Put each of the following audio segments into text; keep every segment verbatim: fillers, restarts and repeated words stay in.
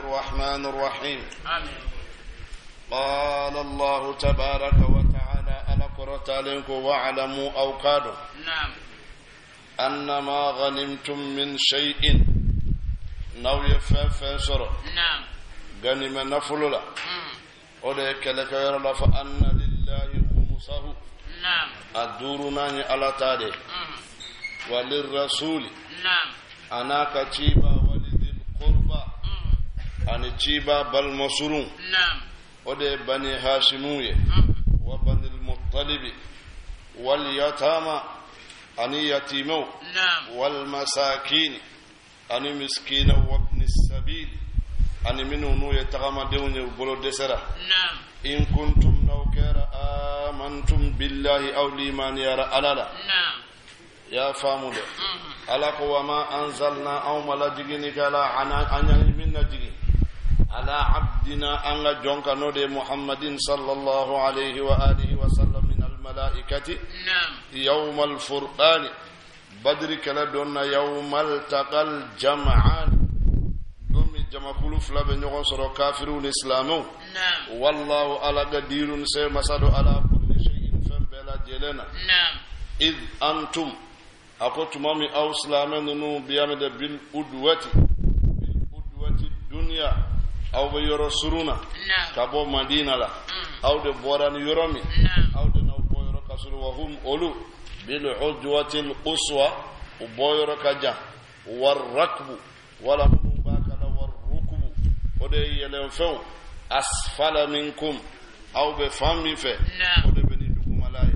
الرحمن الرحيم. آمين. قال الله تبارك وتعالى على قرطالك واعلموا أوقاده نعم أنما غنمتم من شيء نو يفنسر نعم غنم نفللا أولئك لك يرى فأن لله خمسه نعم الدورنا على تاريخ وللرسول نعم أنا كتيبا ولذي القربى أنا تيبا بالمسرون نعم ودي بني هاشموية وبني المطلب واليتامى أني يتيمو نعم والمساكين أني مسكين وابن السبيل أني منو نو يتغمى دوني وبلو دسرة نعم إن كنتم نوكر آمنتم بالله أو لمن يرى ألالا نعم يا فامود ألاك وما أنزلنا أو ملاجينك لا عنا أني من نجي على عبدنا أن جونك نودي محمد صلى الله عليه وآله وسلم من الملائكة نعم يوم الفرقان بدر كلا دون يوم التقى الجمعان دوم جمع كل فلا بنيون سر كافرون إسلامون نعم والله على قدير سيمسد على كل شيء فم بلا جلنا نعم إذ أنتم أقوت مامي أو سلامن نو بيامد بالأدوة بالأدوة الدنيا أو بيرسلونا كابو مدينة لا أو دبوران يرمي أو دنو بيرو كسر وهم أولو بالعدوة القصوى وبيرو كجا والركب ولا هم باكلا والركب ودي يلنفو أسفل منكم أو بفمي في ودي بني دكم ملاي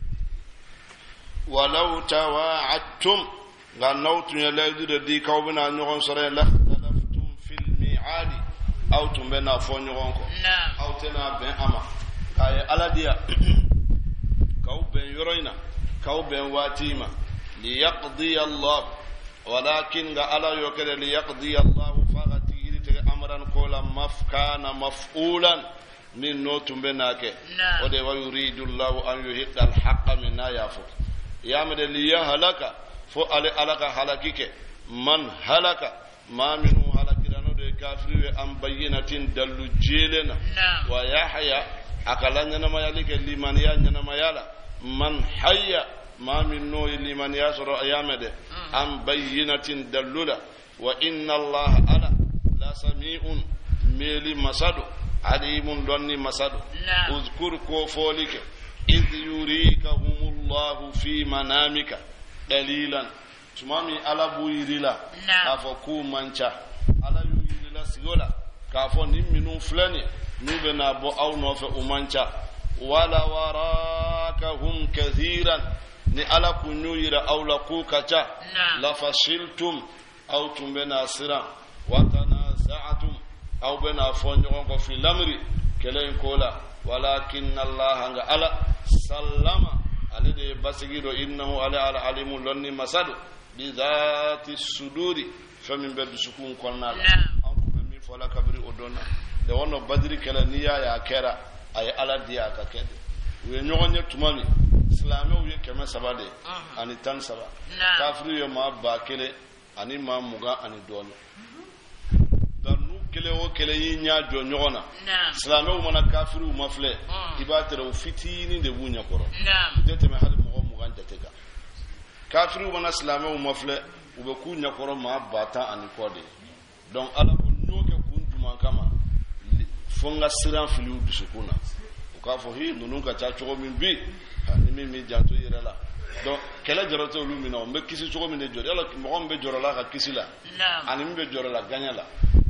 ولو تواعدتم غنوتم يلاقي دي كوبنا نيون سرين لاختلفتم في الميعاد أو تنبنا فونيونكو أو تنا بن أما كاي على ديا كاو بن يروينا كاو بن واتيما ليقضي الله ولكن على يوكل ليقضي الله فغتير أمرا كولا مفكان مفعولا من نوت بناك ودي ويريد الله أن يحق الحق من يافو يا مد ليهلك فو على على هلاكك من هلك ما منه كافر أم بينة دلو جيلنا ويحيى أكلنا نما يلك لمن يانا ما يلا من حي ما من نوع لمن يسر أيامه أم بينة دلولا وإن الله على لا سميع ميلي مسدو عليم دوني مسدو اذكر كوفولك إذ يريكهم الله في منامك دليلا تمامي على بويرلا أفكو منشا sigola kafo ni minu fulani nube na bo au no fe umancha wala warakahum kathiran ni ala kunyira au la kukacha la fashiltum au tumbena sira watanaza'tum au bena fonyo ko fi lamri kelen kola walakin allah anga ala sallama alide basigido innahu ala ala alimul lonni masadu bi dhati suduri famin badu sukun konnala fola kabri odona de wono badri kala niya ya kera ay ala dia ka kede we nyogonye tumami islame we kema sabade ani tan saba kafiri yo ma ba kele ani ma muga ani dono danu kele o kele yi nya jo nyogona islame o mona kafiri o mafle ibatere o fitini de bunya koro dete me hali mugo muga ndatega kafiri o mona islame o mafle o be kunya koro ma bata ani kode donc ala kama fonga siran fili dusukuna ukafo hi nununka cha chogo min bi ni mi mi janto yirala donc kala joroto lu mi no mbe kisi chogo min de jori ala mo mbe jorola ka kisila ani mbe jorola ganyala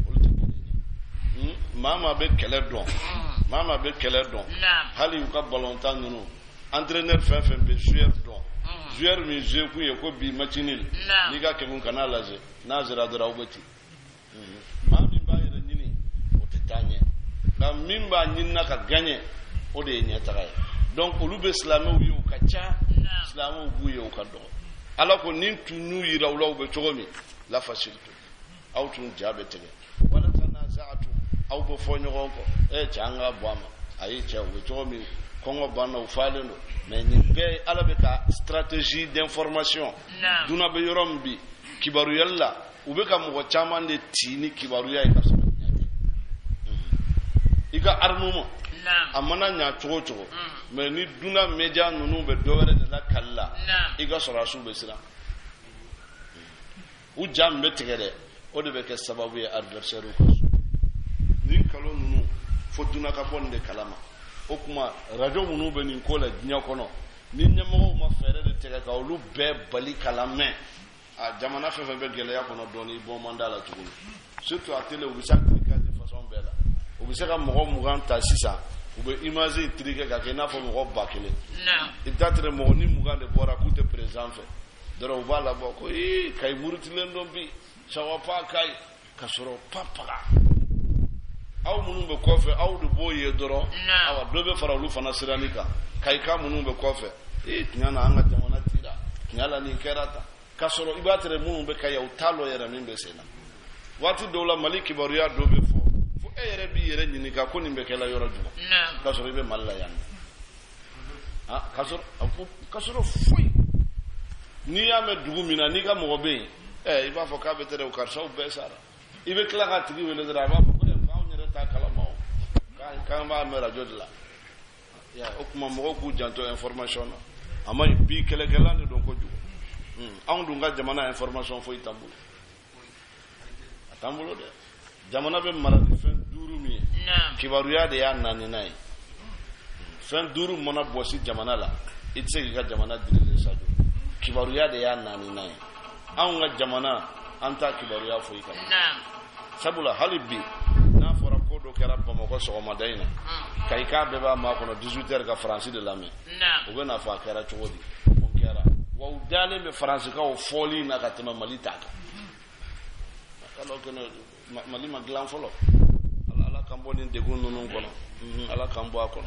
mama be kele don mama be kele don hali uka volontan nunu entraîneur fin fin be joueur don joueur mi jeu ku ye ko bi machinil ni ga kemun kana laje na zira dara ubati mami ba yere nyini otitanye na mimba nyinna ka ganye o de nyataka donc olube islamé wi o kacha islamé o buye o kado ala ko nin tunu yira wala be chogomi la fashiltu aw tun jabe tege wala tanaza'atu aw bo fonyo gonko e changa bwama ayi cha o chogomi kongo bana o falendo mais ni be ala be ka stratégie d'information duna be yorombi kibaru yalla ube ka mo chama de tini kibaru ya ikaso ika armumo amana nya chogo chogo mais ni duna media nunu be dowere de la kalla ika sorasu be sira u jambe tigere o de be ke sababu ya adversaire ko nin kalo nunu fo duna ka bonde kalama o kuma radio nunu be nin ko la nya kono nin nyamo ma fere de tege ka olu be bali kalame a jamana fe fe be gele ya kono doni bon mandala tukulu surtout à télé ou bisa cliquer de façon belle ou bisa ka mo mo ganta sisa ou be image triquer ka kena fo mo bakele non itatre mo ni mo gande bora kute présent fait doro bala boko i kay muruti len don bi sawa pa kay kasoro papa aw munum be kofe aw de boye doro awa dobe farawlu fana siranika kay ka munum be kofe e nyana anga jamana tira nyala ni kerata kasoro ibatre munum be kay aw talo yera min be sena wati dola maliki bariya dobe fo fo e yere bi yere nyini ka ko nimbe kala yoro jugo kasoro be malla yan ah kasoro kasoro foi ni ya me dugu mina ni ka mo be eh iba fo ka betere o karsa o be sara ibe kla ka tigi wele dra ba ko e fa o nyere ta kala mawo ka ka ba me radio de la ya o kuma mo ko janto information ama bi kele kala ne don ko jugo hmm an dunga jamana information fo itambu tambulo de jamana be mara fen duru mi kibaruya de ya nani nay fen duru mona bosi jamana la itse ga jamana dire saju kibaruya de ya nani nay an ga jamana anta kibaruya fo ika sabula halibi na fora ko do kera ba mo ko so ma dayna kay ka be ba ma ko no dix-huit heures ka français de la main o be na fa kera chodi o kera wa udale be français ka o foli na ka tema malitaka alors que mali ma glan folo ala ala kambo ni de gonno non kono ala kambo akono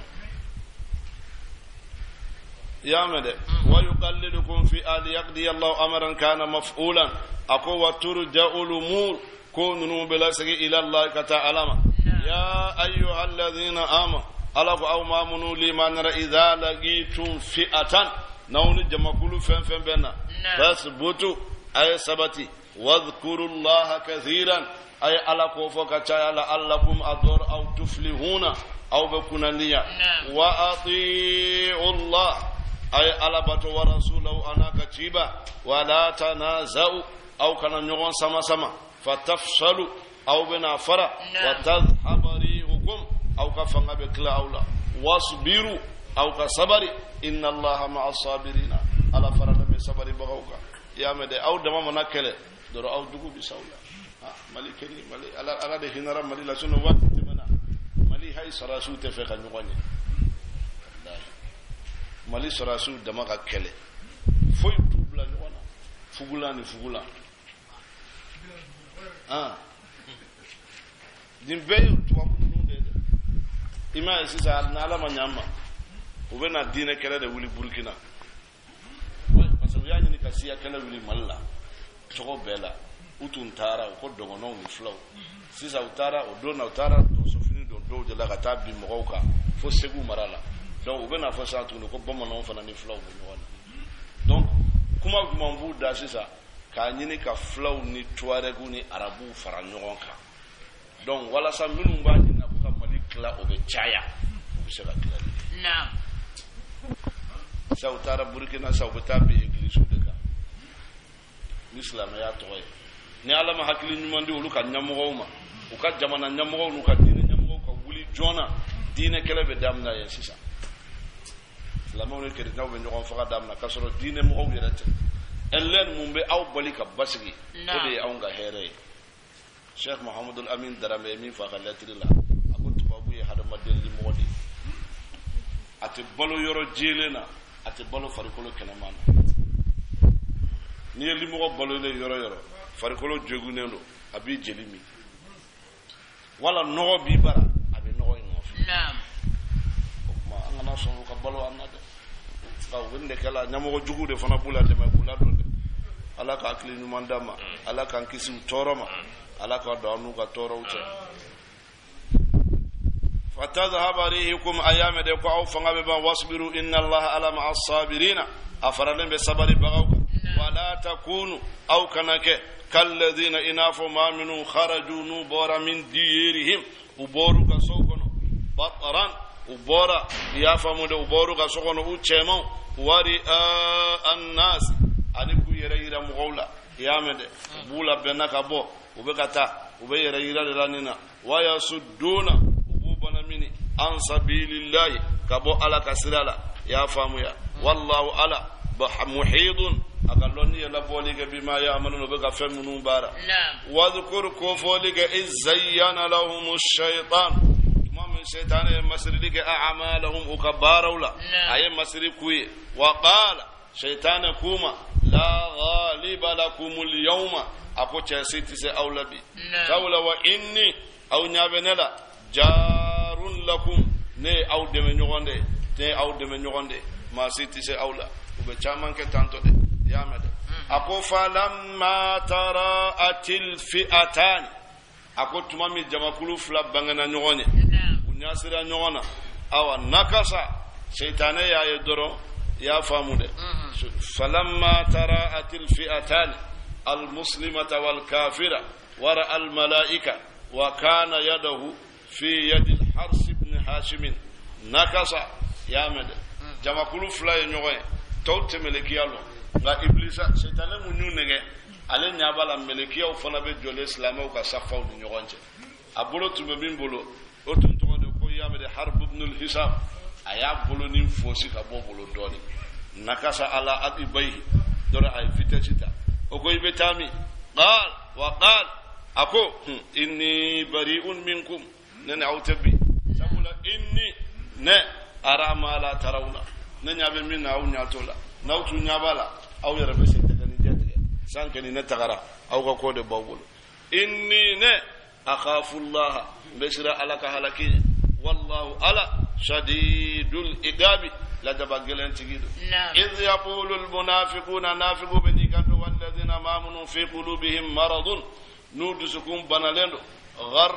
ya mede wa yuqallidukum fi adi yaqdi Allah amran kana maf'ulan aqwa turja'ul umur kunu bila sagi ila Allah ta'ala ya ayyuhalladhina amanu ala aw mamunu liman ra idha laqitum fi'atan nawni jamakulu fen fen benna fasbutu ay sabati واذكروا الله كثيرا أي على كوفك تعالى لعلكم أضر أو تفلحون أو بكون ليا وأطيعوا الله أي على بتو ورسوله أنا كتيبا ولا تنازعوا أو كان نيون سما سما فتفشلوا أو بنافرة وتذهب ريحكم أو كفنا بكلا أولا واصبروا أو كصبر إن الله مع الصابرين على فرد من صبر بغوكا يا مدى أو دم منكله doro aw dugu bi sawla ah mali keni mali ala ala de hinara mali la sunu wat temana mali hay sarasu te fe kan ngone mali sarasu dama ka kele foy tubla ni wana fugula ni fugula ah dimbe tuwa kunu de ima sisa na ala manyama ubena dine kele de wuli burkina parce que yani ni kasiya kele wuli malla chogo bela utuntara ko dongono ni flow sisa utara odona utara to sofini don do de la gata bi moka fo segu marala donc ubena fo sa tunu ko bomo non fana ni flow ni wala donc kuma kuma mbu da sisa ka nyini ka flow ni tuare gu ni arabu fara nyoka donc wala sa minu ba ni na ko ka mali kla o be chaya o be sega kla na sa utara burkina sa ubetabi église de ka l'islam ya toye ni ala ma hakili nyumandi ulu ka nyamogo ma u ka jamana nyamogo ulu ka dine nyamogo ka wuli jona dine kelebe damna ya sisa islam woni ke daw be nyogon fa damna kasoro dine mo o yerete ellen mumbe aw balika basigi ode aw nga here Sheikh Muhammad al-Amin darame mi fa khalatirilla akut babu ya hada madelli modi ate balo yoro jelena ate balo farikolo kenamana ni li mo balo le yoro yoro farikolo jogunendo abi jelimi wala no bi bara abi no ino naam ma ngana so ko balo anade ka wende kala nyamo jugude fana bula de ma bula do ala ka akli ni mandama ala kan kisi toroma ala ka donu ka toro uche fatadhhab rihukum ayama de ko aw fanga be ban wasbiru inna allaha ala ma'as sabirina afaran be sabari bagawka wala takunu aw kanake kalladhina inafu ma minun kharaju nubara min diyarihim uboru ka sokono batran ubora ya famude uboru ga sokono u chemo wari annas ani ku yere yira mugawla yamede bula benaka bo ubekata ube yere yira lanina wa yasudduna ubana mini an sabilillahi kabo ala kasirala ya famu ya wallahu ala muhidun akalloni la boliga bima ya'maluna bega femunu bara wadhkur ko foliga izayyana lahum ash-shaytan من شيطان مسرلك أعمالهم وكباروا أي مسركوي وقال شيطان كوما لا غالب لكم اليوم أكو تشيتي سي أولبي قال وإني أو نابنلا جار لكم ني أو دمنيوغوندي ني أو دمنيوغوندي ما سيتي سي أولا وبچامان كتانتو دي يا مد أكو فلما تراءت الفئتان أكو تمامي جماكلو فلا بانغنا نيوغوني nyasira nyona awa nakasa shaytane ya yedoro ya famude falamma tara'atil fi'atan almuslimata wal kafira wara al malaika wa kana yadahu fi yadi al hars ibn hashim nakasa ya mede jamakulu fly nyoye tawte melekiyalo nga iblisa shaytane mu nyunege ale nyabala melekiya fona be jole islamo ka safaw ni nyogonje abulo tume bimbolo otum yamede harb ibn al-hisam aya boloni fosi ka bobolo doni nakasa ala abibayhi dora ay fitachita okoy betami qal wa qal ako inni bari'un minkum nana awtabi sabula inni ne ara ma la tarawna nanya be min aw nyatola nawtu nyabala aw yara be sente kan jette sankani na tagara aw ko kode bobolo inni ne akhafu allah besira alaka halaki والله على شديد العقاب لا تبغلن تجيد إذ يقول المنافقون نافقوا بنيكاتو والذين آمنوا في قلوبهم مرض نودسكم بنالندو غر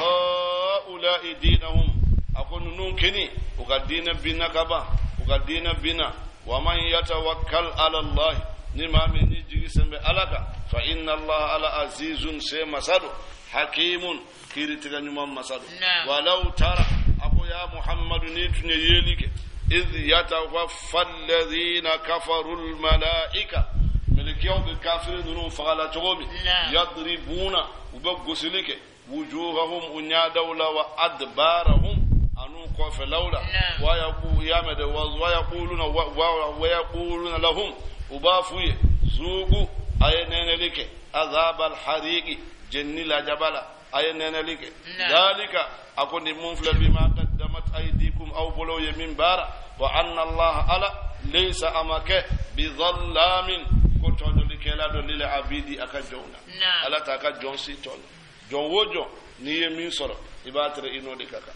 هؤلاء دينهم أكون نونكني وقدين بنا كبا وقدين بنا ومن يتوكل على الله نما من يجي سمي ألك فإن الله على عزيز سيمسد حكيم كيرتك نمام مسد ولو ترى أبو يا محمد نيتني يليك إذ يتوفى الذين كفروا الملائكة ملك يوم الكافرين نون فغلا تغومي يضربون وبقسلك وجوههم أنيا دولة وأدبارهم أنو قف لولا ويقول يا مد ويقولون ويقولون لهم وبافوي زوجوا أينين لك عذاب الحريق جني لا جبل أينين لك ذلك أكون منفل بما قدمت أيديكم أو بلو يمين بارا وأن الله على ليس أمك بظلام كنتم لك لا دليل عبيدي أكجونا ألا تكجون سيتون جون وجون نيه من صر إباتر إنو دكاكا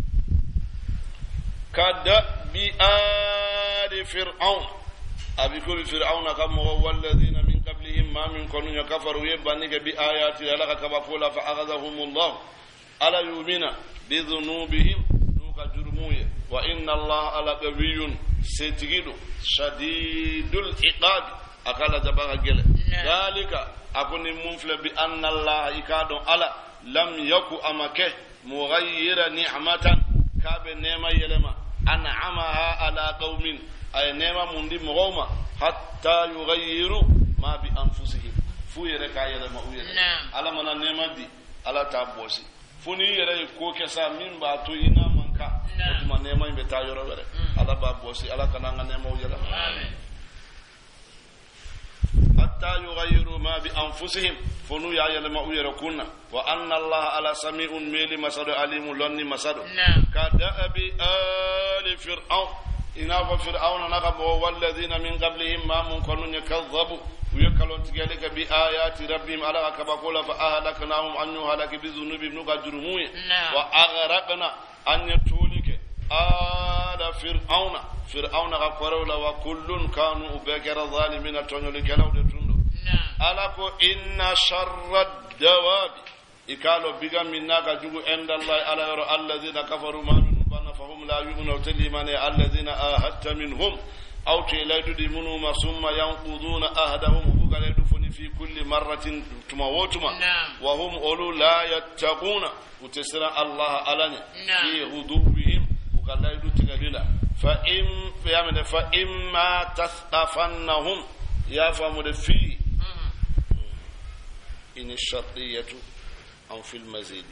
كذا بآل فرعون أبي كل فرعون كم هو والذين من قبلهم ما من كانوا يكفروا يبنيك بآيات الله كما قال فأخذهم الله ألا يؤمن بذنوبهم نوك جرموه وإن الله على قوي ستجد شديد العقاب أكل جبار جل ذلك أكون منفل بأن الله يكاد على لم يكن أمكه مغير نعمة كاب نعمة يلما أنعمها على قوم أي نعمة مندي مغومة حتى يغيروا ما بأنفسهم فويرك يلما ويرك على من النعمة دي على تابوسي funi yere ko kesa min ba to ina manka kuma neman be ta yoro were ala ba bosi ala kana nga nemo yala amen hatta yughayyiru ma bi anfusihim funu ya yala ma uyere kunna wa anna allah ala sami'un mili masadu alimun lonni masadu kada abi ali fir'aun ina fa fir'aun naqabu walladhina min qablihim ma mun kanu yakazzabu ويكلون تجلك بآيات ربهم على كبقول فأهلكناهم أن يهلك بذنوبهم نقدرموه وأغرقنا أن يتولك آل فرعون فرعون غفروا وكل كانوا بكر ظالمين تنولك لو دتندو ألكو إن شر الدواب إكالو بيغا منك جوجو عند الله على يرى الذين كفروا ما منهم فهم لا يؤمنون تلمن الذين آهدت منهم أو تلاد دمنهم ثم ينقضون أهدهم وقالوا فني في كل مرة تموتما وهم أولو لا يتقون وتسرى الله ألني في غضوبهم وقال لا يدو تقليلا فإن فإما تثقفنهم يا فهم فيه إن الشرطية أو في المزيد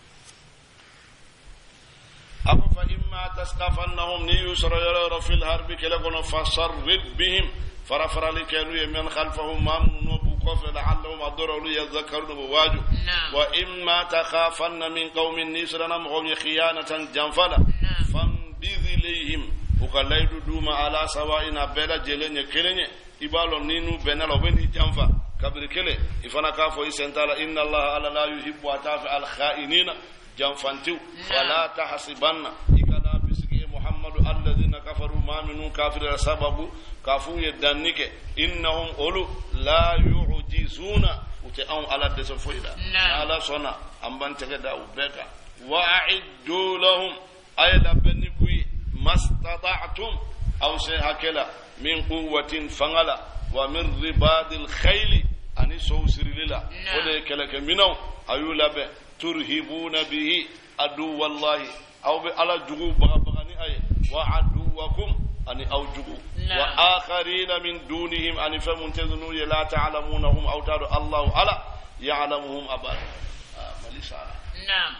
أو فإما تثقفنهم نيسر في الحرب كلكم فصرد بهم فرفر لكانوا من خلفهم مامنون بكفر لعلهم أضروا يذكرون بواجه وإما تخافن من قوم نيسرنا مغوي خيانة جنفلا فانبذ إليهم وقال لا يدوم على سواء نبلا جلني كلني إبالو نينو بنالو بني جنفا كبر كله إفنا كافو يسنتالا إن الله على لا يحب وتافع الخائنين جنفانتو فلا تحسبن إكلا بسكي محمد الذين كفروا ما منهم كافر سبب كافو يدنك إنهم أولو لا يعجزون وتأون على دسفويدا على صنع أمبان تكدا وبكا وأعدوا لهم أي لبنكوي ما استطعتم أو سيهكلا من قوة فنغلا ومن رباط الخيل أني سوسر للا ولكلك منهم أيولا ترهبون به عدو الله أو على جغو بغبغني أي وعدوكم أني أو جغو وآخرين من دونهم أني فمنتظنون لا تعلمونهم أو تعالوا الله على يعلمهم أبدا مليس على نعم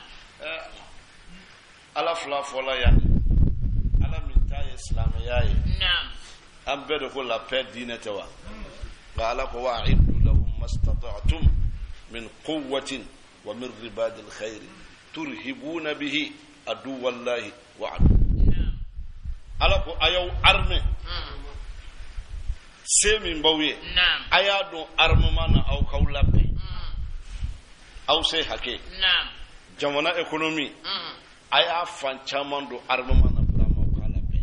على فلاف ولا يعني على من تاي إسلام ياي نعم أم بدخل لبيت دينة توا قالك وأعدوا لهم ما استطعتم من قوة ومن رباط الخير ترهبون به عدو الله وعدو alako ayaw arme semi mbawiye aya do armement na aw kawlabe aw se hake jamana economy aya fan chaman do armement na brama kalabe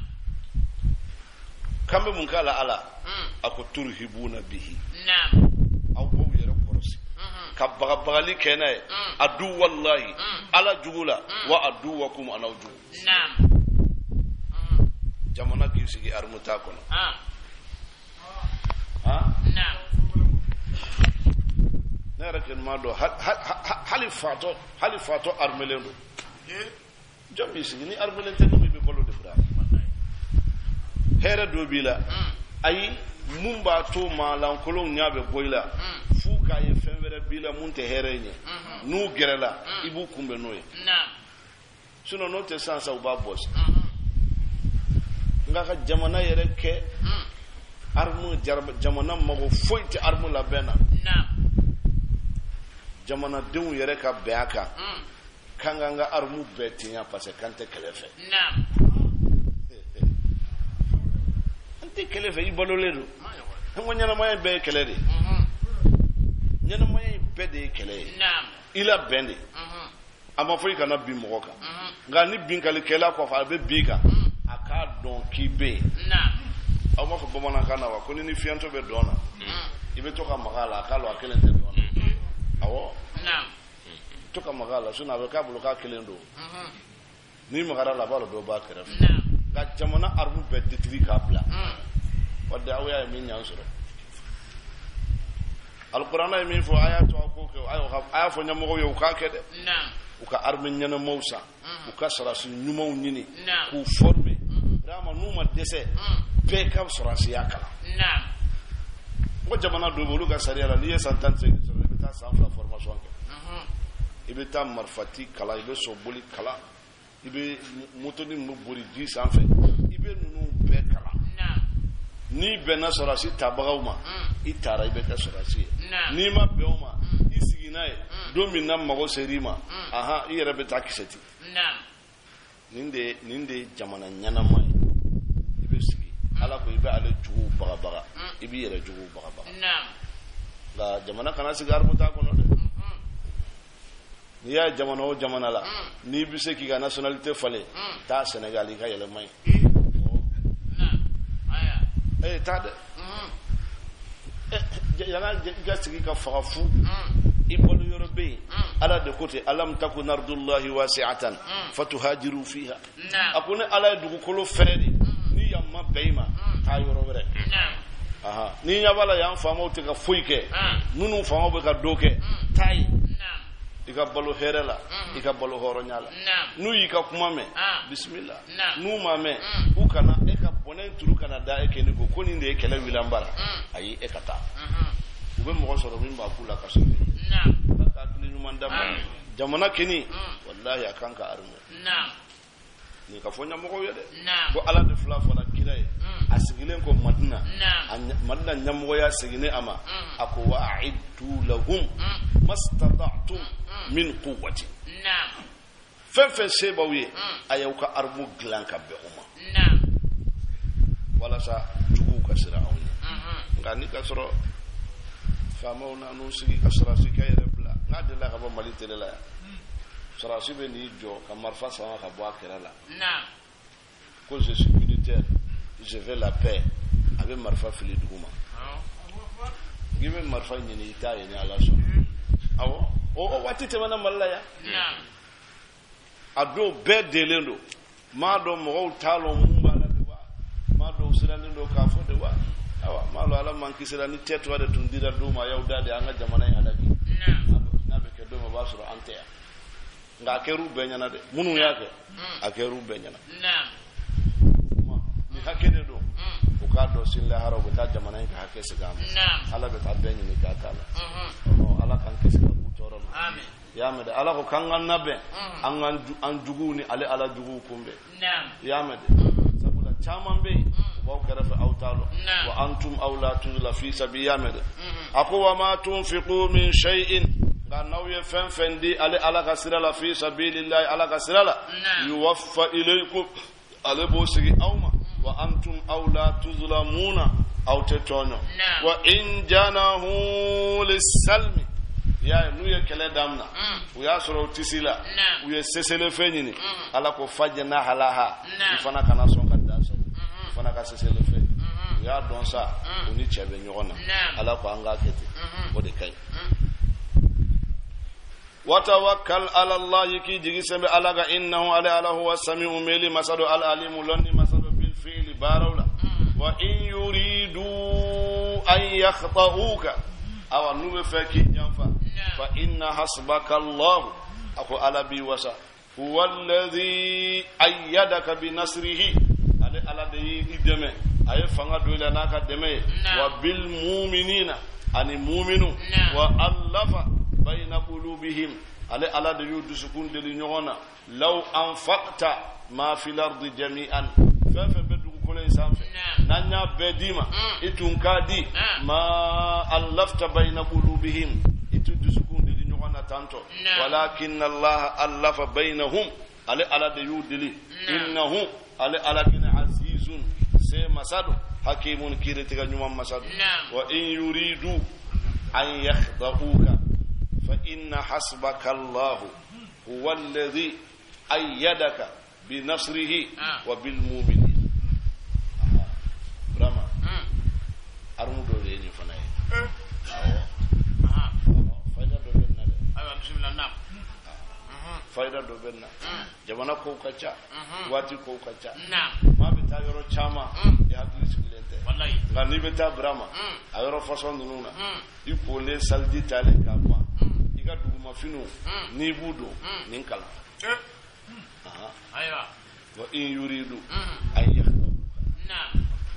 kambe mun kala ala ako turhibuna bihi aw bo yere korosi kabaga bagali kenay adu wallahi ala jugula wa aduwakum anaw jugu na'am jamana ki sigi armuta kono ah ah na'am nara ken ma do halifato halifato armelendo eh jambi sigi ni armelente no be bolo de bra hera do bila ay mumba to malan kolon nyabe boyla fuka ye fenvere bila munte herenye nu gerela ibu kumbe noye na'am suno no te sansa uba boss ngaka jamana yere ke armu jamana mago foyti armu la bena na jamana dewu yere ka beaka kanga nga armu betinya parce kante kelefe na ante kelefe ibololelu ngo nyana moy be kelede nyana moy be de kele na ila bende ama foyi kana bi mogoka nga ni bin kale kela ko fa be bika aka don kibe na aw ma fo bomana kana wa ko ni fianto be dona ibe to ka magala akalo akelente dona awo na to ka magala suna be ka bulu ka kelendo ni magara la balo do ba kere na ga jamana arbu be ditri ka bla wadda awya min yansuro alquran ay min fo ayatu ko ko ayo aya fo nyamo yo ka kede na uka armin nyana mausa uka sarasi nyumaw nyini na ku forme rama numa dese pe kam sarasi yakala na ko jamana do bolu ga sariya la liye santan se so be ta san fra formation ke ibe ta marfati kala ibe so boli kala ibe motoni mu bori di sanfe ibe nunu be kala na ni bena sarasi tabagawma itara ibe ka sarasi na ni ma beoma isiginae domina mago serima aha iyere be takiseti na ninde ninde jamana nyana mai ibe sigi ala ko ibe ale jugu baga baga ibe yere jugu baga baga na la jamana kana sigar muta kono de ni ya jamana o jamana la ni bi se ki ga nationalité fale ta Sénégal ka yele mai na aya eh ta de eh yana ga sigi ka fagafu ibolu yorobe ala de côté alam takun ardullahi wasi'atan fatuhajiru fiha akune ala dugu kolo ferede ni yamma beima ta yorobere aha ni nya bala yan famo te ka fuike nunu famo be ka doke tai ika balo herela ika balo horo nyala nu yika kuma me bismillah nu ma me u kana e ka bonen turu kana da e keni go koni de kele wilambara ayi e kata u be mo so ro min ba kula ka so na ka tuli nu manda jamana keni wallahi akanka armo na ni ka fonya mo ko yede ko ala de fla fala kiraye asigilen ko madina madina nyamgo ya sigine ama ako wa'idtu lahum mastata'tum min quwwati na'am fefe sebawiye ayauka arbu glanka be uma na'am wala sa jugu kasira awni ngani kasro famawna no sigi kasra sikayre bla ngade la ka ba malitele la sara sibe ni jo kamar fasa ka bo akirala na'am ko je suis militaire je veux la paix avec marfa fili duguma gibe marfa nyini itaye ni ala so awo o watite wana mallaya na'am ado be delendo ma do mo talo mumba na de wa ma do sirani do ka fo de wa awa ma lo ala man kisira ni teto wade tundira do ma yawda de anga jamana ya dabi na'am na be ke do ma basuro ante nga keru benyana de munu yake akeru benyana na'am ni hakene do o ka do silla haro be ta jamana ka hakke sigama na'am ala be ta benyi ni ka kala no ala kan kesi ka butoro amen ya mede ala ko kan annabe an an jugu ni ale ala jugu kumbe na'am ya mede sabula chaman be ko kara fa autalo wa antum awlatun la fi sabi ya mede aquwa ma tunfiqu min shay'in ga nawye fen fendi ale ala kasira la fi sabilillah ala kasira la yuwaffa ilaykum ale bo sigi awma wa antum awla tuzlamuna aw tetonyo wa in janahu lisalmi ya nuye kele damna u ya soro tisila u ye sesele fenyini ala ko fajna halaha ifana kana son kadda so ifana ka sesele fe ya don sa oni chebe nyona ala ko anga kete o de kai watawakkal ala allah ki jigi sembe alaga innahu ala ala huwa samiu meli masadu al alim lonni masadu bil fi'li barawla wa in yuridu an yakhtauka aw nube faki jamfa fa inna hasbaka allah ako ala bi wasa huwa alladhi ayyadaka bi nasrihi ala ala de ideme ay fanga doila naka deme wa bil mu'minina ani mu'minu wa allafa bayna qulubihim ala ala de yudu sukun de nyona law anfaqta ma fil ardi jami'an fa fa bedu ko lay samfe nanya bedima itunkadi ma allafta bayna qulubihim itudu sukun de nyona tanto walakin allah allafa bainahum ala ala de yudili innahu ala ala kin azizun se masadu hakimun kiretiga nyuma masadu wa in yuridu an yakhdauka فإن حسبك الله هو الذي أيدك بنصره وبالمؤمنين برما أرمدو ليني فناي فايدة دو بنا أيوة بسم الله نعم فايدة دو بنا جمانا كوكاچا واتي كوكاچا ما بتا يورو چاما يا بليس بلنته والله غني بتا برما أيورو فاصون نونا يقولي سالدي تالي كابا duguma finu ni budo nin kala aha aywa wa in yuridu ay yakhdu na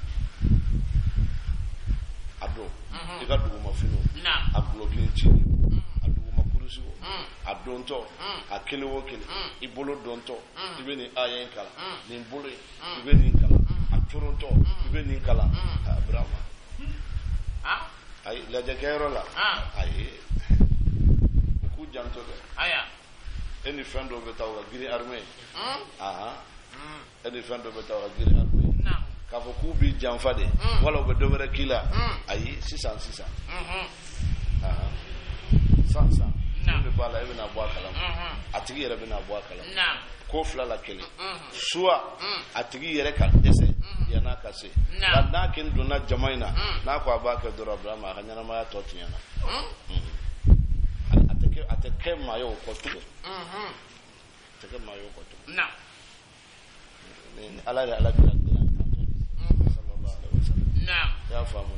ado diga duguma finu na ablokin chi aduguma kurusi adonto akele wokele ibolo donto ibeni ayen kala nin bolo ibeni kala aturonto ibeni kala abrama ah ay la jakero la ay janto de aya eni fendo betaw giri armée aha eni fendo betaw giri armée na ka fo ku bi janfade wala be dovere kila ayi six cents six cents aha sansa na be bala e na bwa kala atigi yere be na bwa kala na ko fla la kele suwa atigi yere ka dese yana kase la na kin dona jamaina na ko abaka dora brama hanyana ma ya totiana atake mayo kotu mhm atake mayo kotu na ni ala ala ala sallallahu alaihi wasallam نعم يا فامو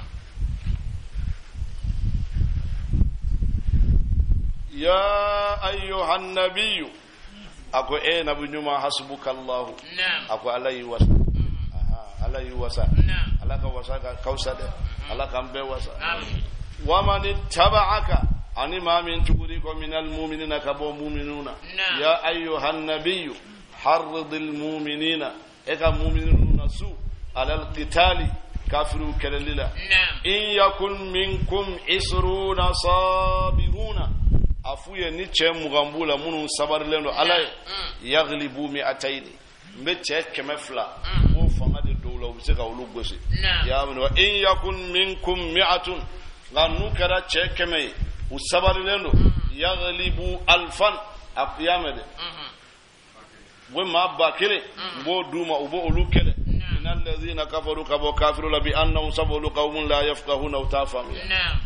يا أيها النبي أكو إيه نبي نما حسبك الله نعم أكو عليه وسا أها عليه وسا نعم على كوسا كوسا على كمبه وسا ومن اتبعك أني ما من تقولكم من المؤمنين كبو مؤمنون نعم يا أيها النبي حرض المؤمنين إذا مؤمنون سوء على القتال كافروا كلللا نعم إن يكن منكم عشرون صابرون afuye ni che mugambula munu sabar lendo alay yaglibu mi'atayn mbeche kemefla wo fanga de dowla wuse ka wulu gosi ya mun wa in yakun minkum mi'atun nganu kara che keme usabar lendo yaglibu alfan afyamede we ma bakire bo duma ubo ulukele min alladhina kafaru kabo kafiru la bi annahum sabulu qaumun la yafqahuna wa tafahum na'am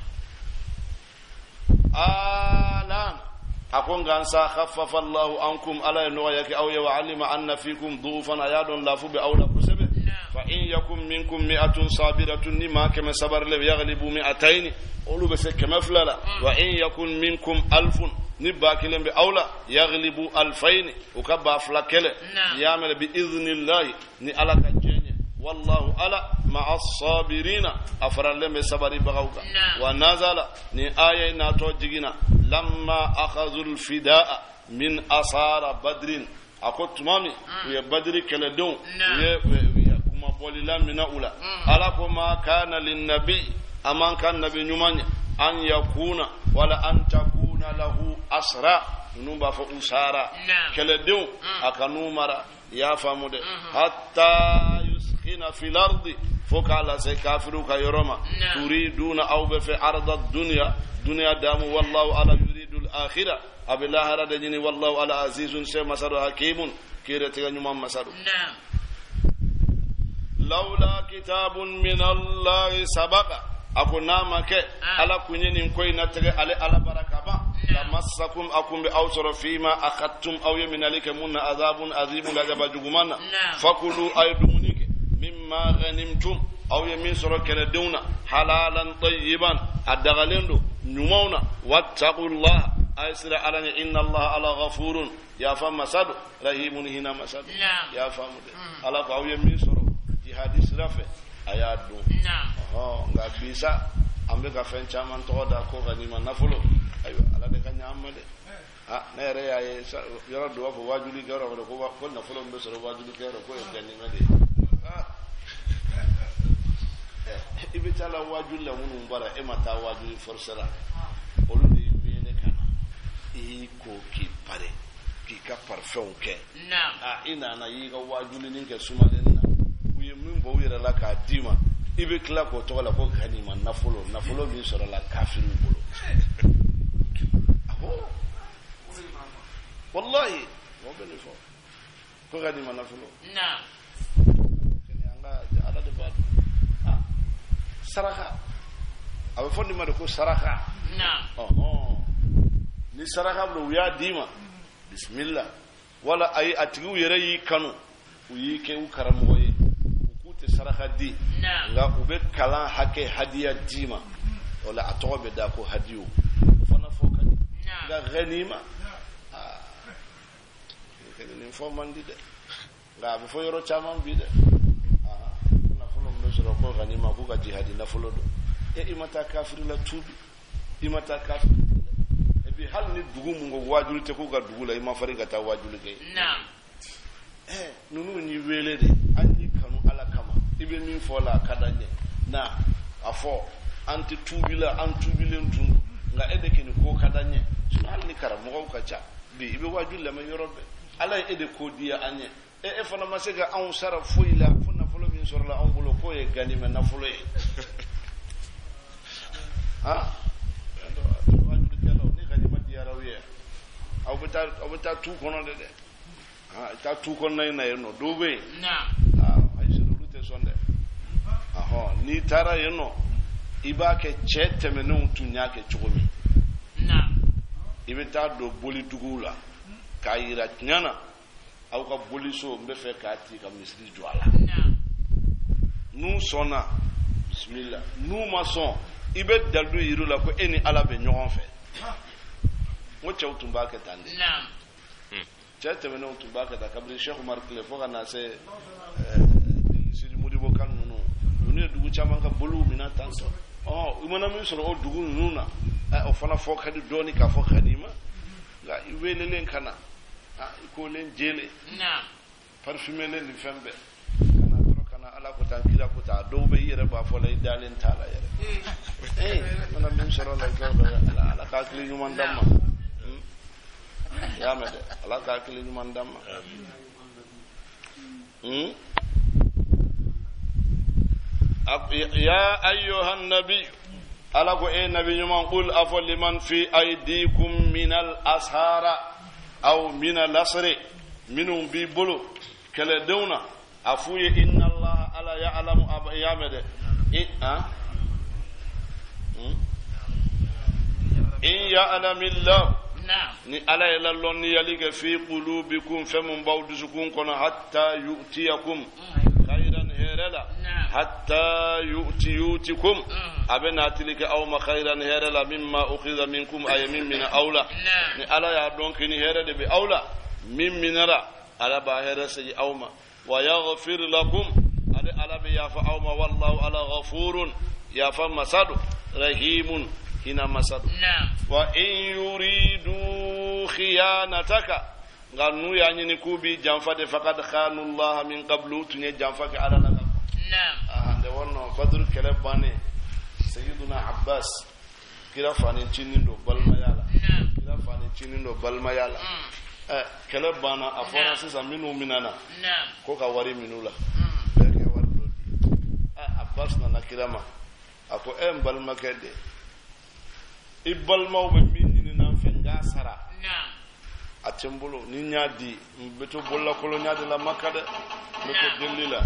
آلان أكون غانسا خفف الله عنكم على نويك أو يعلم أن فيكم ضعفا أياد لا فب أو لا كسب فإن يكن منكم مئة صابرة نما كما صبر له يغلب مئتين أولو بس كما فللا وإن يكن منكم ألف نبا كلم بأولى يغلب ألفين وكبا فلكل يعمل بإذن الله ني على كجنة والله على مع الصابرين أفرلم صبر بغوك ونزل ني آية ناتو جينا لما أخذوا الفداء من أسار بدر أقول مامي ويا بدر كالدون ويا كما بولي لا من أولى على كما كان للنبي أمان كان نبي نماني أن يكون ولا أن تكون له أسرى نوبا فأسارا كالدون أكنومرا يا فامود حتى يسخن في الأرض فوق على سكافرو كيروما تريدون أو بفي عرض الدنيا دنيا دام والله على يريد الآخرة أبي الله ردني والله على عزيز سيما مسار حكيم كيرت نيوم مسار نعم لولا كتاب من الله سبق أكو نامك على كنين كوي نتغي على على بركة با لمسكم أكم بأوسر فيما أخذتم أو يمن عليك من عذاب عظيم لجب جغمان فكلوا أيدونك مما غنمتم أو يمين سرك لدونا حلالا طيبا أدغلندو نمونا واتقوا الله أيسر على إن الله على غفور يا فم مسد رحيم هنا مسد يا فم على أو يمين سر جهاد سرفه ayadu naam oh ngabisa ambe ka fen chaman to da ko ganima nafulo ayo ala de kanya amade ah nere ya yoro do ko wajuli garo ko ko nafulo mbe so wajuli garo ko ganima de ah ibe tala wajuli wonu bara e mata wajuli forsera olu de yene kana e ko ki pare ki ka parfum ke naam ah ina na yi ga wajuli ninke sumalen min bo yira la ka dima ibe kla ko to la ko ganima nafulo nafulo mi soro la kafiru bolo aho wallahi mo be fo ko ganima nafulo na kene anga ala de bad ah saraka abe fondi ma de ko saraka na oh ni saraka blo ya dima bismillah wala ay atigu yere yi kanu uyi ke u karamo saraka di nga ube kala hake hadiya dima wala atobe da ko hadiyo fana foka nga ganima ah kene ni fo mandi de nga be fo yoro chama bi de ah na folo mbe so ko ganima ko ga jihadi na folo do e imata kafir la tubi imata kafir e bi hal ni dugu mu ngo wajulu te ko ga dugu la ima fari ga ta wajulu ge na eh nunu ni wele de anyi kanu ala kama ibe min fola kadanye na afo anti tubila an tubilen tun nga ede kini ko kadanye sunal ni kara mo ko cha bi ibe wajulle ma yorobe ala ede ko dia anye e e fana masega an sara foila funa folo min sorla an bulo ko e ganima na folo e ha ando wajulle kala ni ganima diara wiye aw beta aw beta tu kono de de ha ta tu kono nay nay no dobe na sonde aho ni tara yeno ibake chete menun tunyake chukumi na ibeta do boli dugula kayira nyana au ka boli so mbe fe kati ka misri jwala na nu sona bismillah nu ma son ibe dalu yiru la ko eni ala be ɲɔgɔn fɛ ngo cɛw tun b'a kɛ tan de naam cɛ tɛmɛnenw tun b'a kɛ tan kabiri Cheikh Umar tile fo ka na se Sidi Modibo kan ninnu olu ye dugu caman ka bolow minɛ tan tɔ ɔ i mana min sɔrɔ o dugu ninnu na o fana fɔ ka di dɔɔni k'a fɔ ka di ma nka i welelen ka na i kolen jele parfumelen ni fɛn bɛɛ kana dɔrɔn kana ala ko tan kira ko tan dɔw bɛ i yɛrɛ b'a fɔ la i dalen t'a la yɛrɛ ee mana min sɔrɔ la i ka ala ala k'a hakili ɲuman d'an ma i y'a mɛn dɛ ala k'a hakili ɲuman d'an ma ya ayyuhan nabi ala ko e nabi ɲuman qul afɔ liman fi aydikum minal ashara aw minal asri minnu b'i bolo kɛlɛdenw na a f'u ye inna allah ala ya'lamu i y'a mɛn dɛ in ya'lamillahu ni ala ye lalɔnniyali kɛ fi qulubikum fɛn mun b'aw dusukun kɔnɔ hatta yu'tiyakum khayran hɛrɛ la hatta yu'tiyutikum a bɛ n'a tili kɛ aw ma khayran hɛrɛ la mimma ukhidha minkum a ye min minɛ aw la ni ala y'a dɔn kini hɛrɛ de bɛ aw la min minɛra ala b'a hɛrɛ segin aw ma wa yaghfir lakum ale ala bɛ yafa aw ma wallahu ala ghafurun yafa masado rahimun hina masado wa in yuridu khiyanataka nga nu ya nyini kubi janfa de faqad khanu allah min qablu tunye janfa ke ala la ah de wonno badru kele bane sayyiduna abbas kila fani chinindo balma yala kila fani chinindo balma yala eh kele bana afona sisa minu minana ko ka wari minula ke wari do ah abbas na nakirama ako em balma kede ibalma be minni na fenga sara a tembolo ni nyadi mbeto bolla kolo nyadi la makade mbeto delila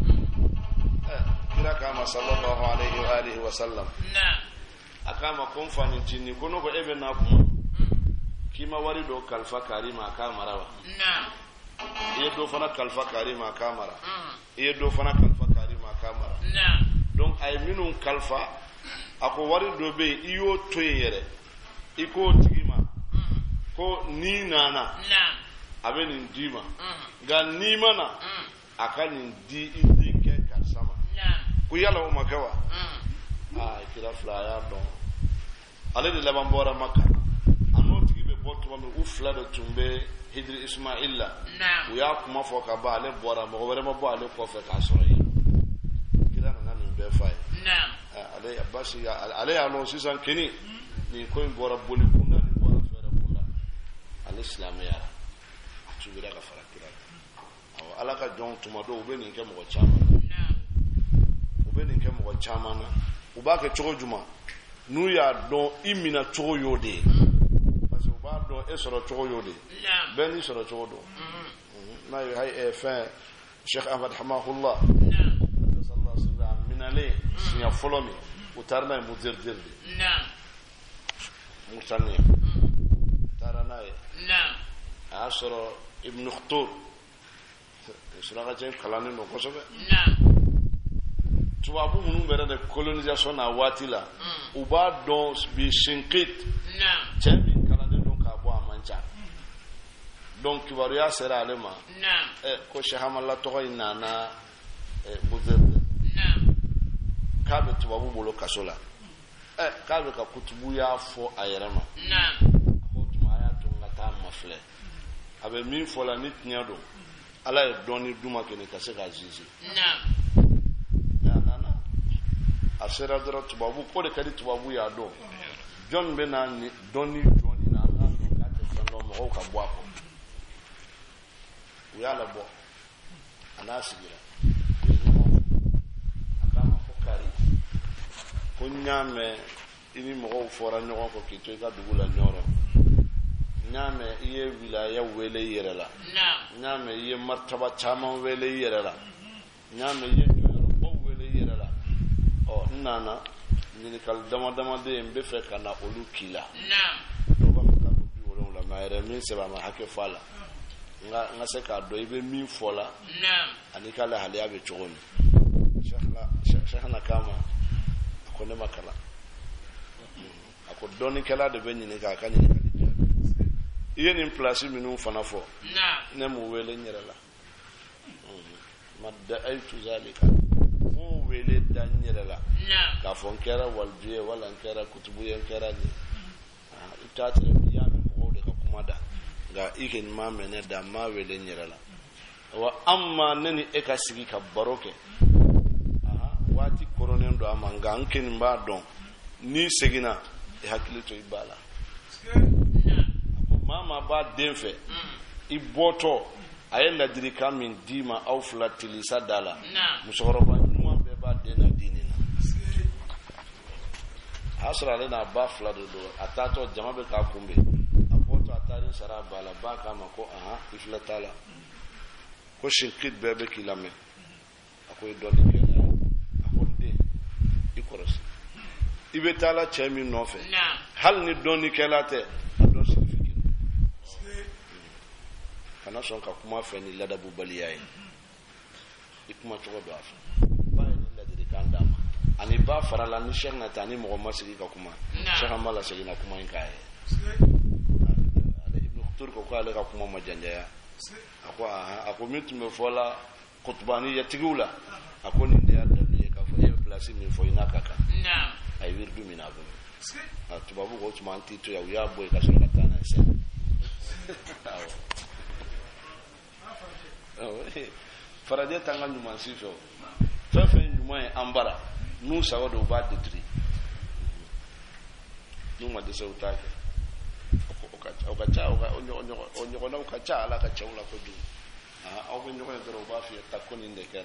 eh kira kama sallallahu alaihi wa alihi wa sallam na akama konfani tini kono ko ebe na kuma kima wari do kalfa karima kamara wa na ye do fana kalfa karima kamara ye do fana kalfa karima kamara na donc ay minun kalfa ako wari do be iyo toyere iko tigima ko ni nana abe nin dima ga ni mana aka nin di indi ke kasama ku yala o makawa ah kira fla ya don ale de laban bora makka ano tigi be boto ba me u fla de tumbe hidri ismaila u ya kuma fo ka ba ale bora mo were mo bo ale ko fe ka so yi kira na nin be fay na ale abashi ya ale ya no sisan kini ni ko bora boli kunda ni bora fere kunda al-islam ya atubira ka farakira aw ala ka jon tuma do ube ni ke mo chama na ube ni ke mo chama na uba ke chogo juma nu ya don imina chogo yode parce que uba don e soro chogo yode ben ni soro chogo do na yi hay e fin Sheikh Ahmad Hamahullah sallallahu alaihi wasallam minale sinya folomi utarna mudirdir na mutani tarana na asro ibn Khutur sura jen kalani no kosobe na tubabu munu bere de colonisation na watila uba don bi shinkit na chemi kalani no ka bo amancha donc kibaru ya sera alema na eh ko shahamalla to ina na mudirdir na kabe tubabu bolo kasola eh kabe ka kutubu ya fo ayerema na ko tuma ya to ngata mafle abe min fo la nit nyado ala e doni duma ke ne kase ka zizi na na na na asera dro tubabu ko de kadi tubabu ya do john be na ni doni doni na na ka te fando mo ka bo ko ya la bo ana sigira ko nyame ini mo fora nyoko ko kito ka dugula nyoro nyame iye wilaya wele yerela nyame iye martaba chama wele yerela nyame iye joro bo wele yerela o nana ni kal dama dama de mbe fe kana olu kila na do ba ka ko bi wolo la maire min se ba ma hake fala nga nga se ka do ibe min fola na anika la hali abe chogoni shekha shekha na kama ako ne makala ako doni kala de be nyini ka ka nyini ka di yeni place minu fana fo na ne mu wele nyerala madda aitu zalika mu wele dan nyerala na ka fon kera walbiye wala kera kutubu yan kera ni ita tare ya me mo de ka kuma da ga ikin ma mene da ma wele nyerala wa amma nani e ka sigi ka baroke aha wati koronen do amanga anken ba don ni segina e hakilito ibala mama ba denfe iboto ayenda dirika min dima au flatili sadala musoroba numa be ba dena dinina asra lena ba flado do atato jamabe ka kumbe apoto atari sara bala ba kama ko aha iflatala ko shinkit bebe kilame akoy doni kela akonde ikoros ibetala chemi nofe hal ni doni kelate ado signifique kana son ka kuma fe ni ladabu baliyaye ikuma to do afa ba ni ladiri kanda ani ba farala ni sheikh na tani mo masigi ka kuma sheikh amala sigi na kuma inkaye ale ibn khutur ko kale ka kuma majanja ya ako aha ako mitu me fola khutbani ya tigula ako ni ndia dalle ka fo e place mi fo inaka ka na ay wirdu mina bo atubabu ko tumanti to ya uya boy ka so katana se faraje tanga nyuma sifo fefe nyuma ambara nu sawo do ba detri nu ma de sautake okacha okacha onyo onyo onyo na okacha ala ka chaula ko du ah au benyo ko ndero ba fi takoni ndekera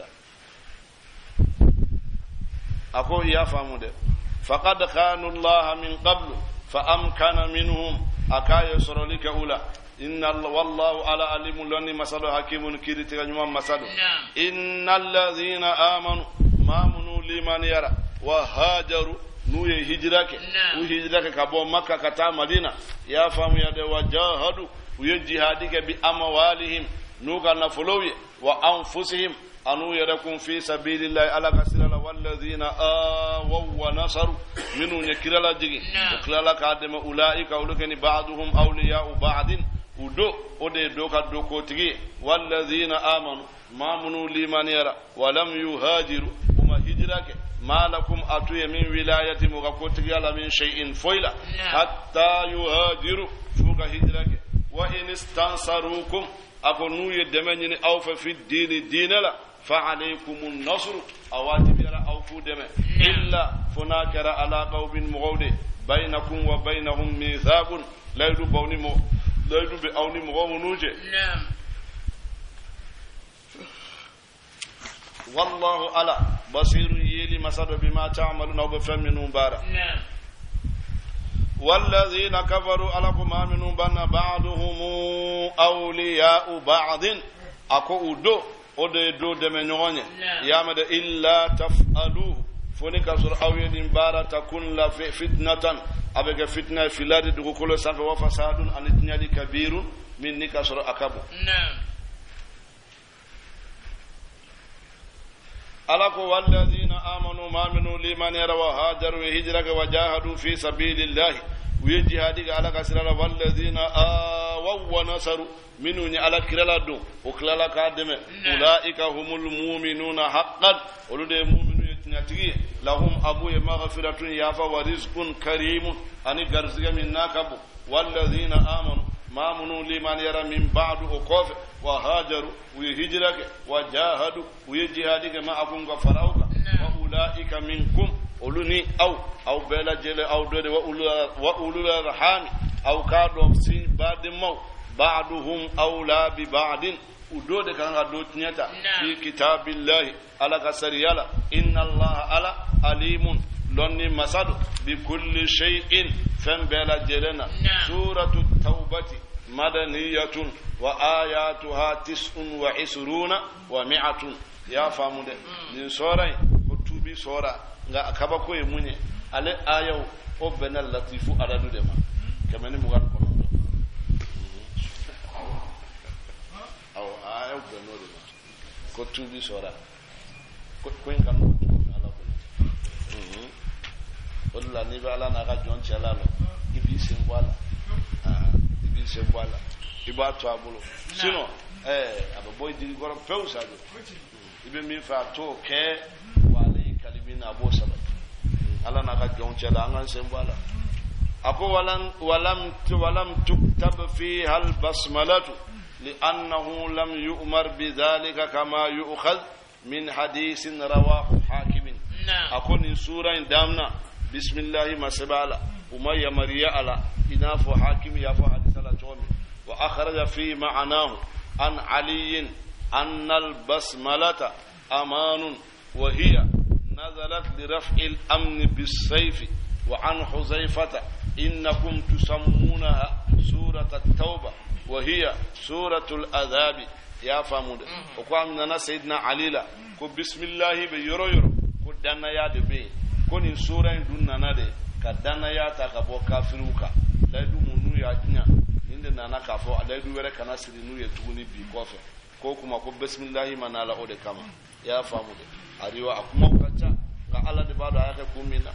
ako ya famu de faqad khanu Allah min qablu fa amkana minhum akaya suralika ula inna wallahu ala alimun lani masadu hakimun kiriti nyuma masadu innal ladhina amanu mamunu liman yara wa hajaru nuye hijrake u hijrake kabo makka kata madina ya famu ya de wajahadu uye jihadike bi amwalihim nuka nafuluwi wa anfusihim anu yarakum fi sabilillahi ala kasira walladhina awaw wa nasaru minu yakirala jigi ukhlala kadema ulaika ulukani ba'duhum awliya'u ba'din udo ode doka doko tigi walladhina amanu mamunu liman yara wa lam yuhajiru kuma hijrake malakum atuye min wilayati mugakotigi ala min shay'in foila hatta yuhajiru fuka hijrake wa in istansarukum akonu yedemenyini awfa fi dini dinala fa alaykumun nasru awatib yara awfu deme illa funakara ala qawbin mughawdi bainakum wa bainahum mithaqun la yudu bawni mo la yudu bi awni mughawunuje na'am wallahu ala basirun yili masadu bima ta'maluna wa faminun bara na'am والذين كفروا علىكم آمنوا بأن بعضهم أولياء بعض أكو دو ودي دو دمنيوني يامد إلا تفعلوه فنك سر أو يدين بارا تكون لا فتنة أبقى فتنة في الأرض دو كل سنة وفساد أن الدنيا كبير من نكسر أكبر ألقوا والذين آمنوا ما منوا لمن يرى وهاجروا وهجروا وجاهدوا في سبيل الله ويجهادك على كسر والذين آووا ونصروا منهم على كرلا دو وكلا كادم أولئك هم المؤمنون حقا ولد المؤمنون يتنتهي لهم أبو مغفرة يافا ورزق كريم أني غرزك من ناكب والذين آمنوا ما منوا لمن يرى من بعد أقوف وهاجروا ويهجرك وجاهدوا ويجهادك ما أكون غفراوك وأولئك منكم أولوني أو أو بلا جل أو دود وأولو الرحام أو كادوا سين بعد مو بعضهم أولى ببعض ودود كان دوت نيتا في كتاب الله على كسريالا إن الله على عليم لوني مسد بكل شيء فم بلا جلنا سورة التوبة مدنية وآياتها تسع وعشرون ومئة يا فامود من سورة كتب سورة nga akaba ko emunye ale ayo o benal latifu adadu dema kamani mugan ko no aw ayo benol ko tubi sora ko ko ngam ala ko astaghfirullah ni ba ala na ga jon chala lo ibi sembwala ah ibi sembwala iba to abulo sino eh ababoy diri goro peusa do ibe mi fa to ke wala kalimina abo sabat ala na ga jon chala ngan sembwala ako walam walam walam tuktab fiha al basmalatu لأنه لم يؤمر بذلك كما يؤخذ من حديث رواه حاكم أكون سورة دامنا بسم الله ما سبالا وما يمريا على إناف حاكم يافو حديث على تومي وأخرج في معناه عن علي أن البسملة أمان وهي نزلت لرفع الأمن بالسيف وعن حذيفة إنكم تسمونها سورة التوبة وهي سورة العذاب يا فامود وقامنا سيدنا علي لا كو بسم الله بيرو يرو كو دنا يا دبي كوني سورة دون نادي كدنا يا تكبو كافروكا لا دو منو يا دنيا نند نانا كافو لا دو وره كنا سري نو يتوني بي كوفه كو كما كو بسم الله منالا اود كما يا فامود اريوا اكما كتا قال دي بعد ايات كومينا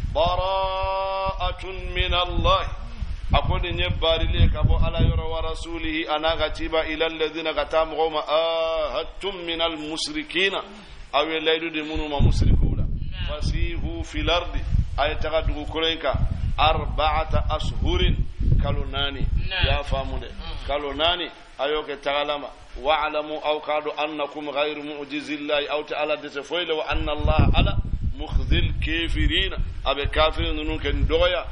براءة من الله أقول نباري لك أبو على يرى ورسوله أنا غتيبا إلى الذين غتاموا ما آهدتم من المشركين أو الليل دمونوا ما مشركون فسيهوا في الأرض أي تغدوا كلينك أربعة أشهر كالوناني يا فامود كالوناني أيوك تعلم واعلموا أو قالوا أنكم غير معجز الله أو تعالى تسفويل وأن الله على مخذ الكافرين أبي كافرين نكن دويا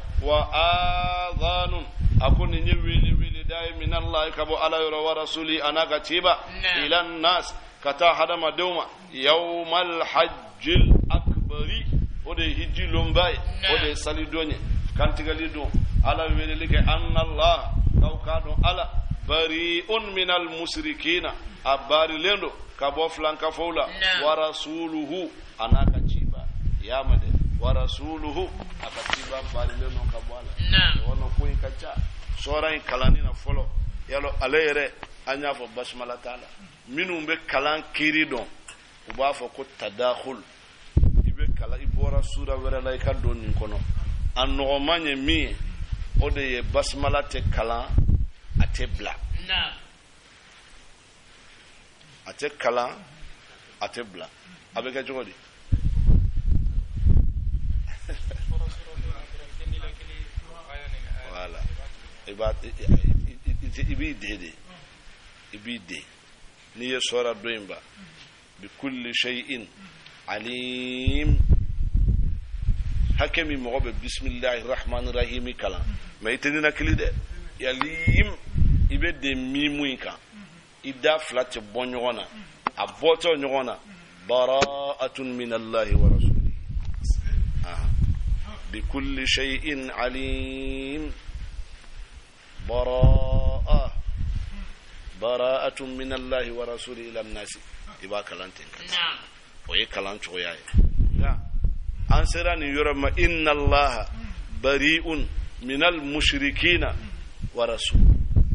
وآذان أكون نيويلي ويلي داي من الله كبو على ورسولي أنا كتيبا إلى الناس كتا حدما دوما يوم الحج الأكبر ودي هجي لومباي ودي سالي دوني كانت غالي دون على ويلي لك أن الله لو كانوا على بريء من المشركين أباري لندو كبو فلانكا فولا ورسوله أنا كتيبا يا مدى ورسوله akatiba balile no kabwala wono kuin kacha sora in kalani na folo yalo alere anya fo basmala taala minu be kalan kiri don uba fo ko tadakhul ibe kala ibora sura wera lay ka don ni kono an no manye mi ode ye basmala te kalan ate bla na ate kalan ate bla abeka jodi voilà iba ibi dede ibi de ni yasora doimba bi kulli shay'in alim hakemi mo be bismillahir rahmanir rahim kala may tenina klide yalim ibe de mimuinka ida flat bonyona aboto nyona bara'atun min allahi wa rasulihi ah بكل شيء عليم براءة براءة من الله ورسوله إلى الناس يبقى كلانتين نعم وهي كلام شوية لا أنسران يرمى إن الله بريء من المشركين ورسوله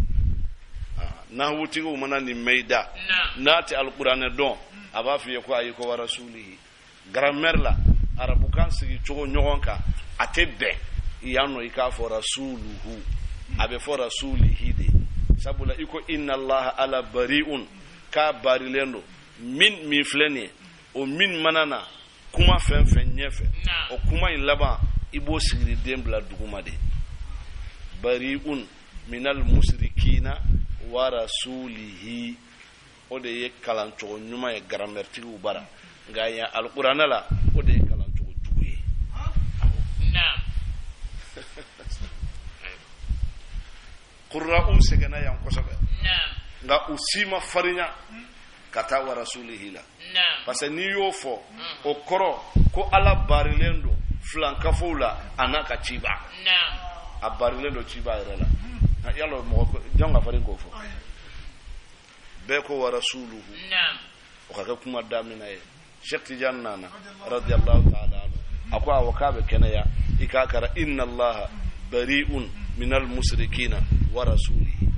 نهو تيغو مناني ميدا ناتي القرآن دون أبا في يكو أيكو ورسوله غرامر لا arabukan sigi chogo nyogonka atebe yano ika for rasuluhu abe for rasulihi de sabula iko inna allaha ala bariun ka barilendo min mi fleni o min manana kuma fenfen nyefe o kuma in laba ibo sigiri dembla duguma de bariun minal musrikina wa rasulihi o de ye kalan chogo nyuma ye grammaire ubara ngaya alqur'ana la o de qurra'u segana yan kosobe nga usima farinya kata wa rasulihi la parce ni yo fo o koro ko ala barilendo flanka foula anaka chiba a barilendo chiba irela yalo mo jonga farin ko fo be ko wa rasuluhu o ka kuma damina e Sheikh Tijan nana radiyallahu ta'ala anhu akwa wakabe kenaya ikakara inna allaha bari'un minal musrikina wa rasulihi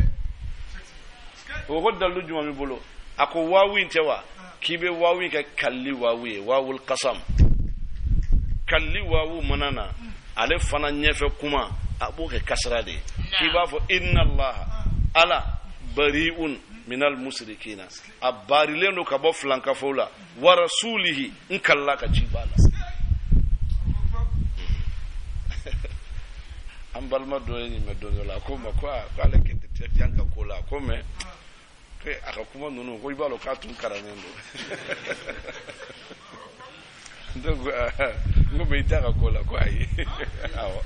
o godda lujuma mi bolo ako wawi ntewa kibe wawi ka kalli wawi wawul qasam kalli wawu manana ale fana nyefe kuma abo ke kasra de kiba fo inna allah ala bari'un minal musrikina abarileno ka bo flanka fola wa rasulihi in kalla ka cibala an balma dole ni me dole la ko ma ko ala ke te yanka ko la ko me ke aka kuma nunu ko ibalo ka tun karanendo ndo ngo be itaka ko la ko ai awo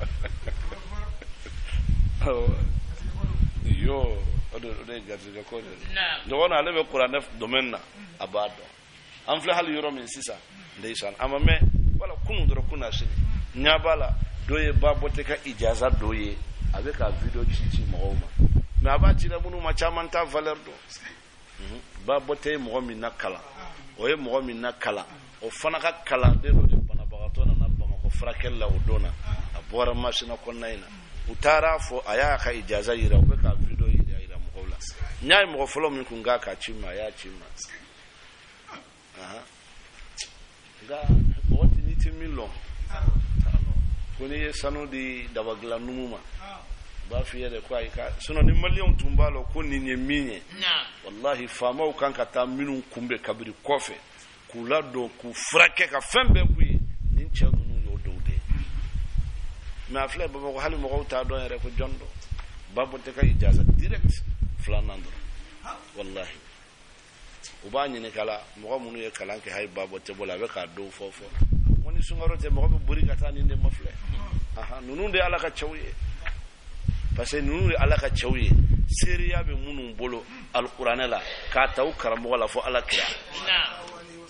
awo yo odo odo gazi ga ko na do wona lebe qur'an def domaine na abado am fle hal yoro min sisa ndeysan ama me wala kunu doro kuna shi nyabala doye babote ka ijaza doye avec a video chichi mohoma na abati na munu ma chamanta valeur do babote mo mi nakala oye mo mi nakala o fana ka kala de do bana bagato na nabba ko frakella o dona abora machine ko naina utara fo aya ka ijaza yira o ka video yira yira mo kola nyai mo folo min kunga ka chima ya chima aha ga mo tini timilo koni sanu di dabagla numuma ba fiye da kwai ka suno ni million tumbalo ko ni nyeminye na wallahi fama o kan kata minun kumbe kabiri kofe kula do ku frake ka fembe ku ni chanu no dode ma fle ba ko hali mo ko ta do re ko jondo babo te ka ijaza direct flanando wallahi ubani ne kala mo ko munu ye kala ke hay babo te bola be ka do fofo woni sungaro te mo ko buri kata ni ne mafle aha nunu de ala ka chawye parce que nunu de ala ka chawye seriya be munun bolo alqur'ana la ka taw karamo wala fo ala kira na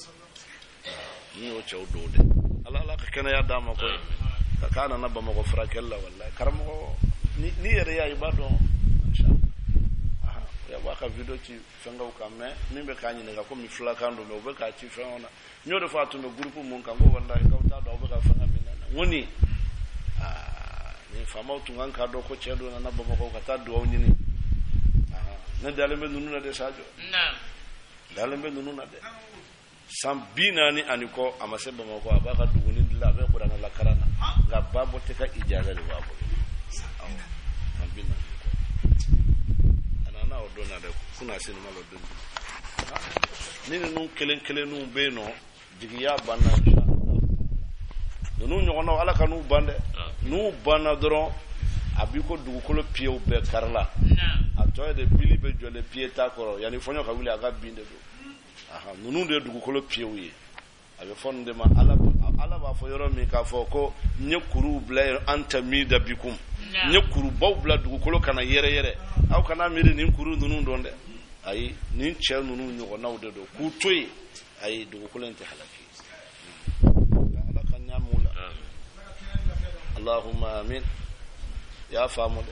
ni o chaw do de ala ala ka kana ya dama ko ka kana na ba mo ko frakella wallahi karamo ni ni yere ya ibado inshallah aha ya ba ka video ci fanga ko kamme min be kanyi ne ga ko mi flakando me o be ka ci fanga nyodo fatu no groupe mun kan go wallahi ka ta do be ka fanga min na woni ah ni fama tungan ka do ko chedo na nabba ko ka ta do nyini ah na dalembe nunu na de sajo na dalembe nunu na de sambina ni aniko amaseba mako abaka duguni dilla be ko dana la karana ga babo te ka ijaza de babo ah sambina ana na odona de kuna sinu malo do nini nun kelen kelen nun be no digiya banna insha Allah nunu nyono ala kanu bande nu banna dron abiko dugukolo pieu be karla na atoy de bili be jole pieta koro yani fonyo ka wuli aga binde do aha nunu de dugukolo pieu yi abe fonde ma ala ala ba fo yoro mi ka fo ko nyekuru bla anta mi da bikum nyekuru baw bla dugukolo kana yere yere aw kana mi de nin kuru nunu donde ay nin chel nunu nyogo nawde do ku toy ay dugukolo ente halaki ala kan nyamula allahumma amin ya famude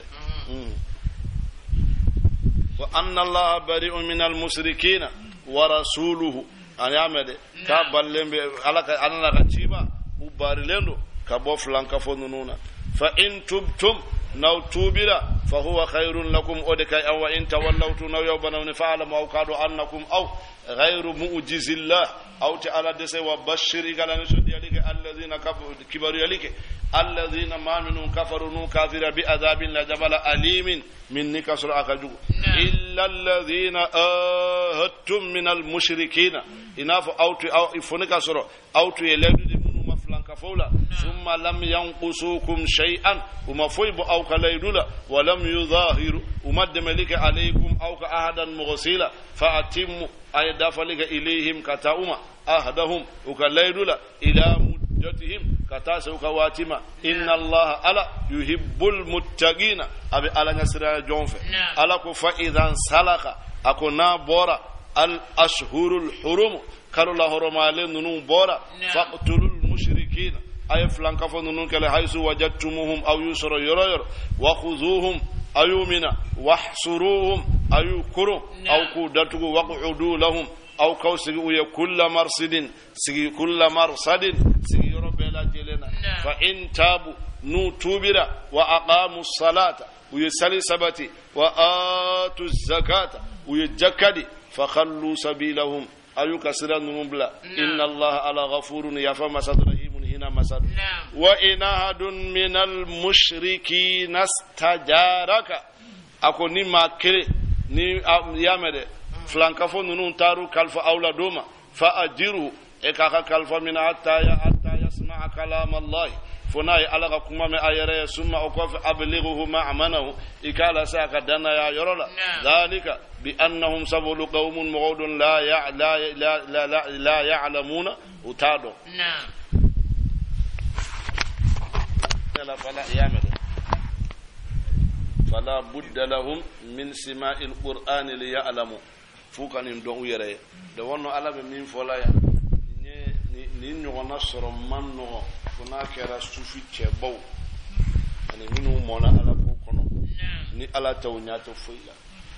wa anna allaha bari'un minal musrikina wa rasuluhu anyamede ka ballembe alaka anana ka ciba ubarilendo ka bo flanka fo nununa fa in tubtum naw tubira fa huwa khairun lakum odeka aw in tawallawtu naw yawbana fa'alamu aw qadu annakum aw ghayru mu'jizillah aw ta'ala dese wa bashiri kala nusudi yalike alladhina kibaru yalike alladhina ma minhum kafaru kafira bi adhabin la jabala alimin minni kasra akaju illa alladhina ahadtum min al mushrikina inafu autu au ifunika sura autu yeledu di munu maflanka fola thumma lam yanqusukum shay'an uma foibu au kalaydula wa lam yuzahiru umad malika alaykum au ka ahadan mughsila fa atimmu ay dafalika ilayhim katauma ahdahum ukalaydula ila muddatihim katasa ukawatima inna allaha ala yuhibbul muttaqina abi ala nasra jonfe ala ko fa idan salaka akona bora al ashhurul hurum karula horomale nunu bora faqtulul mushrikin ay flanka fo nunu kala haysu wajadtumuhum aw yusra yurayr wa khuzuhum ayumina wahsuruhum ayukuru aw kudatugu waqudu lahum aw kawsigi uya kull marsidin sigi kull marsadin sigi yorobela jelena fa in tabu nu tubira wa aqamu salata uyasali sabati wa atu zakata uyajakadi fakhallu sabilahum ayuka siran numbla inna allaha ala ghafurun yafama sadrahim hina na masad wa inahadun minal mushriki nastajaraka ako ni makre ni yamede flankafo nunun taru kalfa awla doma fa ajiru e kaka kalfa min hatta ya hatta yasma'a kalam Allah funai alaga kuma me ayere summa okof ablighuhu ma'manahu ikala saka dana ya yorola dalika bi annahum sabulu qaumun mughadun la ya la la la la ya'lamuna utado na'am la fala yamede fala budda lahum min sima'il qur'ani li ya'lamu fukanin don yere de wonno alabe min fola ya ni ni nyogona soro manno kuna kera sufi chebo ani minu mona ala ko kono ni ala tawnya to fuila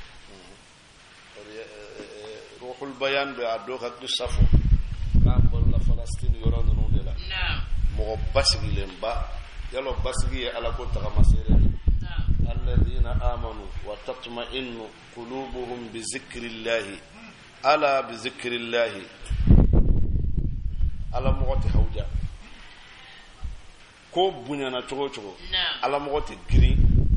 ruhul bayan be ado ka safo ka bolla Palestine yoro no ndela mo basigi lemba yalo basigi ala ko taga masere alladhina amanu wa tatma'innu qulubuhum bi zikrillah ala bi zikrillah ala mo te hawja ko bunyana chogo chogo ala mo te giri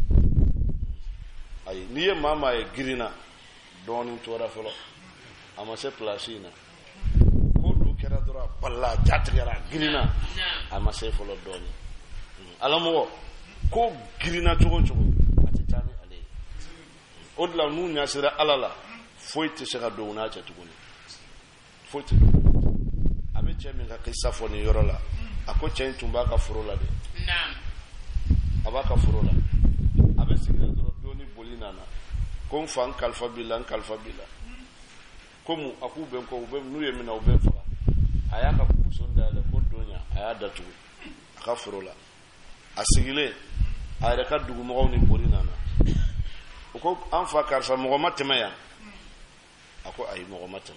ay niye mama e girina doni tora folo ama se placina ko do kera dora balla jatgara girina ama se folo doni ala mo ko girina chogo chogo ati tani ale odla nu nya sira alala foite sera do na cha tuguni foite abe chemi ka kisa foni yorola ako chen tumba ka furola de naam abaka furola abe sigre do doni bolina na kon fan kalfa bilan kalfa bila komu aku ben ko ben nu yemi na ben fa aya ka kusonda da ko donya aya datu ka furola asigile aya ka dugu mo ni bolina na ko an fa karfa mo matema ya ako ay mo matema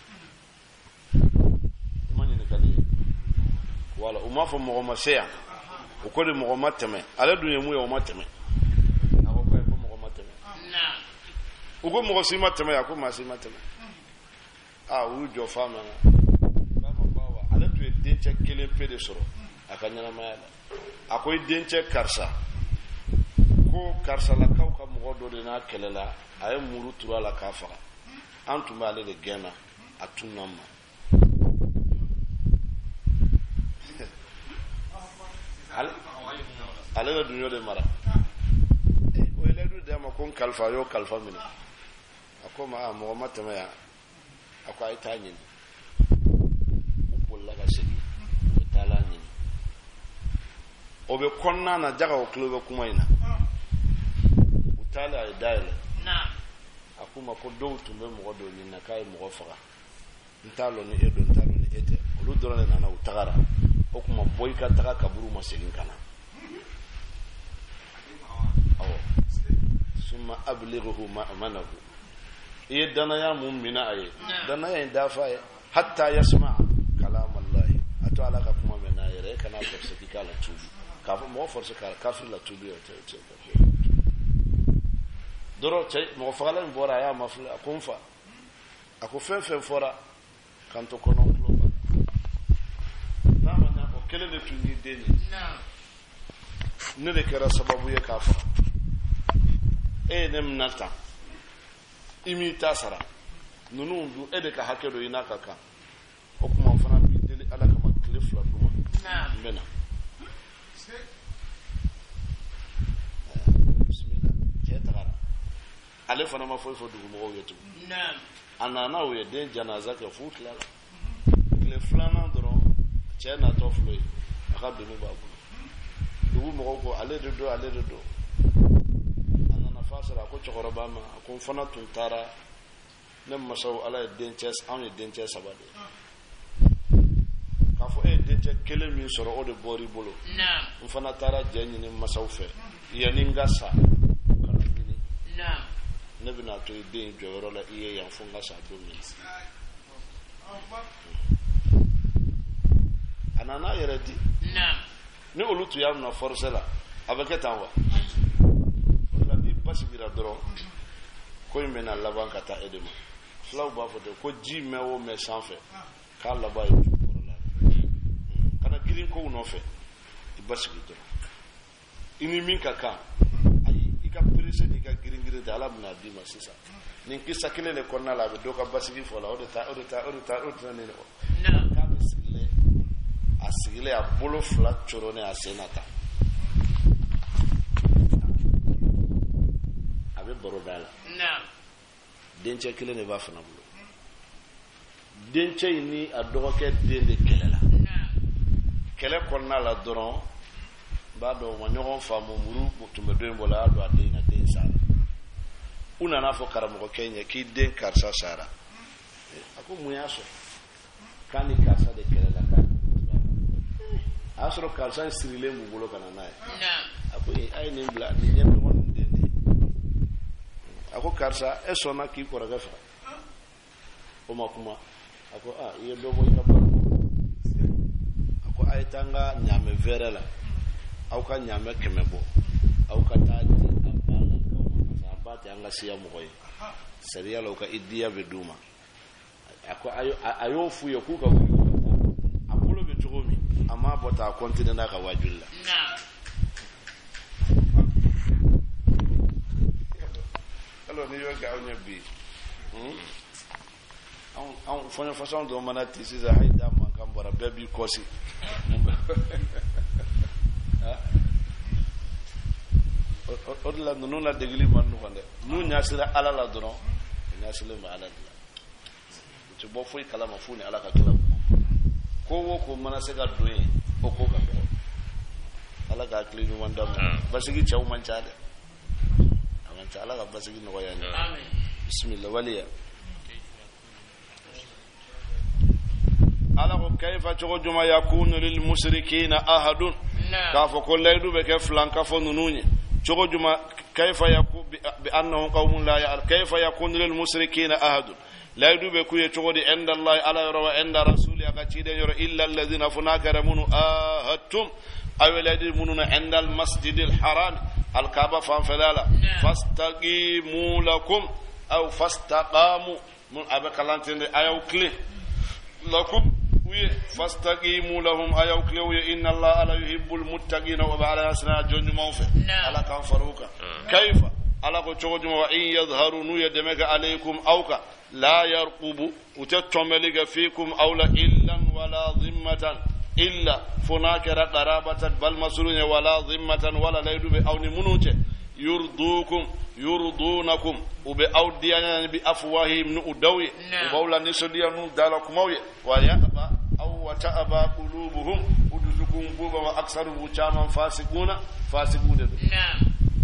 wala uma fo mo ma seya o ko de mo ma teme ala dunya mu yo ma teme ako ko ko mo ma teme na o ko mo si ma teme ya ko ma si ma teme ah u jo fama na fama bawa ala tu e denche kele pede soro akanya ma yala ako e denche karsa ko karsa la kaw ka mo do de na kelela ay muru tura la kafa antu male de gena atunama al ala dunyo de mara e o ele du de ma kon kalfa yo kalfa mini akoma mo matama ya akwa itanyin ubulla ga shi tala nyin obe konna na jaga o klobe kuma ina utala daile na akuma ko do tumbe mo do ni na kai mo fara ntalo ni edo ntalo ni ete olu dorone na na utagara okuma boyka taka kaburu maselin kana aw summa ablighuhu ma'manahu e dana ya mu'mina ay dana ya dafa hatta yasma kalam Allah ato alaka kuma mena yare kana forse kala tubi ka mo forse kala kafir la tubi o te doro che mo fala mbora ya mafla akunfa akufen fen fora kanto kono kloba kele de tuni deni na ne de kera sababu ye kafa e nem nata imi tasara nunu du e de ka hakedo ina kaka o kuma fana bi deli ala kama cliff la duma na mena bismillah je tagara ale fana ma foi fo dugu mo yetu na anana o ye den janaza ka futla le flana dron chena toflo aka benu babu dugu mo ko ale de do ale de do anana fasara ko chokoro bama ko fana tuntara nem masaw ala denches an denches sabade ka fo e denche kele mi soro o de bori bolo na fana tara jenyi ni masaw fe yani ngasa kana mini na nebina to de joro la iye yan funga sa do mi anana yere di na ni olutu ya na force la avec etanwa on la di pasigira dro ko imena laban kata edema flaw ba foto ko ji mewo me sanfe ka laba yi ko la kana girin ko no fe ibasigi do ini min ka kan ay ika presse ni ka girin girin da ala na di masisa nin kisa kile le konna la be do ka basigi fola o de ta o de ta o de ta o de ne na ka bisigile asigile a bolo fla chorone a senata abe borodala na denche kile ne ba fana bulo denche ni a dogoke dende kelela na kele konna la doron ba do ma nyogon famu muru tumbe do mbola do ade na den sara una na fo karamo kenya ki den karsa sara ako muyaso kani karsa de kelela kan asro karsa sirile mu bolo kana nae na ako ay ni bla ni nyem do won dende ako karsa e sona ki ko raga fa o makuma ako ah ye do boy ka ba ako ay tanga nyame verela au ka nyame kemebo au ka taji abala ko sabati anga siya mo koy seriya lo ka idiya be duma ako ayo ayo fu yo ku ka fu apulo be togomi ama bota continue na ka wajulla na alors ni yo ga onye bi hmm on on fonyo façon do manati si za haida man kan bora bebi kosi o de la nunu la degli man no konde nu nyasira ala la dono nyasile ma ala la to bo foi kala ma funi ala ka kala ko wo ko mana se ga doye o ko ka ala ga kli ni wanda basigi chaw man chade aman cha ala ga basigi no ya ni amen bismillah waliya ala ko kayfa chujuma yakunu lil musrikina ahadun ka fo ko laydu be ke flanka fo nununye chujuma kayfa yakun bi annahum qaumun la ya'al kayfa yakunu lil musrikina ahadun laydu be kuye chugodi inda allah ala rawa inda rasuli aga chide yoro illa alladhina funakara munu ahadtum aw laydu mununa inda al masjidil haram al kaaba fa falala fastaqimu lakum aw fastaqamu mun abakalantende ayaw kli lakum وي فاستقيموا لهم ايو كلو ان الله لا يحب المتقين وبعلى اسنا جن موفى على كان فروكا كيف على كوجو وان يظهروا يدمك عليكم اوكا لا يرقب وتتملك فيكم اولى الا ولا ذمه الا فناكر قرابه بل مسلون ولا ذمه ولا ليد او منوت يرضوكم يرضونكم وبأوديان بأفواههم نؤدوي وبولا نسديان دالكم ويأبى أو وتأبى قلوبهم ودزكم بوبا وأكثرهم جاما فاسقون فاسقون نعم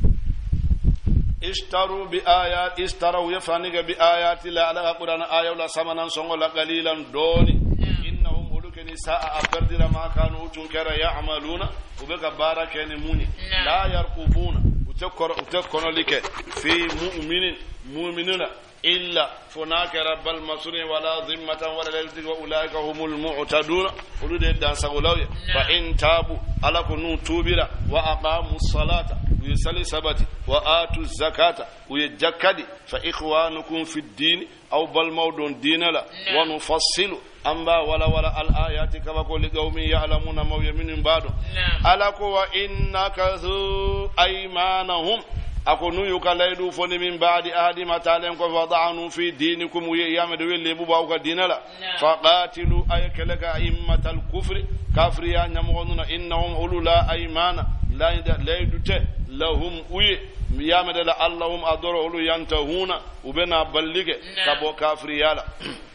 اشتروا بآيات اشتروا يفانيك بآيات لا على قرآن آية ولا سمنا صنغلا قليلا دوني إنهم ملوكني ساء أبردر ما كانوا تنكر يعملون وبك بارك موني لا يرقبون وتكون لك في مؤمن مؤمنون إلا فناك رب المسؤول ولا ذمة ولا لذي وأولئك هم المعتدون ولد الدانس غلاوية فإن تابوا على كنو توبرا وأقاموا الصلاة ويصلي سبت وآتوا الزكاة ويجكد فإخوانكم في الدين أو بل مودون دين لا ونفصل أما ولا ولا الآيات كما كل قوم يعلمون ما يمين بعد ألا وإنك ذو أيمانهم أكونوا يكاليدوا فني من بعد أحد ما تعلم فضعنوا في دينكم ويام دويل لبوا وكدين لا فقاتلوا أيكلك أئمة الكفر كافر يا نمغنون إنهم أولو لا أيمان لا لا يدت لهم وي يام دل اللهم أدور أولو ينتهون وبنا بلغ كبو كافر يالا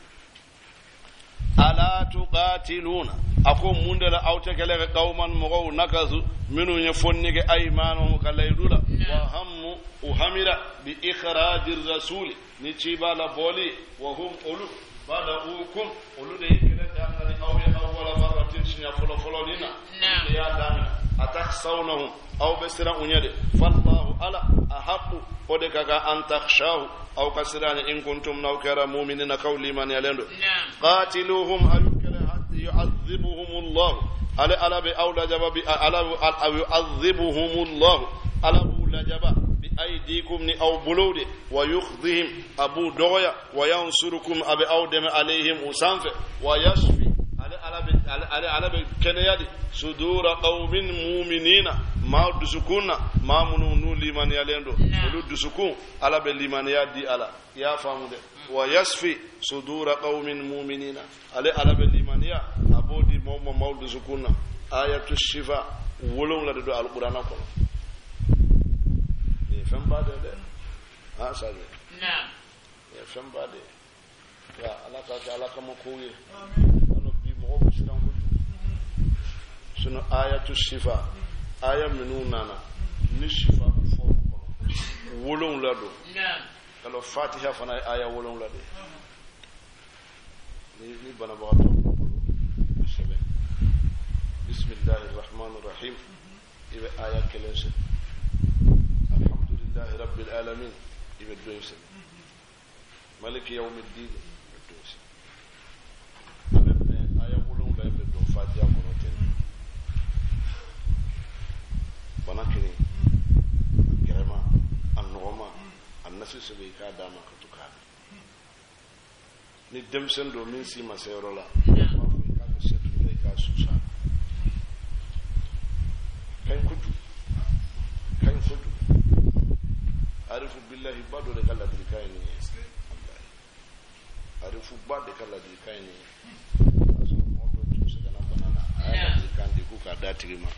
ألا تقاتلون أكو مندل أو تكلك قوما مغو نكثوا منو يفنك أيمانهم كاليدولا وهم وهمر بإخراج الرسول نتشيبا لبولي وهم أولو بدأوكم أولو دي كده دامنا أول مرة تنشنيا فلو فلو لنا يا دامنا أتخصونهم أو بسرا أنيد فالله ألا أحق ودكك أن تخشاه أو كسران إن كنتم نوكر مؤمنين قولي من يلندو قاتلوهم يعذبهم الله على على بأولى جبا على يعذبهم الله على بأولى جبا بأيديكم أو بلود ويخذهم أبو دويا وينصركم أبي أودم عليهم أسانف ويشفي على على ala ala be keneyadi sudura qaumin mu'minina ma dusukuna ma mununu liman yalendo ulu dusukun ala be liman yadi ala ya famude wa yasfi sudura qaumin mu'minina ala ala be liman ya abodi momo mawdu sukuna ayatu shifa wolon la do alqur'ana ko ni famba de de ha sa de na ya famba de ya ala ka ala kama koye alo bi mo ko sidan ko sunu ayatu shifa aya minunana ni shifa fo ko wolon la do na kalo fatiha fana aya wolon la de ni ni bana ba to sebe bismillahir rahmanir rahim ibe aya kelense alhamdulillahi rabbil alamin ibe doyse maliki yawmiddin doyse abe aya wolon la ibe do fatiha ko no ten bana kini grema annoma annasi sebe ka dama ka tuka ni demsen do min si masero la ma fu ka ko setu le ka susa kan kudu kan kudu arifu billahi bado de kala dirkai ni arifu bado kala dirkai ni aso moto tu se kana banana aya dirkan di ku ka datirima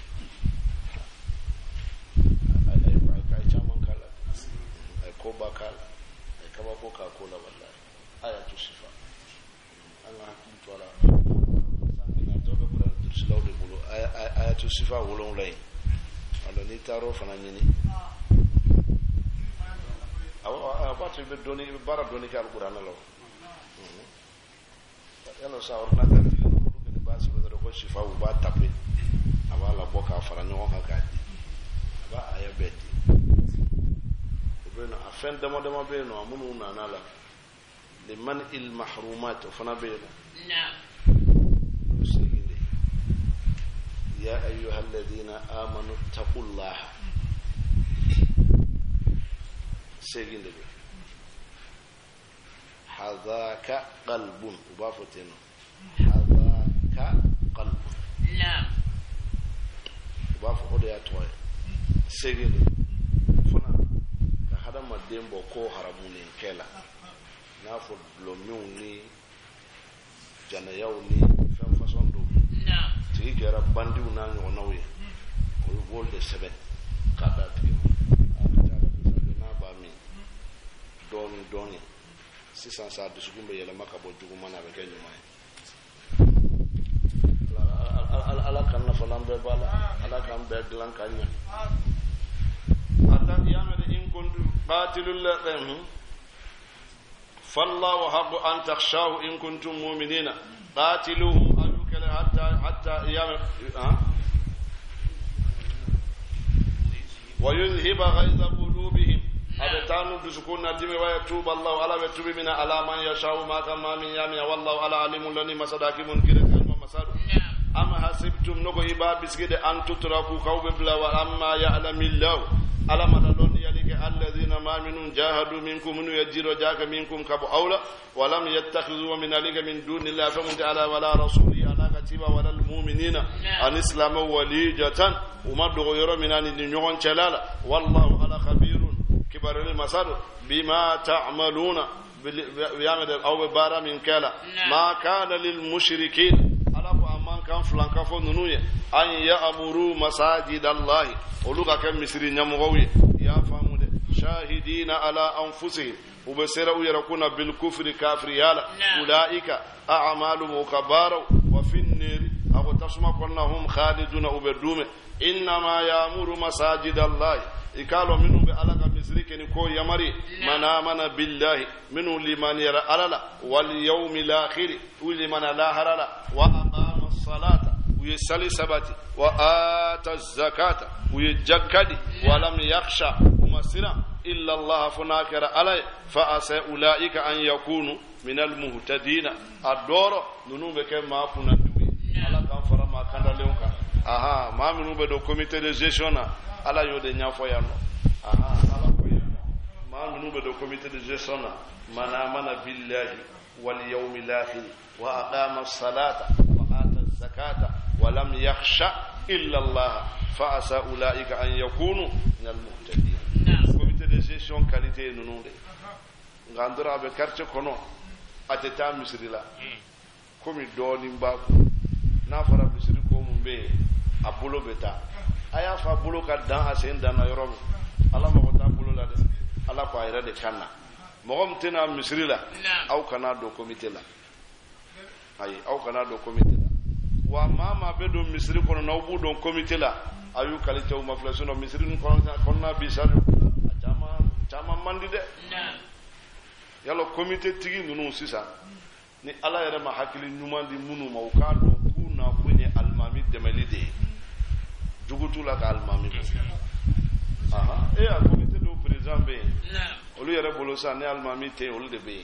ai ai kai chaman kala ai ko bakala ai kaba ko ka kola wallahi aya tu sifa Allah tu wala sangina to be bra tu silaw de bulu aya aya tu sifa wolon lay alo ni taro fana nyini awa ba to be doni bara doni ka alquran law yalo sa orna ka ti ko ni basi be ko sifa u ba tapé awala boka fara nyo ka ka ba aya beti beno afen demo demo beno amunu nanala liman il mahrumat fana beno na useginde ya ayyuhal ladina amanu taqullaha seginde be hadaka qalbun ubafoteno hadaka qalbun na ubafo ode ya toy seginde fana ka hadama dembo ko haramune kela na fo blomion ni jana yaw ni fam façon do na tigi kera bandi una no nawe ko wolde seben kada tigi akata la na ba mi doni doni sisan sa de sugumbe yela makabo juguma na be kenyu mai ala ala kan na falambe bala ala kan be glan kanya atan yamade in kuntu qatilul lahum fallahu haqqu an takhshahu in kuntum mu'minina qatiluhum ayukala hatta hatta yam wa yuzhiba ghaiza qulubihim abtanu dusukuna dimi wa yatubu Allah ala yatubu mina ala man yashau ma kama min yami wallahu ala alimun lani masadakimun kiran wa masadu amma hasibtum nugo iba bisgide an tutraku qawbi bila wa amma ya'lamillahu ala madalon yalike alladhina ma minun jahadu minkum min yajiru jaka minkum kabu awla wa lam yattakhidhu min alika min dunillahi famun ta'ala wala rasuli ala katiba wala almu'minina an islamu walijatan umadu yoro minani ni nyon chalala wallahu ala khabirun kibarul masad bima ta'maluna biyamad aw bara min kala ma kana lil mushrikin kan flanka fo nunuye an ya amuru masajidallahi uluka kan misri nyamugawi ya famude shahidina ala anfusihim ubasira yarakuna bil kufri kafir yala ulaika a'malu mukabara wa fin nar aw tasma kullahum khaliduna ubadume inma ya'muru masajidallahi ikalo minu be alaka misri ken ko yamari mana mana billahi minu liman yara alala wal yawmil akhir liman la harala wa الصلاة ويصلي سباتي وآتى الزكاة ويجكدي ولم يخشى ومسرا إلا الله فناكر عليه فأسى أولئك أن يكونوا من المهتدين الدور ننوب كما كنا دوي على كان فرما كان لونك أها ما منوب دو كوميتي دي جيشن على يودي نيافو يانو أها على ما منوب دو كوميتي دي جيشن من آمن بالله واليوم الآخر وأقام الصلاة وآتى الزكاة ولم يخشى إلا الله فعسى أولئك أن يكونوا من المهتدين. comité de gestion qualité nunu de ngandora be quartier kono ateta misiri la komi doni mbako na fara misiri ko mumbe abulo beta aya fa bulo ka dan asen dan na yoro ala mako ta bulo la de ala ko ayra de kanna mo tena misiri la au kana do comité la ay au kana do comité la wa mama be do misiri kono na ubu do comité la ayu qualité o maflaso no misiri ni kono kono bi salu jama jama mandi de yalo comité tigi nunu sisa ni ala yere ma hakili nyumandi munu ma uka do kuna kwenye almami demelide jugutu la ka almami aha e a comité do président be na olu yere bolo sa ni almami te olu de be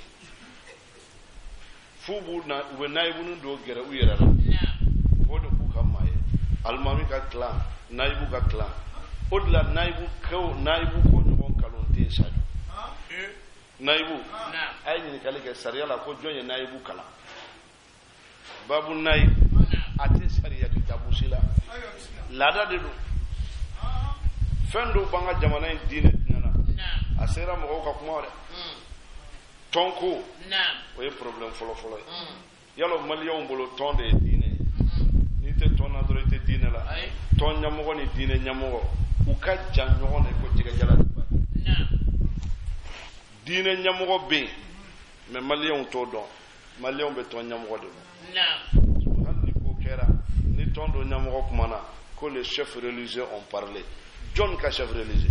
fubu na we naibu nu do gere u yere na wodo ku kamaye almami ka clan naibu ka clan odla naibu ko naibu ko nyon kalonte sadu naibu ay ni kale ke sariya la ko jonye naibu kala babu nay ate sariya kitabu sila lada de do fendo banga jamana dine nana asera mo ko kuma re tonko na o e problem folo folo yalo malion bolo tonde dine ni te tonna do te dine la ton nyamo ni dine nyamo uka janyo ne ko tiga jala na dine nyamo be mais malion to do malion be ton nyamo de na han ni ko kera ni ton do nyamo kumana que les chefs religieux ont parlé John ka chef religieux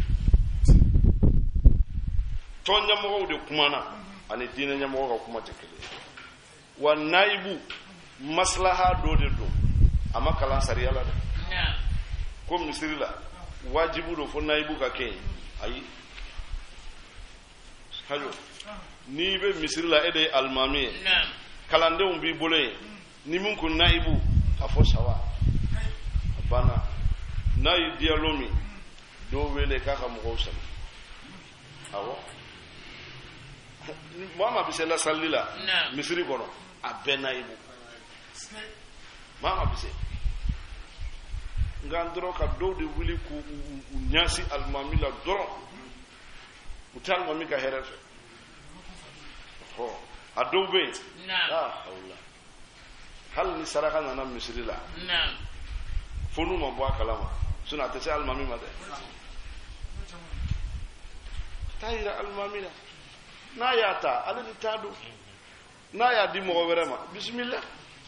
ton nyamo de kumana ani dine nyamo ko kuma tekele wa naibu maslaha do de do ama kala sariya la na ko misiri la wajibu do fo naibu ka ken ayi hayo ni be misiri la ede almami na kalande on bi bole ni mun ko naibu afo sawa bana nay dialomi do wele ka ka mo sam awo mama bise la salila misiri kono abe naibu mama bise ngandro ka do de wili ku nyasi almami la doro utal mami ka herafe ho adobe na Allah hal ni saraka na misri la na fonu mo bwa kalama suna tese almami ma de tayira almami la na yata ala ni tadu na ya di mo werema bismillah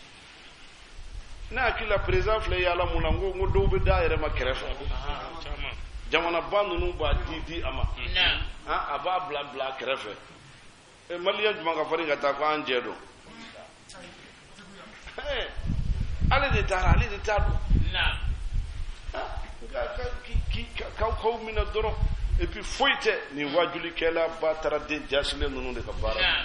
na kila président fle yala munango ngodo be daire ma kerefa jamana bandu nu ba didi ama na ha aba bla bla kerefa e maliya juma ka fari ngata ko anjedo eh ale de tara ale de tadu na ha ka ki ki ka ko mina doro et puis foite ni wajuli kela ba tara de jasle nunu de ka bara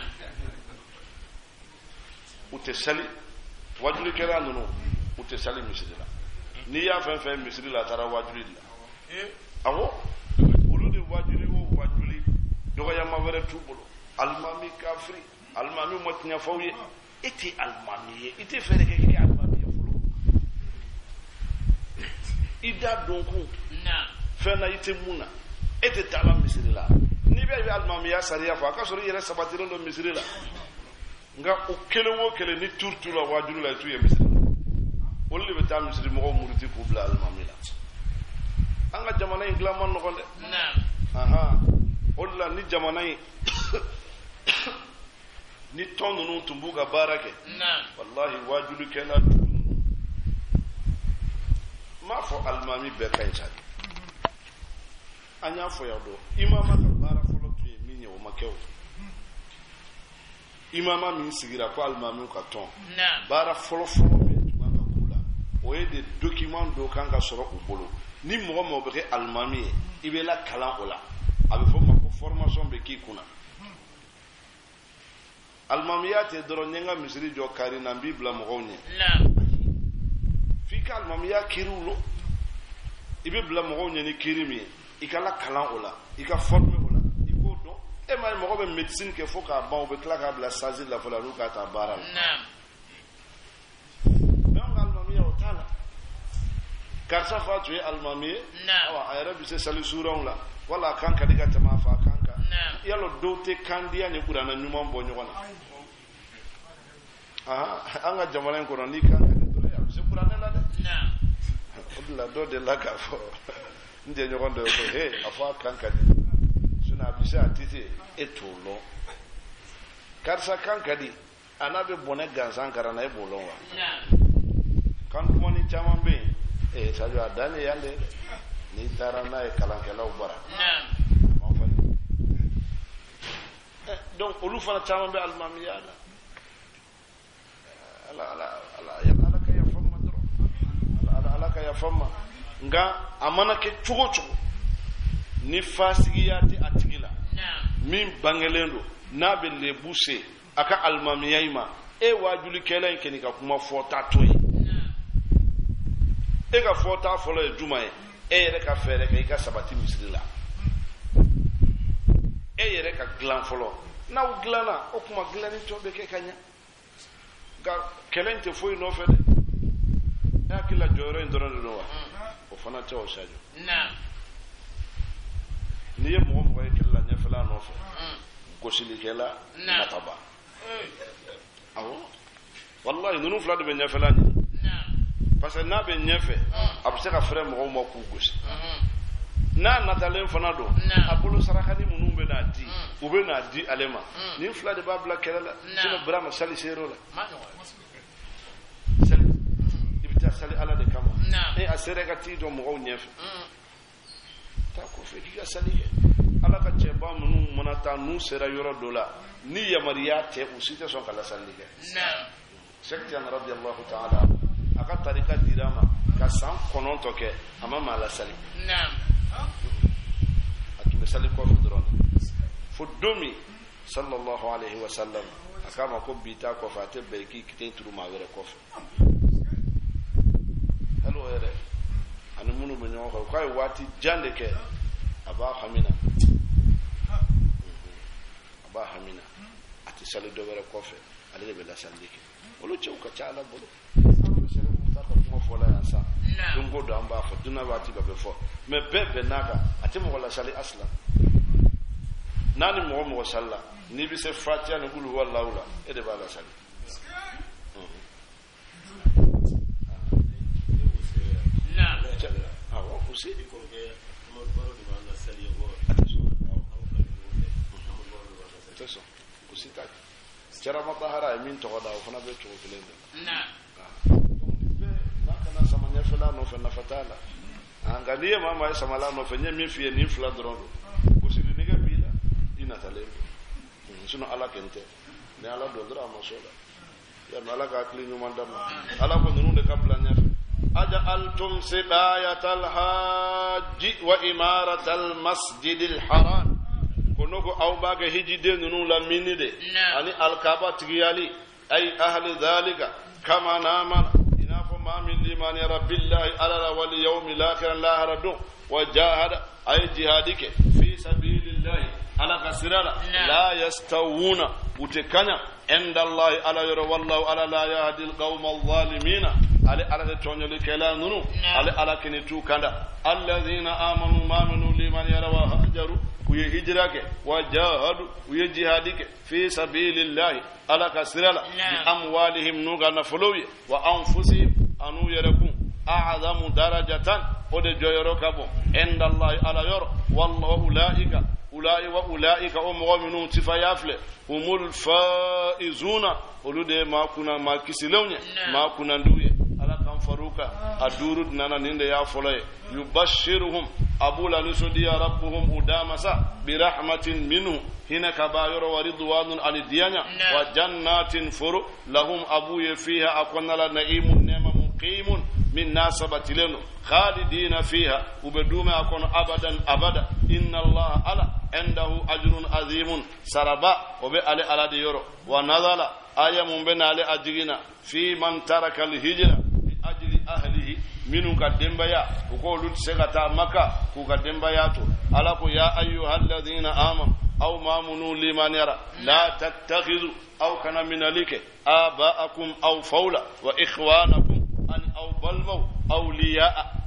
ute sali wajuli kela nunu ute sali misiri la ni ya fen fen misiri la tara wajuli la eh awo olu de wajuli wo wajuli doga ya mavere tubulo almami kafri almami motnya fawye eti almami eti fere ke ke almami fulo ida donku na fena ite muna eti tala misiri la ni be almami ya sariya fa ka sori yere sabatiro do misiri la nga o kele wo kele ni turtu la wajuli la tu ye misiri wolli be tam misiri mo muriti ko bla almami la anga jamana ingla man no gonde na aha olla ni jamana ni tonu no tumbuga barake na wallahi wajulu kena ma fo almami be kay sa anya fo yado imama ka bara fo lo tuye minye o makew imama min sigira ko almami ka ton na bara fo fo be tuma ka kula o e de document do kan ka soro o bolo ni mo mo be almami ibe la kala ola abe fo ma ko formation be ki kuna almamiyate doro nyenga misiri jo kari na bibla mo gonye na fika almamiya kirulo ibe bla mo gonye ni kirimi ikala kala ola ika forme ola iko do e ma mo be medicine ke foka ba o be klaka bla sazi la fola ruka ta bara na donc karsa fa tu almami na'am wa ayra bi se sali suran la wala kanka diga tama fa kanka na'am yalo dote kandiya ni kurana nyuma mbo nyona ah anga jamalen ko ni kanka de ya se kurana la de na'am la do de la ka fo nje nyondo ko he afa kanka de suna bisa atite etolo karsa kanka di anabe bone gansan karana e bolon wa na'am kan kuma ni chaman be e sajo adane yande ni tarana e kalankela ubara na'am ma fa eh donc olu fana chaman be almamiya ala ala ala ya ala ka ya famma dro ala ala ka ya famma nga amana ke chugo chugo ni fasigiyati atigila na'am min bangelendo na be lebuse aka almamiyaima e wajuli kelen keni ka kuma fota toyi e ka fota folo e juma e e yere ka fere ka ika sabati misri la e yere ka glan folo na u glana o kuma glani to be ke kanya ga kelen te foi no fede ya kila joro ndoro ndo wa o fana te o shajo na ni ye mo mo e kila nya fela no fe gosili kela na taba awo wallahi nunu fla de be nya fela ni na parce que na be nya fe abse ka frère mo mo ku gosi na natalen fana do abulu sarakani munu be na di u be na di alema ni fla de babla kela sino brama sali sero la sali ibita sali ala de kama e asere ka ti do mo nya fe ta ko fe ki sali ala ka cheba munu monata nu sera yoro dola ni yamariya te usite son kala sali ke na sektian radiyallahu ta'ala aka tarika dirama ka san konon to ke ama mala sali na atu sali ko fudron fudomi sallallahu alaihi wasallam aka ma ko bita ko fate berki kiten turu ma were ko hello ere anu munu be nyo ko kai wati jande ke aba hamina aba hamina ati sali do were ko fe ale be la sali ke olu chew ka chala bolo sele mu ta ko mo fola ya sa dungo do amba fo duna wati ba be fo me bebe naka ati mo wala sali asla nani mo mo salla ni bi se fatia ni gulu wallahu la e de ba la sali na ah wa aussi ko ke mo baro di banda sali go attention aussi ta jara ma tahara min to da fana be to kelende na na kana samanya fela no fe na fatala angalie mama ya samala no fe nyemi fie ni fla drondo kusini niga bila ina talendo sino ala kente ne ala do dra ma sola ya mala ka kli ñu mandama ala ko ñu de kabla nya aja altum sidayatal hajj wa imaratal masjidil haram konogo awbaga hijide nunu la minide ani alkaba tigiyali ay ahli dhalika kama namana inafo ma min liman ya rabbillahi ala wal yawmil akhir la haradu wa jahada ay jihadike fi sabilillahi ala kasirala la yastawuna utekanya inda allahi ala yara wallahu ala la yahdi alqawma adh-dhalimin ala ala tonyole kala nunu ala ala kinitu kanda alladhina amanu ma minu liman yara wa hajaru uye hijrake wa jahadu uye jihadike fi sabilillahi ala kasirala bi amwalihim nuga nafuluwi wa anfusihim anu yarakum a'zamu darajatan ode joyoro kabo inda allahi ala yara wallahu ulaika ulai wa ulaika ummu'minun tifayafle humul faizuna ulude ma kuna ma kisilawnya ma kuna nduye ala kan faruka adurud nana ninde ya foloye yubashshiruhum abula nusudi ya rabbuhum udamasa bi rahmatin minhu hina kabayru wa ridwanun alidiyanya wa jannatin furu lahum abuye fiha akwana la naimun nema muqimun min nasabati lenu khalidina fiha ubeduma akono abadan abada inna allaha ala indahu ajrun azimun saraba obe ale ala de yoro wa nazala ayamun bena ale ajigina fi man taraka alhijra bi ajli ahlihi minu kadembaya ko lut segata maka ku kadembaya to ala ko ya ayyuhalladhina amanu aw mamunu liman yara la tattakhidhu aw kana min alike abaakum aw fawla wa ikhwanakum an aw balmu awliya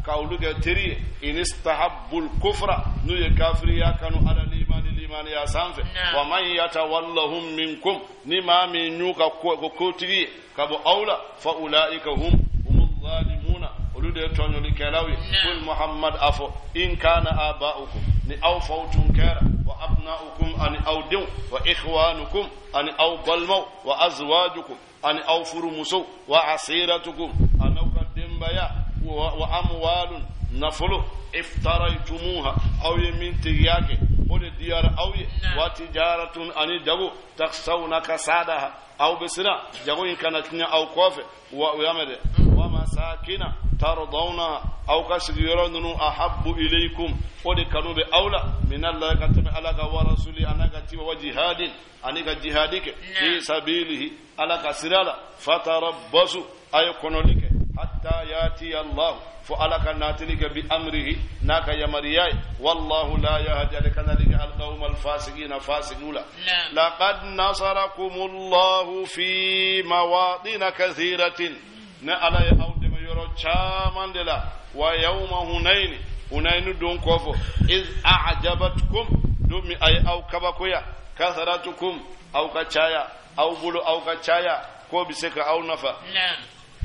كاولوك تري إن استحبوا الكفر نو كافريا كانوا على الإيمان الإيمان يا سانف ومن يتولهم منكم نما من نوكا كوتري كابو أولى فأولئك هم هم الظالمون ولود تونيو لكلاوي قل محمد أفو إن كان آباؤكم ni aw fawtun kara wa abna'ukum an awdu wa ikhwanukum an aw balmaw wa azwajukum an aw furumusu wa asiratukum an awqaddambaya wa amwalun nafulu iftaraytumuha aw yaminti yake ode diyar awye wa tijaratun an dabu taksawna kasadaha aw bisna jagoyin kanatnya aw kofe wa yamade wa masakina ترضون أو كسيرون أحب إليكم ودي كانوا بأولى من الله كتم على ورسوله أنا كتب وجهاد أنا كجهادك في سبيله على كسرالة فتربصوا أي كنولك حتى يأتي الله فألك ناتلك بأمره ناك يا مرياي والله لا يهدي لك ذلك القوم الفاسقين فاسقون لقد نصركم الله في مواطن كثيرة نألا يأود يرو چامندلا ويوم هنين هنين دون كوفو إذ أعجبتكم دومي أي أو كبكويا كثرتكم أو كچايا أو بلو أو كچايا كو بسك أو نفا نعم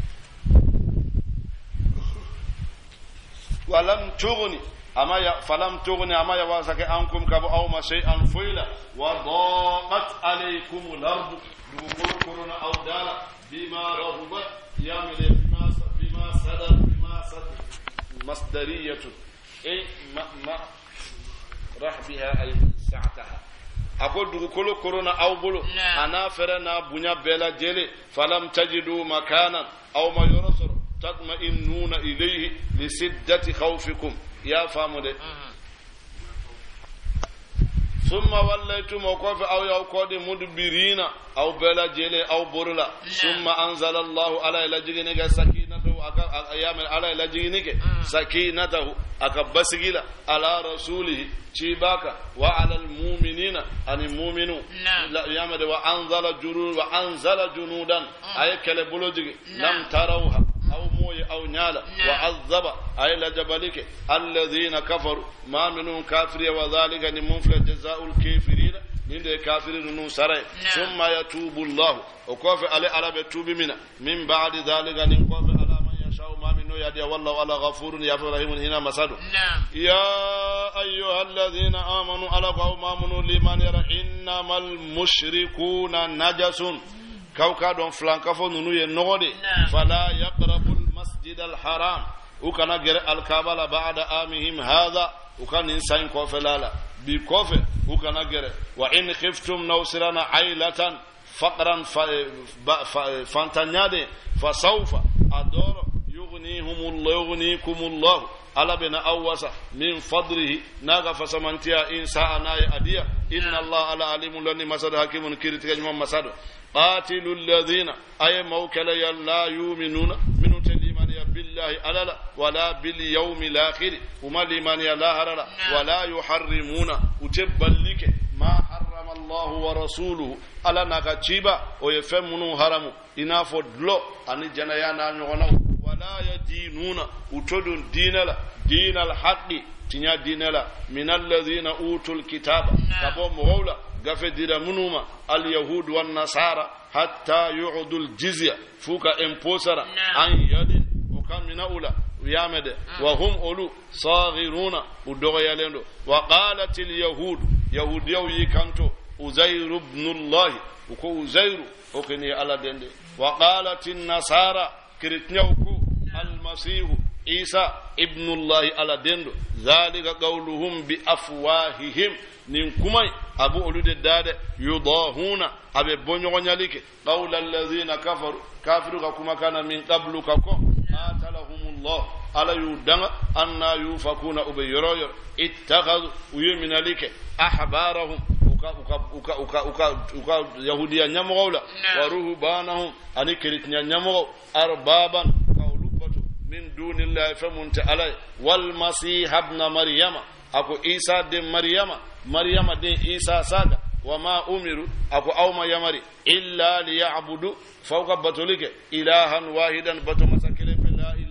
ولم تغني أما ي... فلم تغني أما يواسك أنكم كبو أو ما شيئا فيلا وضاقت عليكم الأرض دخول كورونا أو دالا بما رهبت يامل بما بما صدر بما صدر مصدرية أي ما ما راح بها أي ساعتها أقول دخول كورونا أو بلو أنا فرنا بنيا بلا جلي فلم تجدوا مكانا أو ما يرسل تطمئنون إليه لسدة خوفكم يا فامد ثم وليتم وقف أو يقود مدبرين أو بلا جيل أو برلا ثم أنزل الله على لجينك سكينته أيام على لجينك سكينته أكبسجلا على رسوله شيباك وعلى المؤمنين أن المؤمنون يامد وأنزل جنود وأنزل جنودا أي كلبلوجي لم تروها أو موي أو نالا وعذب أي لجبلك الذين كفروا ما منهم كافر وذلك نمفل جزاء الكافرين من الكافرين نصر ثم يتوب الله وكف على على بتوب منا من بعد ذلك نكف على من يشاء ما منه يدي والله على غفور يا رحيم هنا مسد يا أيها الذين آمنوا على قوم آمنوا لمن يرى إنما المشركون نجس كوكا دون فلانكافو نونو ينودي فلا يقرب المسجد الحرام وكان غير الكعبه بعد عامهم هذا وكان انسان كوفلالا بكوف وكان غير وان خفتم نوسرنا عيله فقرا فانتنياد فسوف ادور يغنيهم الله يغنيكم الله على بنا أوسع من فضله ناغا فسمنتيا إنسان ناي أديا إن الله على عليم لني مسد حكيم كيرتك جمع مسد قاتل الذين أي موكلا لا يؤمنون من تليمان بالله ألا ولا باليوم الآخر وما لمن لا هرلا ولا يحرمون وتبلك ما حرم الله ورسوله على نكتيبا ويفهمون حرم إنافو دلو أن جنايانا نغنو ولا يدينون وتدون دين لا دين الحق تنيا دين لا من الذين أوتوا الكتاب كبو مغولا غفدير منوما اليهود والنصارى حتى يعدوا الجزية فوق امبوسرا عن يد وكان من أولى ويامد وهم أولو صاغرون ودغيا لندو وقالت اليهود يهود يوي كانتو أزير ابن الله وكو أزير وكني على دند وقالت النصارى كرتنيوكو المسيح عيسى ابن الله على دندو ذلك قولهم بأفواههم نكمي أبو أولود الداد يضاهون أبي بنيونيالك قول الذين كفروا كافروا كما كان من قبل ككو قاتلهم الله على يدنا أن يوفكون أبي يروير اتخذوا ويمن لك أحبارهم uka uka uka uka yahudiya nyamola waruhbanahum ani kiritnya nyamo arbaban kaulubatu min dunillahi famunta alay wal masih ibn maryama ako isa de maryama maryama de isa saga wama umiru ako awma yamari illa liya'budu fawqa batulika ilahan wahidan batu masakile la ilaha illa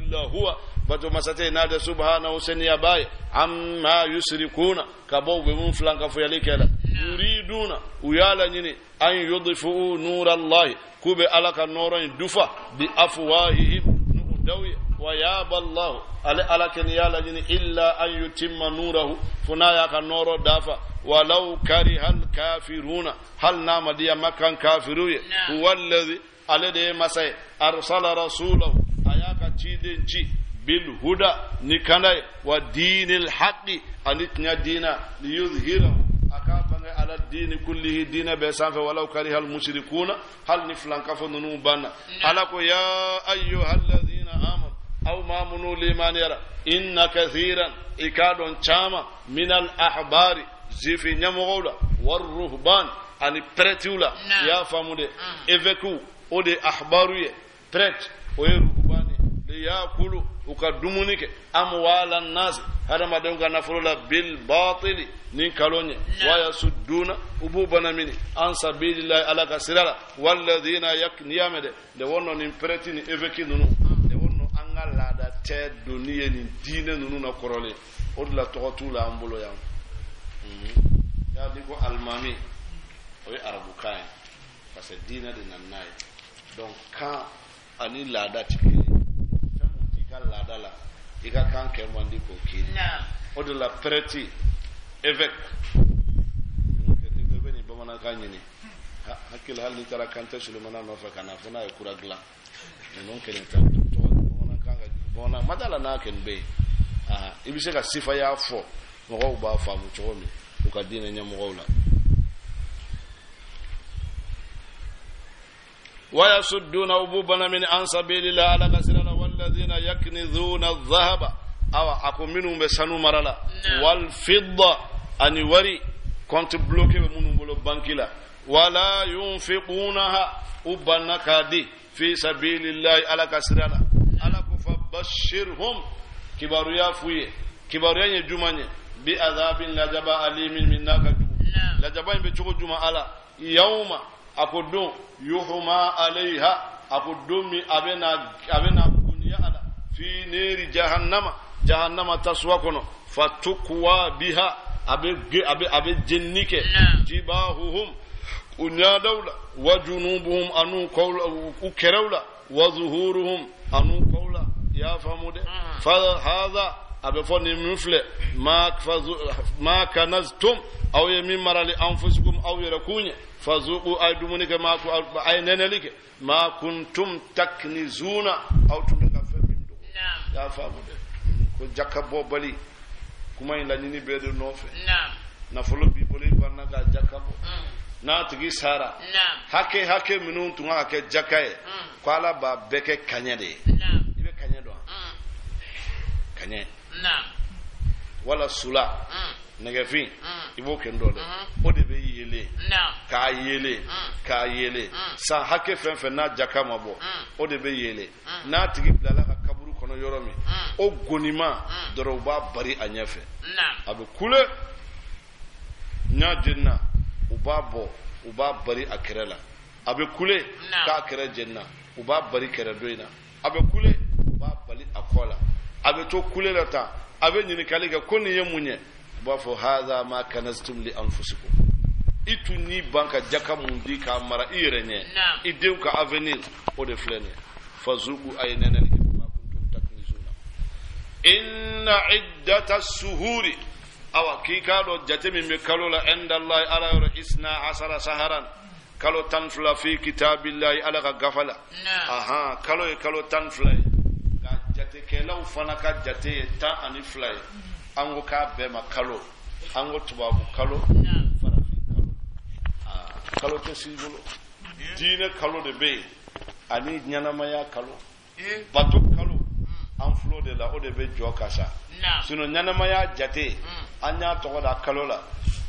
illa huwa bato masate na da subhanahu saniya bai amma yusrikuna kabo be mun flanka fo yalikela yuriduna uyala nyini an yudfu nurallahi kube alaka noron dufa bi afwahihim nudawi wa yaba allah ala alakan yala nyini illa an yutimma nurahu funaya ka noro dafa walau karihal kafiruna hal nama diya makan kafiruye huwa alladhi alade masay arsala rasulahu ayaka cidenci bil huda nikanay wa dinil haqqi anitnya dina liyuzhira akafanga ala dini kullihi dina be sanfa walau karihal mushrikuna hal niflan kafununu banna alako ya ayyuhalladhina amanu aw mamunu liman yara inna kathiran ikadon chama minal ahbari zifi nyamogola war ruhban ani pretiula ya famude eveku ode ahbaruye pret oye ruhbani li yakulu ukadumunike amwala nas hada madonga nafurula bil batili ni kalonye wa yasudduna ububana mini an sabilillahi ala kasirala walladhina yakniyamede de wonno ni preti ni eveki nunu de wonno angala da te doniye ni dine nunu na korole odla tokotula ambulo yam ya diko almami oye arabu kain parce que dina de nanay donc quand ani lada tikili famu tika lada la ika kan kermandi ko kili na odo la preti évêque donc ni bebe ni bamana kanyini hakil hal ni tara kante sulemana no fa kana funa e kura gla non kenen tan to bamana kanga bona madala na ken be ah ibise ka sifa ya fo mo ba famu chomi ukadina nyamugola ويصدون أبوبنا من عن سبيل الله على كسرنا والذين يكنزون الذهب أو أكو منهم بسنو مرلا والفضة أن يوري كنت بلوكي بمنهم بلو بانكلا ولا ينفقونها أبنا كادي في سبيل الله على كسرنا على فبشرهم كبارو يافوي كبارو يجمعني بأذاب لجبا أليم من ناك لجبا بيشوكو جمع على يوم akodon yuhuma alaiha akodomi abena abena kunya ala fi neri jahannama jahannama taswakono fatukwa biha abe abe abe jennike jibahuhum kunya dawla wa junubuhum anu qawla ukerawla wa zuhuruhum anu qawla ya famude fa hadha abe fonni mufle ma ma kanaztum aw yamin marali anfusukum aw yarakunya فذوقوا أيدمنك ما أي ننلك ما كنتم تكنزون أو تمكفر من دو يا فامو ده كو جاكا بوبالي كما يلاني بيدو نوفي نعم نفلو بيبولي بانا جاكا بو na tigi sara hake hake minun tunga hake jakaye kwala ba beke kanyade ibe kanyado kanye wala sula negafi ibo kendo de o de be yele ka yele ka yele sa hake fen fen na jaka mabo o de be yele na tigi blala ka kaburu kono yoromi o gonima doro ba bari anyafe abe kule nya jenna uba bo uba bari akirela abe kule ka akira jenna uba bari kere doina abe kule uba bali akola abe to kule lata abe nyini kaliga koni yemunye bafo hadha ma kanastum li anfusikum ituni banka jaka mundi ka mara irenye ideu ka avenir o de flene fazugu aynana ma kuntum taknizuna inna iddata suhuri awa kika do jatemi me kalola inda allah ala isna asara saharan kalo tanfla fi kitabillahi ala ka gafala aha kalo e kalo tanfla ga jate kelaw fana ka jate ta ani fly ango ka be makalo ango tubabu kalo farafi kalo ah kalo to sibulo dine kalo de be ani nyana maya kalo bato kalo an flo de la o de be jokasa sino nyana maya jate anya to da kalo la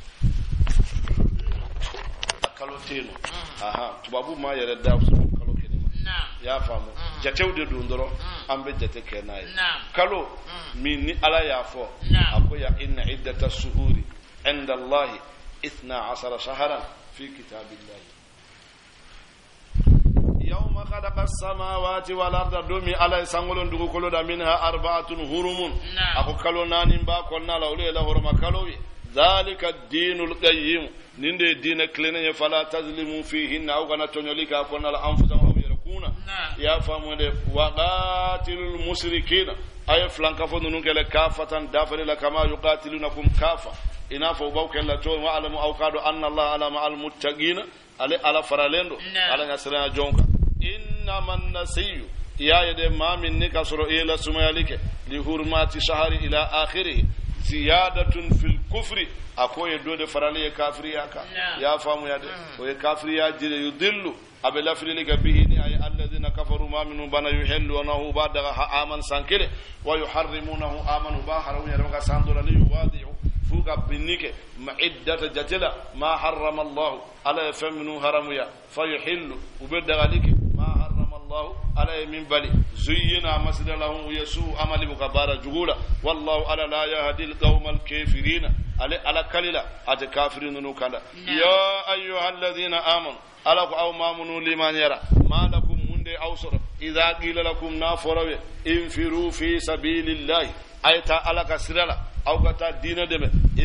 kalo teno aha tubabu ma yere da kalo kenima ya famu jate de dundoro ambe jate kenai kalo min ni ala ya fo akoya inna iddata suhuri inda allah اثنا عشر شهرا في كتاب الله يوم خلق السماوات والأرض دومي على سانغولون دوغو كولو دا منها أربعة هرم أكو كالو نانين با كولنا لولي لهرم كالوي ذلك الدين القيم نندي دين كلين فلا تظلموا فيهن أو غنا تنيوليك أكونا لأنفسهم يركون يا فامو دي وقاتل المشركين أي فلانكا فنونك لكافة دافر لكما يقاتلونكم كافة إنا فوبوك اللتون وعلموا أو قالوا أن الله على مع المتقين على على فرالندو على نسرنا جونكا إنما النسي يا يد ما من نكسر إلى سمالك لحرمات شهر إلى آخره زيادة في الكفر أكو يدود فرالي كافريا كا يا فامو يا دي وكافريا جل يضل أبلا فريلك به أي الذين كفروا ما منهم بنا يحلونه بعد آمن سانكله ويحرمونه آمن باهر ويرمك ساندر ليواضعوا فوق بنيك معدة جتلا ما حرم الله على فمن هرميا فيحل وبدغ لك ما حرم الله على من بلي زينا مسجد لهم ويسوء عمل مكبار جغولا والله على لا يهدي القوم الكافرين على على كللا اتكافرين نكلا يا ايها الذين امنوا ألق أو مامنوا لمن يرى ما لكم من دي أوسر إذا قيل لكم نافروا انفروا في سبيل الله أيتا ألق سرلا أو قتا دين دم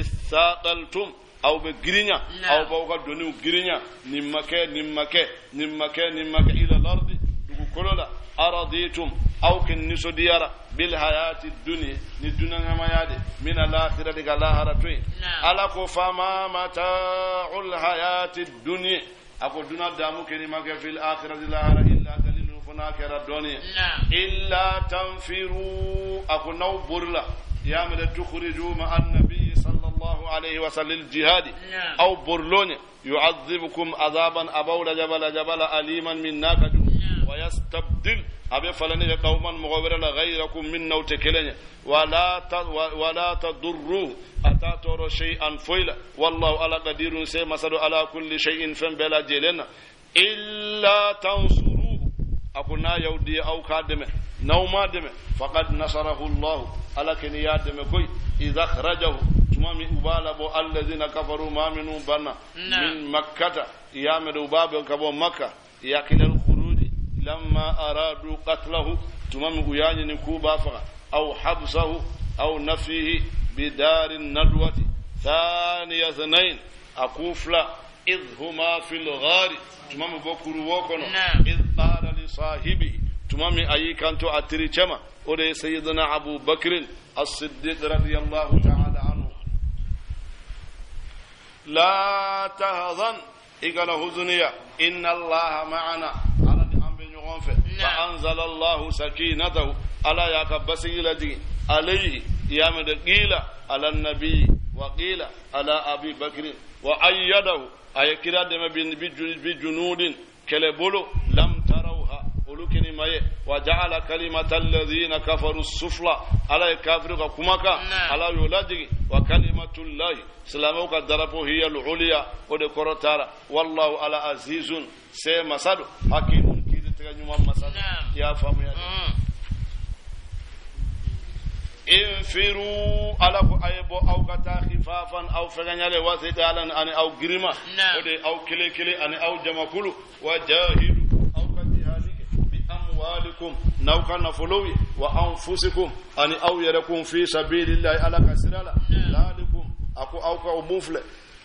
استاقلتم أو بجرينيا أو بوغا دونيو جرينيا نمكة نمكة نمكة نمكة إلى الأرض دقو كلولا أرضيتم أو كنسو ديارا بالحياة الدنيا ندونا ما يادي من الآخرة لغلاهرتوين ألق فما متاع الحياة الدنيا أكو دونا دامو كلمة في الآخرة لا إلا دليل فناكر الدنيا إلا تنفروا أكو نو برلا يا من تخرجوا مع النبي صلى الله عليه وسلم الجهاد أو برلون يعذبكم عذابا أبول جبل جبل أليما من ناكد ويستبدل أبي فلني قوما مغبرا غيركم من نوت كلني ولا ولا تضروه أتاتور شيئا فيلا والله على قدير سيما سدو على كل شيء فم بلا جلنا إلا تنصروه أكنا يودي أو كادمه نوما دمه فقد نصره الله على كنيات دمه كوي إذا خرجه تمامي أبالبو الذين كفروا ما منوا بنا من مكة يامد أباب كبو مكة يكن الخروج لما أرادوا قتله تمامي أياني نكوبا فقط أو حبسه أو نفيه بدار الندوة ثاني اثنين أكوفلا إذ هما في الغار تمام بكر وكنا إذ قال لصاحبه تمام أي كانتو أتريشما ولي سيدنا أبو بكر الصديق رضي الله تعالى عنه لا تهضن إقال هزنيا إن الله معنا على الأمر نغنفه فأنزل الله سكينته على يكبسي لدي عليه يامد قيل على النبي وقيل على أبي بكر وأيده أي كرا دم بجنود كلبلو لم تروها ولكن ما وجعل كلمة الذين كفروا السفلى على الكافر كمكا على يولدي وكلمة الله سلامك دربه هي العليا ودكرتارا والله على عزيز سيما صدو حكيم كيد تغنيما مسد يا فهم يا انفروا على ايبو او كتا خفافا او فغنيال وثقالا ان او غريما او كلي كلي ان او جماكلو وجاهدوا او كجهادك باموالكم نو كان فلوي وانفسكم ان او يركم في سبيل الله على كسرلا ذلكم اكو او كو مفل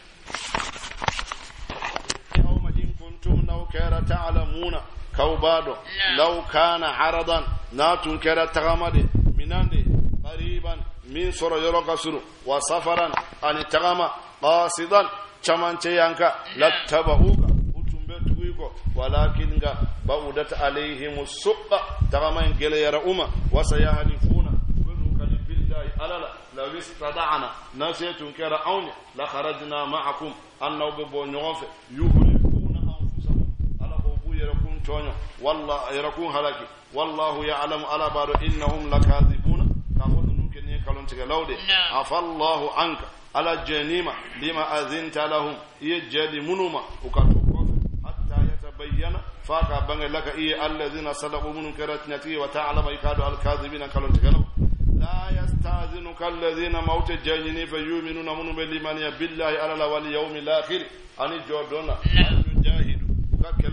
يوم ان كنتم نو كان تعلمون كوبادو لو كان عرضا ناتن كرا تغمد مناندي قريبا من سر يرق سر وسفرا ان تغما قاصدا چمانچيانكا لتبعوك وتمبتويكو ولكن بعدت عليهم السق تغما انجل يرؤما وسيحلفون بالله الا لو استطعنا نسيتم كرعون لخرجنا معكم انو ببونيوف يهلكون انفسهم على ابو يركون تونو والله يركون هلاكي والله يعلم على بعض انهم لكاذبون كلون تغلودي عفى الله عنك على جنيمة لما أذنت لهم يجدي منوما وكتوقف حتى يتبين فاكا بنغ لك إيه الذين صدقوا من كرتنتي وتعلم يكادوا الكاذبين كلون تغلو لا يستاذنك الذين موت جايني فيؤمنون من بالله بالله على واليوم الآخر أن جودونا أن يجاهدوا وكذلك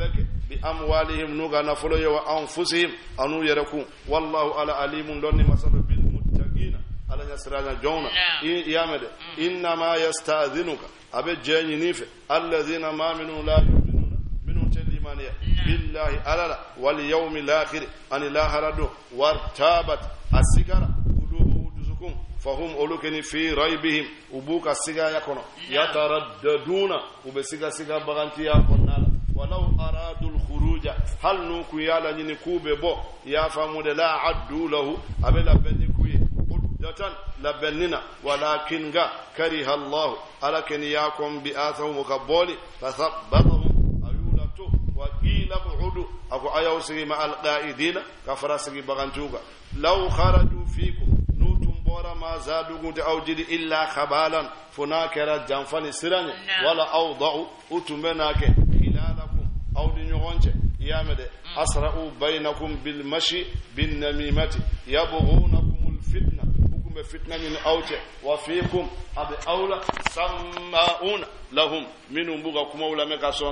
بأموالهم نوغا نفلو وأنفسهم أنو يركون والله على عليم دوني مثل بالمتقين على يسرانا جونا يامد إنما يستأذنك أبي جاني نيف الذين ما منوا لا يؤمنون منهم تليمانيا بالله ألا واليوم الآخر أن لا هردو وارتابت السيجارة قلوب دزكم فهم أولوكني في ريبهم وبوك السيجا يكونوا يترددون وبسيجا سيجا بغانتيا كونالا ولو أرادوا الخروج هل نوكو يالا نيكوبي بو يا فامود لا عدوا له أبلا بنيكوي قدة لبننا ولكن كره الله ألكن ياكم بآثهم وكبولي فثبتهم أيولتو وقيل بعدوا أكو أيوسي مع القائدين كفرسي بغانتوغا لو خرجوا فيكم نوتم بورا ما زادوا أوجد إلا خبالا فناكرا جنفاني سراني ولا أوضعوا أتمناك خلالكم أو دنيونج يامد أسرعوا بينكم بالمشي بالنميمة يبغونكم الفتنة حكم فتنة من أوجه وفيكم أبي أولى سماؤون لهم من بغاكم أولى مكاسون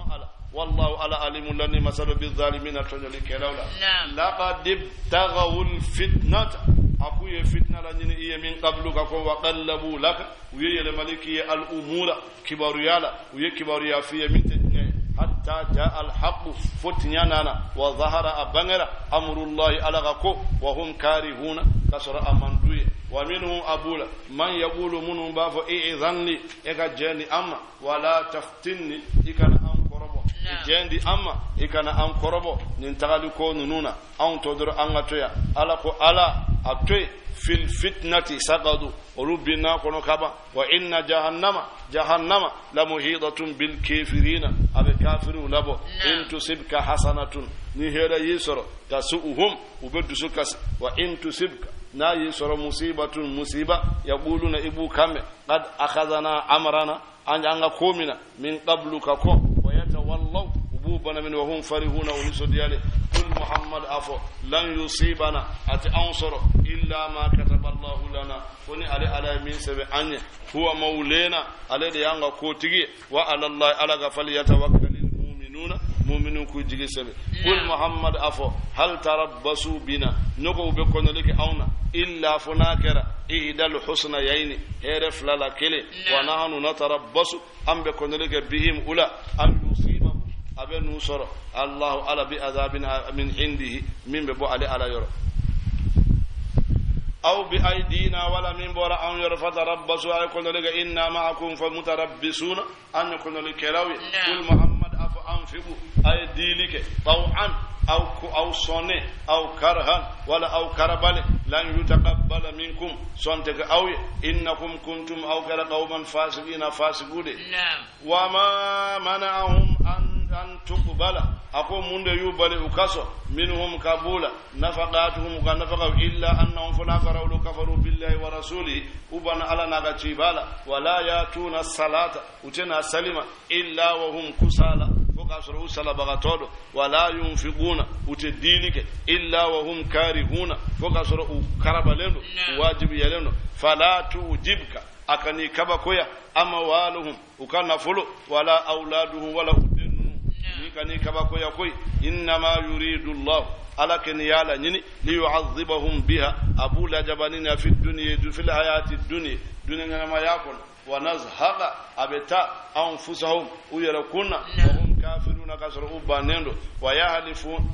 والله على علم لني مثل بالظالمين تنجلي كلاولا لقد ابتغوا الفتنة أكوية فتنة لني إيه من قبل كاكو وقلبوا لك ويه الملكية الأمور كباريالا ويه كباريا فيه من تجنيه حتى جاء الحق فتنانا وظهر أبنغر أمر الله على غكو وهم كارهون كسر أماندوية ومنهم أبولا من يقول منهم بافو إذن لي إيكا جاني أما ولا تفتني إيكا أم كربو جاندي أما إيكا أم كربو ننتغل كو ننونا أم تدر أنغتويا ألا كو ألا أبتوي في الفتنة سقطوا وربنا كنو كبا وإن جهنم جهنم لمحيطة بالكافرين أبي كافرون لبو إن تصبك حسنة نهير يسر تسؤهم وبدسكس وإن تصبك نا يسر مصيبة مصيبة يقولون إبو كم قد أخذنا أمرنا أن أنغا كومنا من قبل كو ويتولوا وبوبنا من وهم فرحون ونسو ديالي قل محمد أفو لن يصيبنا أتي أنصر إلا ما كتب الله لنا فني علي على من سبع أني هو مولانا على دي أنغا كوتيجي وعلى الله على غفل يتوكل المؤمنون مؤمنون كوتيجي سبع قل محمد أفو هل تربصوا بنا نقو بكون لك أونا إلا فناكرا إهدى الحسنى ييني هيرف للا كلي ونحن نتربص أم بكون لك بهم أولا أم يصيبهم أبي نصر الله على بأذاب من عنده من ببو علي على يرى أو بأيدينا ولا من بورا أن يرى فتربصوا يكون لك إنا معكم فمتربصون أن يكون لك راوي قل محمد أفو أنفقوا أيدي طوعا أو أو صنع أو كرها ولا أو كربل لن يتقبل منكم صنتك أو إنكم كنتم أو كر قوما فاسقين فاسقون وما منعهم أن أن تقبل أقوم من يقبل أكسر منهم كبولا نفقاتهم كنفقوا إلا أنهم فنكروا كفروا بالله ورسوله وبن على نغتيبالا ولا يأتون الصلاة وتنا سلمة إلا وهم كسالى فكسروا صلاة بغتود ولا ينفقون وتدينك إلا وهم كارهون فكسروا كربلين واجب يلين فلا توجبك أكني كبكويا أموالهم وكان فلو ولا أولادهم ولا كني كبكو يكوي إنما يريد الله على كنيالا نيني ليعذبهم بها أبو لجبانين في الدنيا في الحياة الدنيا دنيا ما يكون ونزهق أبتا أنفسهم ويركون وهم كافرون كسروا بانيندو ويحلفون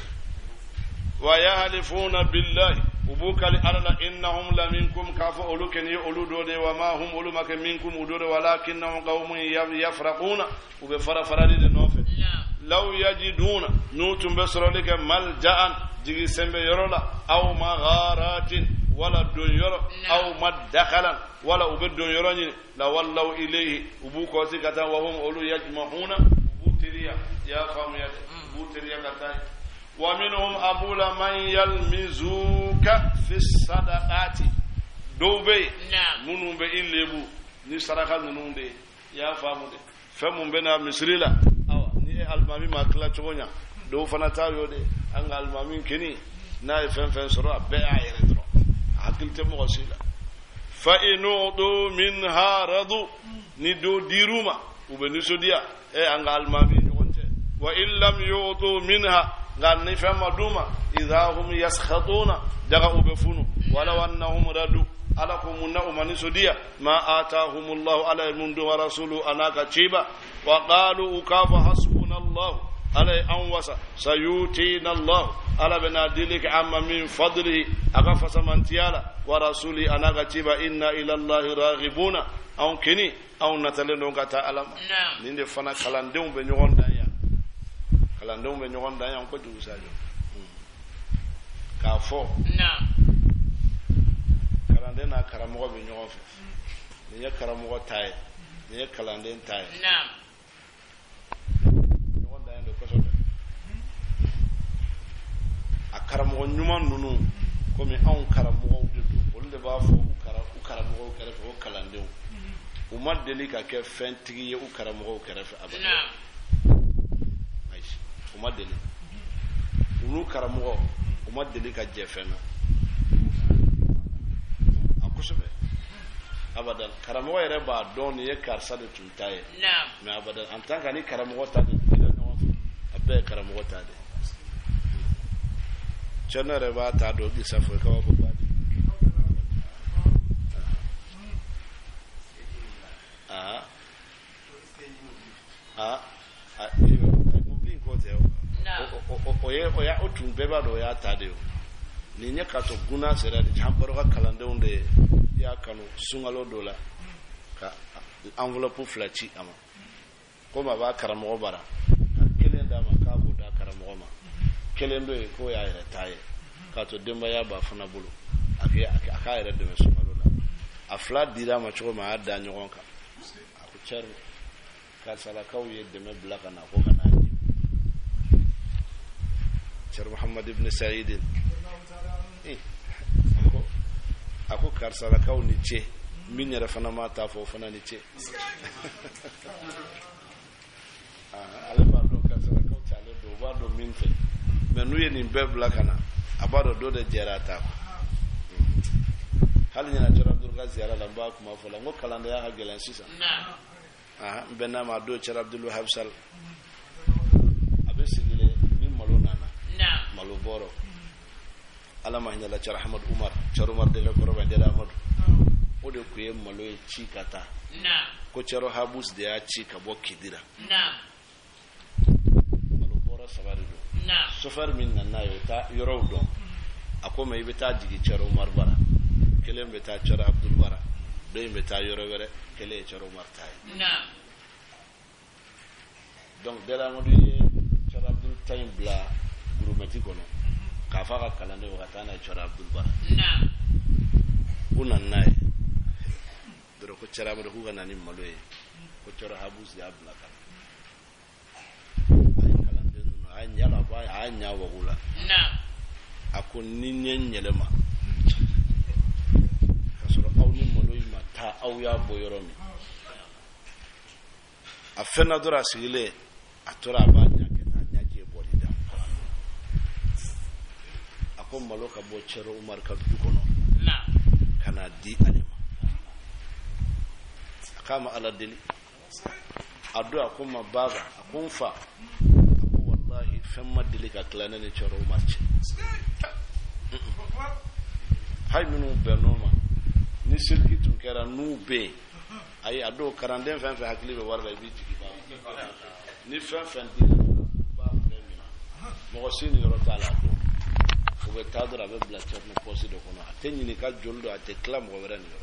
ويحلفون بالله وبوك لأرنا إنهم لمنكم كافوا أولوكن يؤلدون وما هم أولومك منكم أدور ولكنهم قوم يفرقون وبفر فرد النوفل لو يجدون نوتم بسر لك ملجأ جيجي سنب يرولا أو مغارات ولا دون يرو أو مدخلا ولا أبد دون يروني لولوا إليه وبوك وسكتا وهم أولو يجمعون وبوتريا يا قوم وبوتريا كتاي ومنهم أبول من يلمزوك في الصدقات دوبي منهم بإن لبو نسرقا منهم بي يا فامود فمن بنا مسرلا أو ني المامي ما كلا تشونيا دو فناتا يودي ان المامي كني ناي فن فن سرا بيع يردرو عقل تمو وسيله فإن دو منها رضو ني دو ديروما وبنسوديا اي ان المامي نونته wa in lam yu'tu minha ganni fama duma idha hum yaskhatuna daga ubefunu wala annahum radu alakum munna umani sudiya ma atahumullahu ala mundu wa rasulu anaka chiba wa qalu ukafa hasbunallahu ala anwasa sayutina allah ala benadilik amma min fadlihi agafa samantiyala wa rasuli anaka chiba inna ila allahi raghibuna aw kini aw natalendo ngata alam ninde fana kalandum be nyogon danya kalandum be nyogon danya ko du sajo ka fo na kalande na karamo be nyogon fe ni ya karamo tay ni ya kalande tay na nyogon danya do ko so a karamo nyuma nunu ko mi an karamo de do wolde ba fo ku kara ku karamo kare fo kalande uma deli ka kɛ fɛn tigi ye u karamɔgɔw kɛrɛfɛ abada ayi uma deli ulu karamɔgɔ uma deli ka jɛ fɛn na a kosɛbɛ abada karamɔgɔ yɛrɛ b'a dɔn nin ye karisa de tun ta ye mais abada en tant que ni karamɔgɔ ta de dira ɲɔgɔn fɛ a bɛɛ ye karamɔgɔ ta de cɛ ne yɛrɛ b'a ta dɔn gisa fɔ kaba ko ba ah ah ah mumbi ko te o o ye o ya o tun beba do ya ta de o ni nya ka to guna sera de jambaro ka kalande unde ya kanu sungalo dola ka enveloppe flati ama ko ma ba karamo bara kelen da ma ka go da karamo ma kelen do ko ya ire taye ka to demba ya ba fana bulu ake aka ire de sungalo la afla dira ma choko ma da nyogon ka cer ka sala kawiye de me blaka na ko kana ji cer Muhammad ibn Sa'id eh ko ako kar sala kaw ni ce min yara fana mata fo fana ni ce ah ala ba do kar sala kaw tale do ba do min fe menu ye ni be blaka na abado do de jerata hal nyana cer Abdul Ghazir ala ba kuma fo la ngo kalanda ya ha gelan sisa na ah benna ma do cer Abdul Wahab Sal abe sigile ni malo nana na malo boro ala ma nyala cer Ahmad Umar cer Umar de ko roba de Ahmad o de ko yem malo e chikata na ko cer Habus de ya chika bo kidira na malo boro sabari do na sofar min na yo ta yoro do akoma ibe ta digi cer Umar bara kelem be ta cer Abdul bara do imbe ta yoro were kele cer Umar tay na donc de la modi cer Abdul tay bla grumeti kono ka fa ka kalande wakatana cer Abdul bara na unan nay doro ko cer amado ku ganani maloye ko cer Habus ya bla ka ay kalande no ay nyala ba ay nyawo gula na akon ninyen nyelema kasoro awni maloye mata aw ya boyoromi afena dora sigile atora ba nyake ta nyake bolida akon maloka bo cero Umar ka dukono na kana di alima akama ala dili adu akoma baga akonfa akon wallahi femma dili ka klana ne cero Umar ce hay minu benoma ni silki tun kera nube ay ado karanden fen fen hakli be warda bi tiki ba ni fen fen di ba premia mo sini ro tala do ko be tadra be bla chat no posi do kono atenyi ni ka joldo ate klam go wera ni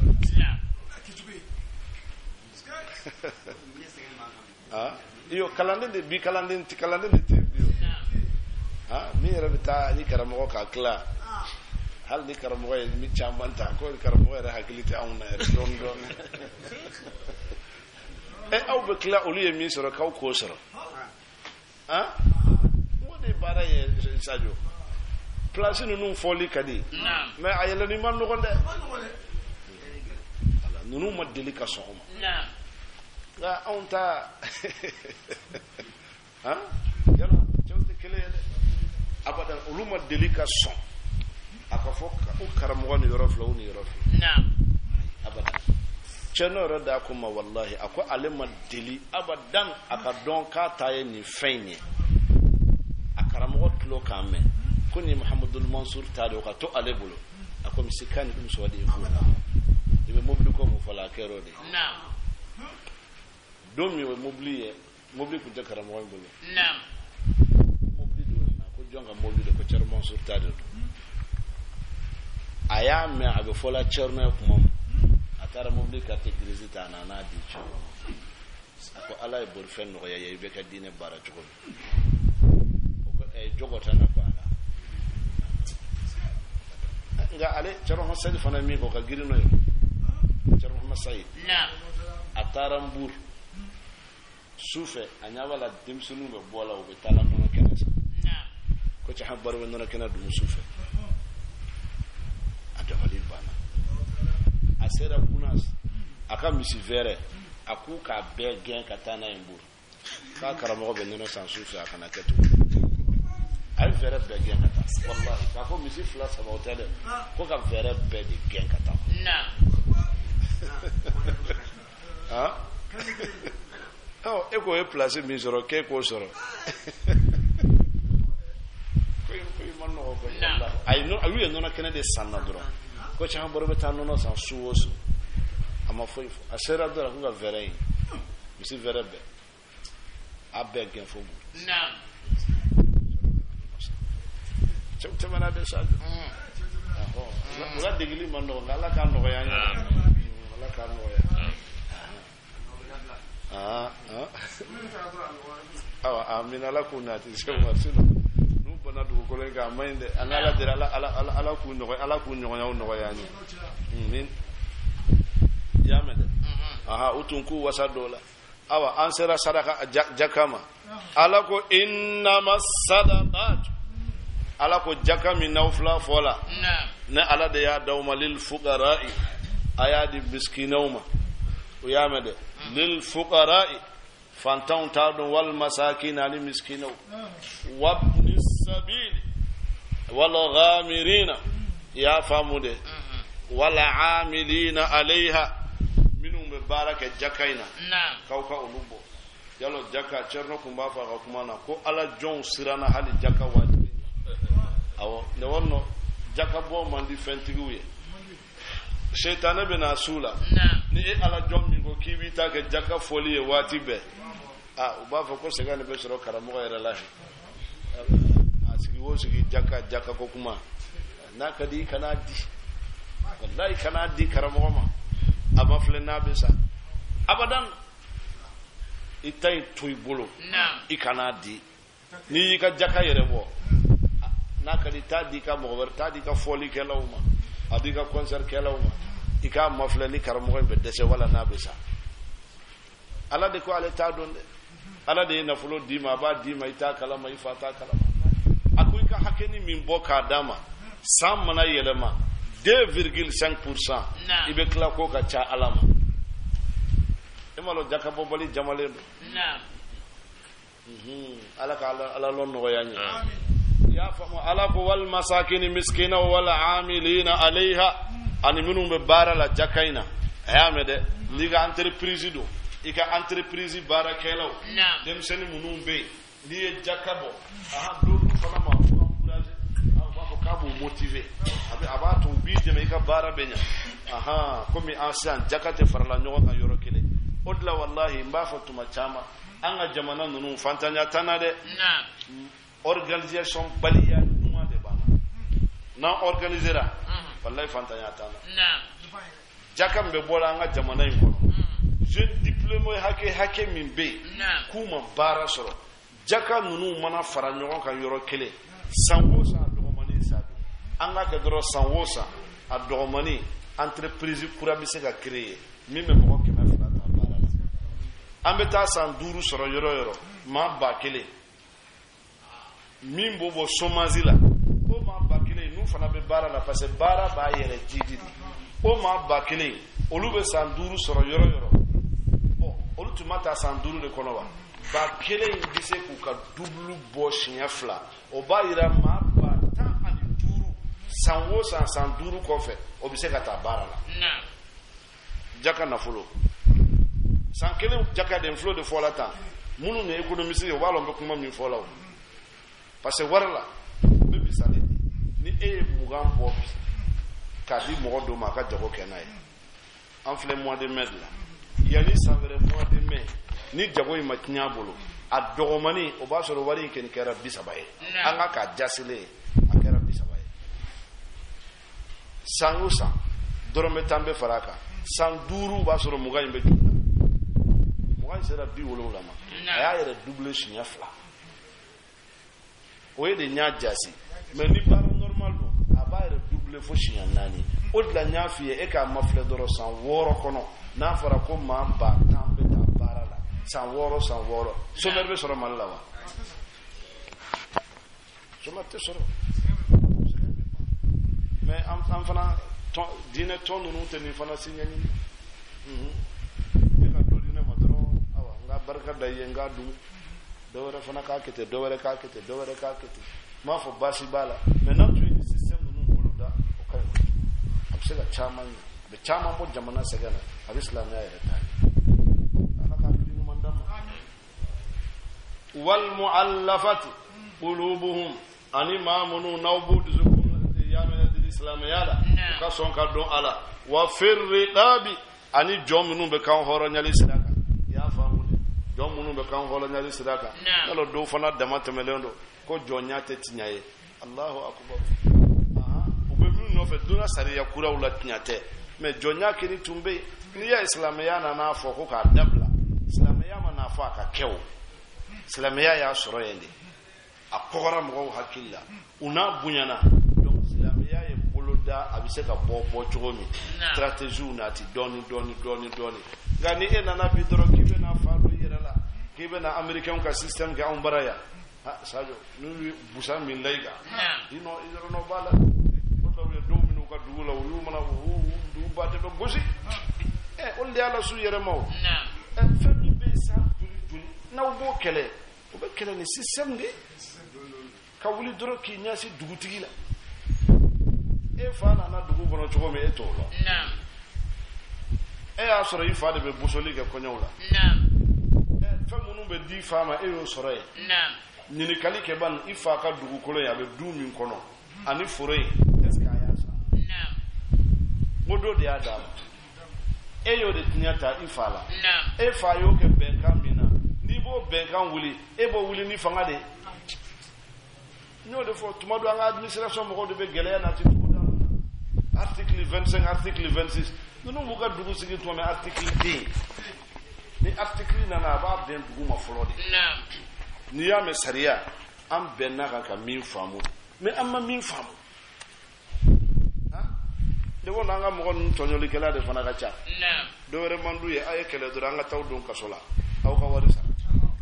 ah io kalanden de bi kalanden ti kalanden de te bio ah mi ra bita ni karamo ka kla hal ni karamo e mi chamanta ko karamo e hakilite awna e don don e aw be kla oli e mi soro kaw ko soro ah mo de bara ye sadio place nu nu foli kadi mais ayela ni man no gonde ala nunu ma delika sohoma na la onta ah yalla chawte kele abadan uluma delika son aka foka o karamo ni yorof law ni yorof na abadan cheno rada kuma wallahi akwa alima deli abadan aka don ka taye ni fenye kilo kame kuni Muhammadul Mansur tado ka to ale bolo akomi sikani dum so wadi ko ibe mobli ko mo fala kero de naam domi we mobli e mobli ku jakara mo bolo naam mobli do na ko jonga mobli de ko cer Mansur tado aya me abe fola cerna ko mom atara mobli ka te grisita na na di cho ko ala e bor fen no ya be ka dine bara to ko e jogota na ko ala nga ale cero ho sadi fana mi ko ka girino yo cero ho masai naam ataram bur sufe anyawala dimsunu be bola o be tala no kenesa naam ko ci habbar be no kenna dum sufe adawali bana asera kunas aka misi vere aku ka be gen katana embur ka karamo be no san sufe aka na ketu ay vere be gen kata wallahi ka ko misi fla sa hotel ko ka vere be di gen kata naam ha oh e ko e place mi soro ke ko soro ko ko man no ko wallahi ay no ayu no na kene de sanna duro ko cha boro be tanu no san suwosu ama foi asera dura ko ga vere misi vere be abe gen fo naam chemte mana de sa aho la degili man no ngala ka no ya nya ngala ka no ya ah ah awa amina la kunati sema sino nu bana du ko le ga minde angala dira ala ala ala ku no ala ku no ya no ya nya min ya mede aha utunku wasadola awa ansera sadaka jakama ala ko innamas sadaqat ala ko jakami nawfla fola na ala de ya dawma lil fuqara'i ayadi miskinawma o yamede lil fuqara'i fantaun tadun wal masakin ali miskinaw wabnis sabil wal ghamirina ya famude wal amilina alaiha minum baraka jakaina naam kawka ulubo yalo jaka cerno kumba fa ka kuma na ko ala jon sirana hali jaka wajibi awo ne wonno jaka bo mandi fentiguye shaytan be na sula ni e ala jon mi go kiwi ta ke jaka foli e wati be ah uba fa ko segane be soro karamo ga era lahi asigi wo sigi jaka jaka ko kuma na kadi kana di wallahi kana di karamo ma aba flena be sa abadan itay tuy bolo naam ikana di ni ka jaka yere bo na ka di ta di ka mo wer ta di ka foli ke lawma adi ka concert ke lawma ika mafle ni karamo be dese wala na be sa ala de ko ale ta donde ala de na fulo di ma ba di ma ita kala ma ifata kala akuy ka hakeni min bo ka dama sam mana yelema deux virgule cinq pour cent ibe kla ko ka cha alama emalo jaka bobali jamale naam mhm ala ka ala lon no yanya ya famu ala ko wal masakin miskina wal amilina alaiha ani minum be barala jakaina ayamede liga entreprise do ika entreprise barakelo naam dem seni munum be ni jakabo aha do fana ma encourager aba ka bu motiver abi aba to bi de me ka bara benya aha komi ancien jakate farala nyoga ka yoro kele odla wallahi mbafa tuma chama anga jamana nunu fantanya tanade naam organisation baliya numa de bana na organisera wallahi fantanya tana naam jakam be bola anga jamana yiko jeune diplômé hake hake min be naam kuma bara soro jaka nunu mana fara nyoga ka yoro kele sangosa dogomani sa anga ka doro sangosa a dogomani entreprise kura bi se ka créer mime mo ke ma fala ta bara ambeta san duru soro yoro yoro ma ba kele mimbo bo somazila o ma ba kele nu fana be bara la parce bara ba yere jidi o ma ba kele olube san duru soro yoro yoro o olu tumata san duru de kono wa ba kele ndise ku ka double bo shinya fla o ba ira ma ba ta ani duru sanwo san san duru ko fe o bi se ka ta bara la naam jaka na fulo san kele jaka den flow de fola ta munu ne economiste yo walo be kuma mi fola o parce que warla misali ni e mugan bɔ bi k'a di mɔgɔ dɔ ma a ka jago kɛ n'a ye an filɛ mois de mai la yanni san wɛrɛ mois de mai ni jago in ma tiɲɛ a bolo a dɔgɔmani o b'a sɔrɔ wari in kɔni kɛra bi saba ye an ka k'a jasile a kɛra bi saba ye san o san dɔrɔmɛ tan bɛ fara a kan san duuru b'a sɔrɔ mugan in bɛ juru la mugan in sera bi wolonwula ma a y'a yɛrɛ double siɲɛ fila o ye de n y'a jasi mais ni baara normal don a b'a yɛrɛ double fo siɲɛ naani o de la n y'a f'i ye e k'a mafilɛ dɔrɔn san wɔɔrɔ kɔnɔ n'a fɔra ko maa ba tan bɛ taa baara la san wɔɔrɔ san wɔɔrɔ chômeur bɛ sɔrɔ Mali la wa chômeur tɛ sɔrɔ mais an an fana diinɛ tɔn ninnu tɛ nin fana si ɲɛɲini e ka dɔ di ne ma dɔrɔn awa n ka barika da i ye n k'a dun dɔ wɛrɛ fana k'a kɛ ten dɔ wɛrɛ k'a kɛ ten dɔ wɛrɛ k'a kɛ ten n m'a fɔ baasi b'a la mais n'a tun ye nin système ninnu boloda o ka ɲi a bɛ se ka caman ɲɛ a bɛ caman bɔ jamana sɛgɛn na a bɛ silamɛya yɛrɛ ta ye ala ka hakili ɲuman d'an ma wal mu'allafati qulubuhum ani maa minnu n'aw b'u dusukun yamɛnɛ di silamɛya la u ka sɔn ka dɔn ala wa firriqabi ani jɔn minnu bɛ kan hɔrɔnyali sira kan i y'a faamu de jɔn minnu bɛ kan hɔrɔnyali sira kan yalɔ dɔw fana dama tɛmɛlen don ko jɔnya tɛ tiɲɛ ye Allahu akbar u bɛ minnu nɔfɛ donna sariya kuraw la tiɲɛ tɛ mais jɔnya kini tun bɛ yen n'i y'a ye silamɛya nana fɔ ko k'a dabila silamɛya ma n'a fɔ a ka kɛ o silamɛya y'a sɔrɔ yen de a kɔgɔra mɔgɔw hakili la u n'a bonyana donc silamɛya ye bolo da a bɛ se ka bɔ bɔ cogo min stratégie naati dɔɔni dɔɔni dɔɔni dɔɔni nka ni e nana bi dɔrɔn k'i bɛna fa dɔ i yɛrɛ la k'i bɛna américain ka système kɛ anw bara yan ah Sadio n'u ye busan min la i kan i nɔ i yɛrɛ nɔ b'a la o dɔw ye dɔw minnu ka dugu la u y'u mana u dugu ba de bɛ gosi ɛ olu de y'a las'u yɛrɛ ma o ɛ fɛn min bɛ yen sa joli joli n'aw b'o kɛlɛ o bɛ kɛlɛ ni système de ka wuli dɔrɔn k'i ɲɛsin dugutigi la e fa nana dugu kɔnɔ cogo min e t'o lɔ e y'a sɔrɔ i fa de bɛ bosoli kɛ kɔɲɔw la ɛ fɛn minnu bɛ di fa ma e y'o sɔrɔ yen ɲininkali kɛ ban i fa ka dugukolo ye a bɛ du min kɔnɔ ani foro ye est ce que a y'a san o do de y'a d'a ma e y'o de tiɲɛ ta i fa la e fa y'o kɛ bɛnkan min na n'i b'o bɛnkan wuli e b'o wuli ni fanga de ye n y'o de fɔ tuma dɔ an ka administration mɔgɔw de bɛ gɛlɛya nati tugu da article vingt-cinq article vingt-six ninnu b'u ka dugu sigi tuma min article den ni article nana a b'a bɛn dugu ma fɔlɔ de n'i y'a mɛn sariya an bɛnna kan ka min faamu mais an ma min faamu ne ko n'an ka mɔgɔ ninnu tɔɲɔlikɛla de fana ka ca dɔ wɛrɛ man d'u ye a ye kɛlɛ dɔrɔn an ka taa don kaso la aw ka wari sara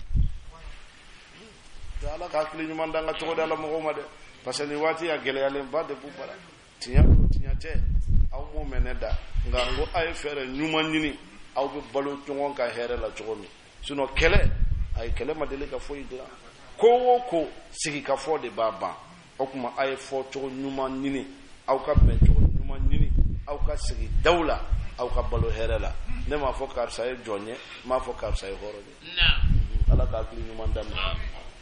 ala ka hakili ɲuman d'an ka cogo da la mɔgɔw ma dɛ parce que nin waati a gɛlɛyalen ba de b'u bara tiɲɛ don tiɲɛ tɛ aw m'o mɛn ne da nka n ko a ye fɛɛrɛ ɲuman ɲini aw bɛ balo ɲɔgɔn ka hɛrɛ la cogo min sinon kɛlɛ a ye kɛlɛ ma deli ka foyi dilan ko o ko sigikafɔ de b'a ban o tuma a ye fɔ cogo ɲuman ɲini aw ka bɛn cogo ɲuman ɲini aw ka sigi daw la aw ka balo hɛrɛ la ne m'a fɔ karisa ye jɔn ye n m'a fɔ karisa ye hɔrɔn ye ala ka hakili ɲuman daminɛ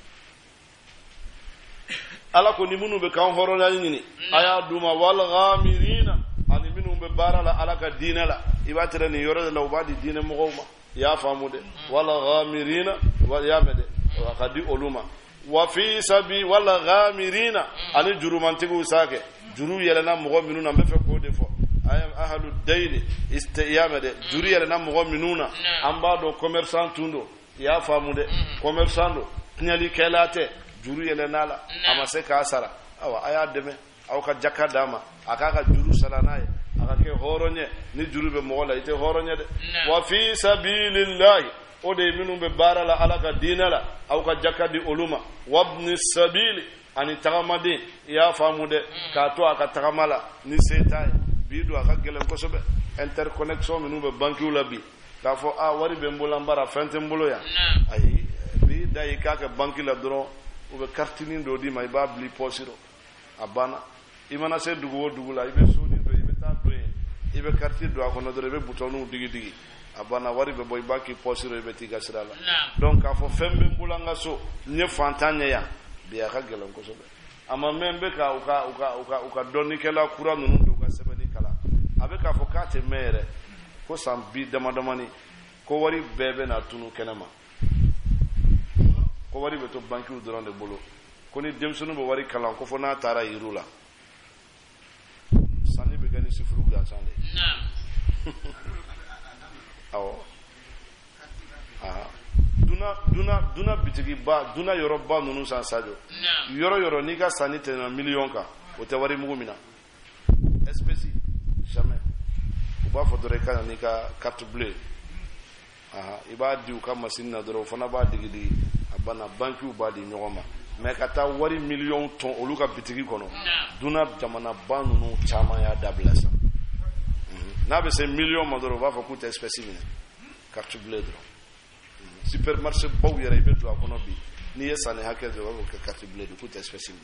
ala ko ni minnu bɛ kan hɔrɔnya ɲini a y'a d'u ma wal ghamirina ani minnu bɛ baara la ala ka diinɛ la i b'a tɛrɛ nin yɔrɔ de la u b'a di diinɛ mɔgɔw ma i y'a faamu dɛ wal ghamirina i y'a mɛn dɛ a ka di olu ma wa fi sabi wal ghamirina ani jurumantigiw s'a kɛ juru yɛlɛnna mɔgɔ minnu na n bɛ fɛ k'o de fɔ ahalu dayni i y'a mɛn dɛ juru yɛlɛnna mɔgɔ minnu na an b'a dɔn commerçant tun don i y'a faamu dɛ commerçant don tiɲɛlikɛla tɛ juru yɛlɛnna la a ma se k'a sara awa a y'a dɛmɛ aw ka jaka d'a ma a k'a ka juru sara n'a ye a ka kɛ hɔrɔn ye ni juru bɛ mɔgɔ la i tɛ hɔrɔn ye dɛ wa fi sabilillahi o de ye minnu bɛ baara la ala ka diinɛ la aw ka jaka di olu ma wabni sabili ani tagamaden i y'a faamu dɛ k'a to a ka tagama la ni se t'a ye bi don a ka gɛlɛn kosɛbɛ interconnexion minnu bɛ bankiw la bi k'a fɔ a wari bɛ n bolo an bara fɛn tɛ n bolo yan ayi bi da i k'a kɛ banki la dɔrɔn u bɛ kartinin dɔ d'i ma i b'a bila i pɔsi rɔ a banna i mana se dugu o dugu la i bɛ soni dɔ i bɛ taa don yen i bɛ kariti don a kɔnɔ dɔrɔn i bɛ butɔniw digi digi a banna wari bɛ bɔ i b'a k'i pɔsi rɔ i bɛ t'i ka sira la donc k'a fɔ fɛn bɛ n bolo an ka so n ye fantan ɲɛ yan bi a ka gɛlɛn kosɛbɛ ama membe ka uka uka uka uka doni kala kura nunu do ka sebeni kala abe ka fo ka te mere ko sambi dama damani ko wari bebe na tunu kenema ko wari be to banki uduran de bolo ko ni demsunu bo wari kala ko fo na tara irula sani be gani sifuru ga sande na awo aha duna duna duna bitigi ba duna yoro ba nunu san sajo yoro yoro ni ka sani te na million ka o te wari mugu mina espèce jamais o ba fo dore kana ni ka carte bleue aha iba di ka machine na doro fona ba digi digi abana banki u ba di nyoma mais ka ta wari million ton olu ka bitigi kono duna jamana ba nunu chama ya dabla sa na be se million ma doro ba fo ku te espèce mina carte bleue doro supermarché baw yere be to akono bi ni yesane hakel do ko carte bleue du coup espèce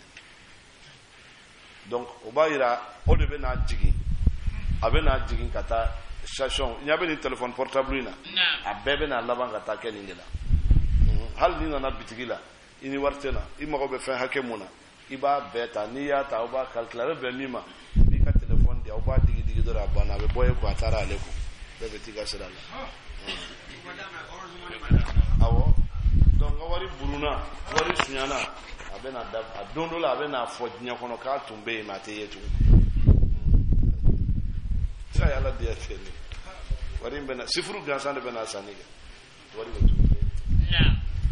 donc o ba ira o de be na jigi abe na jigi kata station nyabe ni téléphone portable ina abebe na laban kata keni ngela hal ni na bitigila ini wartena imako be fa hakemuna iba beta ni ya ta o ba calculer be nima bi ka téléphone dia o ba digi digi do ra bana be boye ko atara aleko be be tiga sedala awo donc wari buruna wari sunyana abena dab adondo la abena fodnya kono ka tumbe mate yetu sa yala dia tele wari bena sifuru gansande bena saniga wari betu na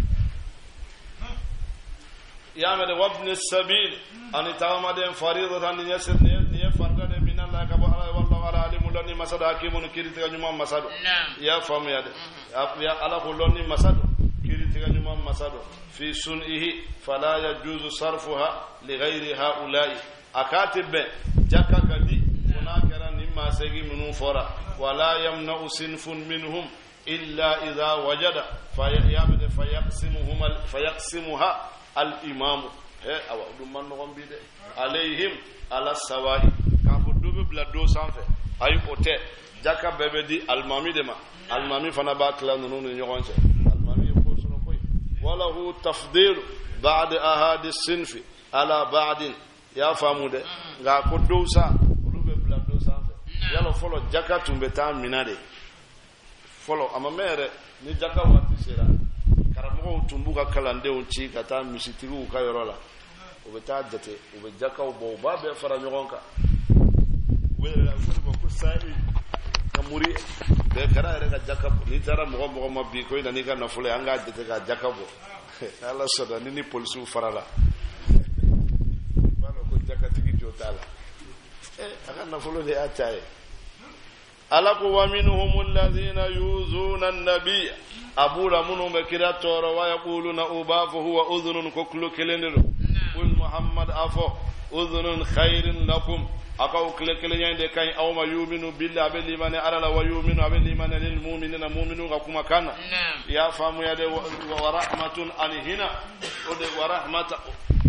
ya mede wabni sabil ani tawamaden faridatan yasir ne farda de minalla ka ba wallahu ala alimul lani masada hakimun kiritiga nyuma masado ya famu ya de ya ala ko lonni masado kiritiga nyuma masado fi sun'ihi fala yajuzu sarfuha li ghairi haula'i akatib jakka kadi munakara nimma segi minun fora wala yamna'u sinfun minhum illa idha wajada fayamde fayaqsimuhum fayaqsimuha al imam he awa dum man no bide alayhim ala sawai ka bo do be blado sanfe ay ote jakka bebe di almami de ma almami fana ba kala no no nyogonse almami ko sono koy wala hu tafdil ba'd ahadi sinfi ala ba'd ya famude ga ko do sa do be blado sanfe yalo folo jakka tumbe ta minade folo ama mere ni jakka wati sera karamo tumbuka kalande unchi kata misitiru ka yorola obeta jate obejaka obo ba be fara nyogonka wela ko ko sai kamuri be kara re ka jaka ni tara mo mo mo bi ko ni ka na fule anga jate ka jaka bo ala soda ni ni polisu farala balo ko jaka tigi jotala eh aka na fule de ataye alaku wa minhum alladhina yuzuna an-nabiy abula munum bakira toro wa yaquluna ubafu huwa udhunun koklu kelendelo qul muhammad afo udhunun khairin lakum akaw klekele nyande kay awma yu'minu billahi bil imani arala wa yu'minu bil imani lil mu'minina mu'minun kuma kana ya famu ya de wa rahmatun alhina ode wa rahmata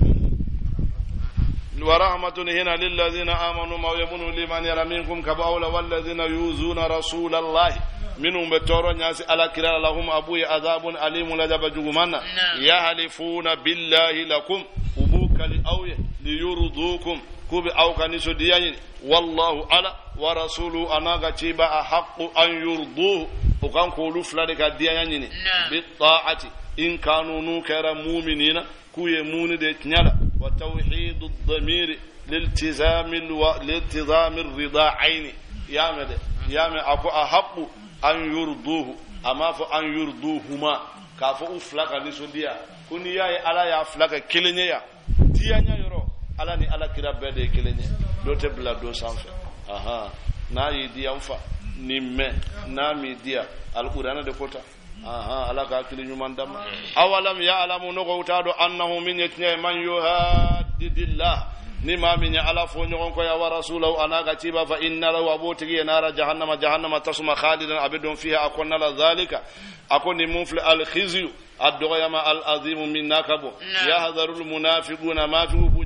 ورحمة هنا للذين آمنوا ما يبنوا لمن يرى منكم كباول والذين يوزون رسول الله منهم بتورو ناس على كلا لهم أبوي عذاب أليم لجب جغمانا يحلفون بالله لكم أبوك لأوي ليرضوكم كوب أو كنيسو ديانين والله على ورسوله أنا كتيبا أحق أن يرضوه وكان قولوا فلادك ديانين بالطاعة إن كانوا نوكر مؤمنين كوي مون دي تنيالا وتوحيد الضمير لالتزام الو... لالتزام الرضاعين يا مد يا مد اكو احب ان يرضوه اما فان يرضوهما كافو فلاك نسوديا كوني يا على يا فلاك كلينيا تيانيا يرو على ني على كرا بده كلينيا دوت بلا دو سانف اها نا يدي انفا نيمه نا ميديا القران de kota aha ala ka kili nyuman dam awalam ya'lamu nugo tado annahu min yatne man yuhaddidillah nima min ala fo nyon ko ya wa rasulahu anaga tiba fa inna lahu abutigi nara jahannama jahannama tasma khalidan abidun fiha akonna la zalika akoni mufli al khizyu ad-dughayama al azim min nakabu yahdharu al munafiquna ma fi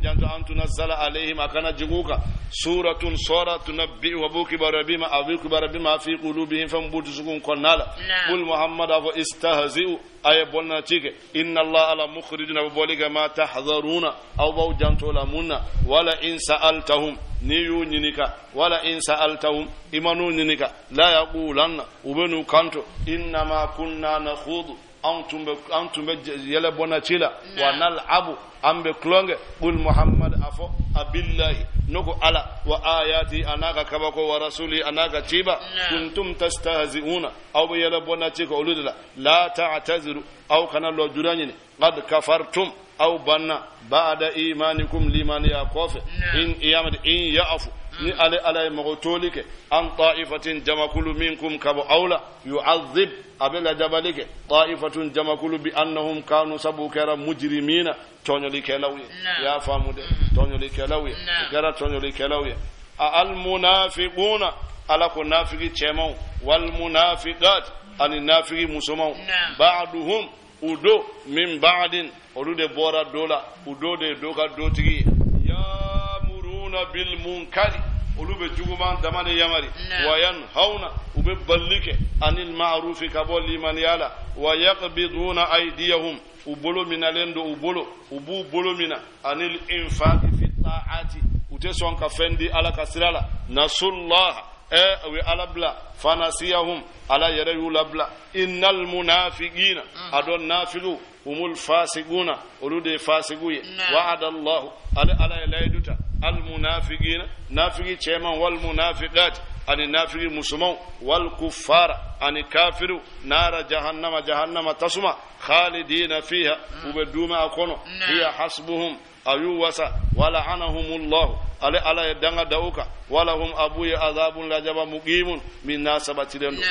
janto an tunazzala alayhim akana jiguka suratun sura tunabbi wa buki barabima abiku barabima fi qulubihim fambutu sukun konnala qul muhammad afa istahzi'u ay bolna tike inna allah ala mukhrijuna boliga ma tahdharuna aw baw janto la munna wala in sa'altahum niyu ninika wala in sa'altahum imanu ninika la yaqulanna ubenu kanto inna ma kunna nakhudu antum antum yala bonatila wa nal'abu ambe klonge qul muhammad afo abillahi nuko ala wa ayati anaka kabako wa rasuli anaka tiba kuntum tastahzi'una aw yala bonatika uludla la ta'taziru aw kana lo jurani qad kafartum aw banna ba'da imanikum liman yaqaf in iyamad in ya'fu ni ala ala magotolike an ta'ifatin jamakulu minkum kabu aula yu'adhib abela jabalike ta'ifatun jamakulu bi annahum kanu sabukara mujrimina tonyoli kelawi ya famude tonyoli kelawi gara tonyoli kelawi al munafiquna ala kunafiki chemau wal munafiqat an nafiki musumau ba'duhum udo min ba'din olude bora dola udo de doka dotigi yamuruna bil munkari ulube juguman damane yamari wayan hauna ube ballike anil ma'rufi kaboli man yala wa yaqbiduna aydiyahum ubolo minalendo ubolo ubu bolo mina anil infaqi fi ta'ati uteson ka fendi ala kasirala nasullah e wi alabla fanasiyahum ala yarayu labla innal munafiqina adon nafiqu humul fasiquna ulude fasiguye wa'ada allah ala ala layduta al munafiqina nafiqi chema wal munafiqat ani nafiqi muslimun wal kuffara ani kafiru nara jahannama jahannama tasuma khalidina fiha ubaduma akono hiya hasbuhum ayuwasa wala anahumullah ala ala yadanga dauka wala hum abuya adhabun lajaba muqimun min nasabatilendo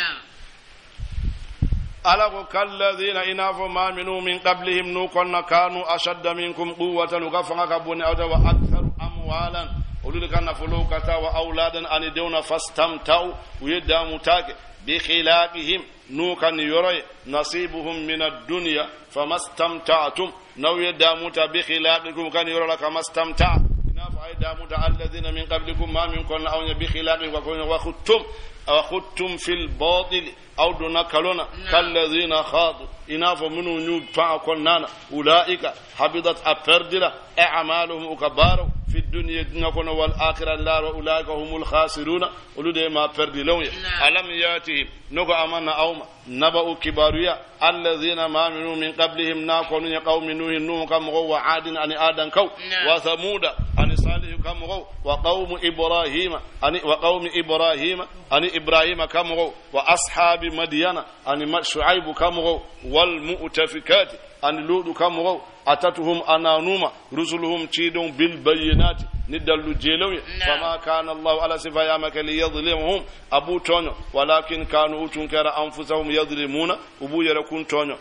ala kalladhina inafu ma minu min qablihim nukunna kanu ashadda minkum quwwatan ugafanga kabuni awda wa aktharu amwalan ulul kana fulukata wa auladan an dawna fastamtau uyadamu take bi khilaqihim nukan yuray nasibuhum min ad-dunya famastamta'tum naw yadamu ta bi khilaqikum kan yurala kamastamta inafu aydamu ta alladhina min qablikum ma minkum aw bi khilaqikum wa khuttum aw khuttum fil batil aw duna kalona kalladhina khadu inafu minu nyu fa konnana ulaika habidat aperdila a'maluhum ukabaru في الدنيا نكون والآخرة لا أولئك هم الخاسرون ولدي ما پردلون ألم ياتهم نكو أمانا أوما نبأ كباريا الذين ما منوا من قبلهم ناكون يقوم نوح نوح كمغو وعاد أن آدن كو وثمود أن صالح كمغو وقوم إبراهيم أن وقوم إبراهيم أن إبراهيم كمغو وأصحاب مدينة أن شعيب كمغو والمؤتفكات أن لود كمغو أتتهم أنانوما رسلهم تشيدون بالبينات ندلوا جيلوي فما كان الله على سفيامك ليظلمهم أبو تونيو ولكن كانوا تنكر أنفسهم يظلمون أبو يركون تونيو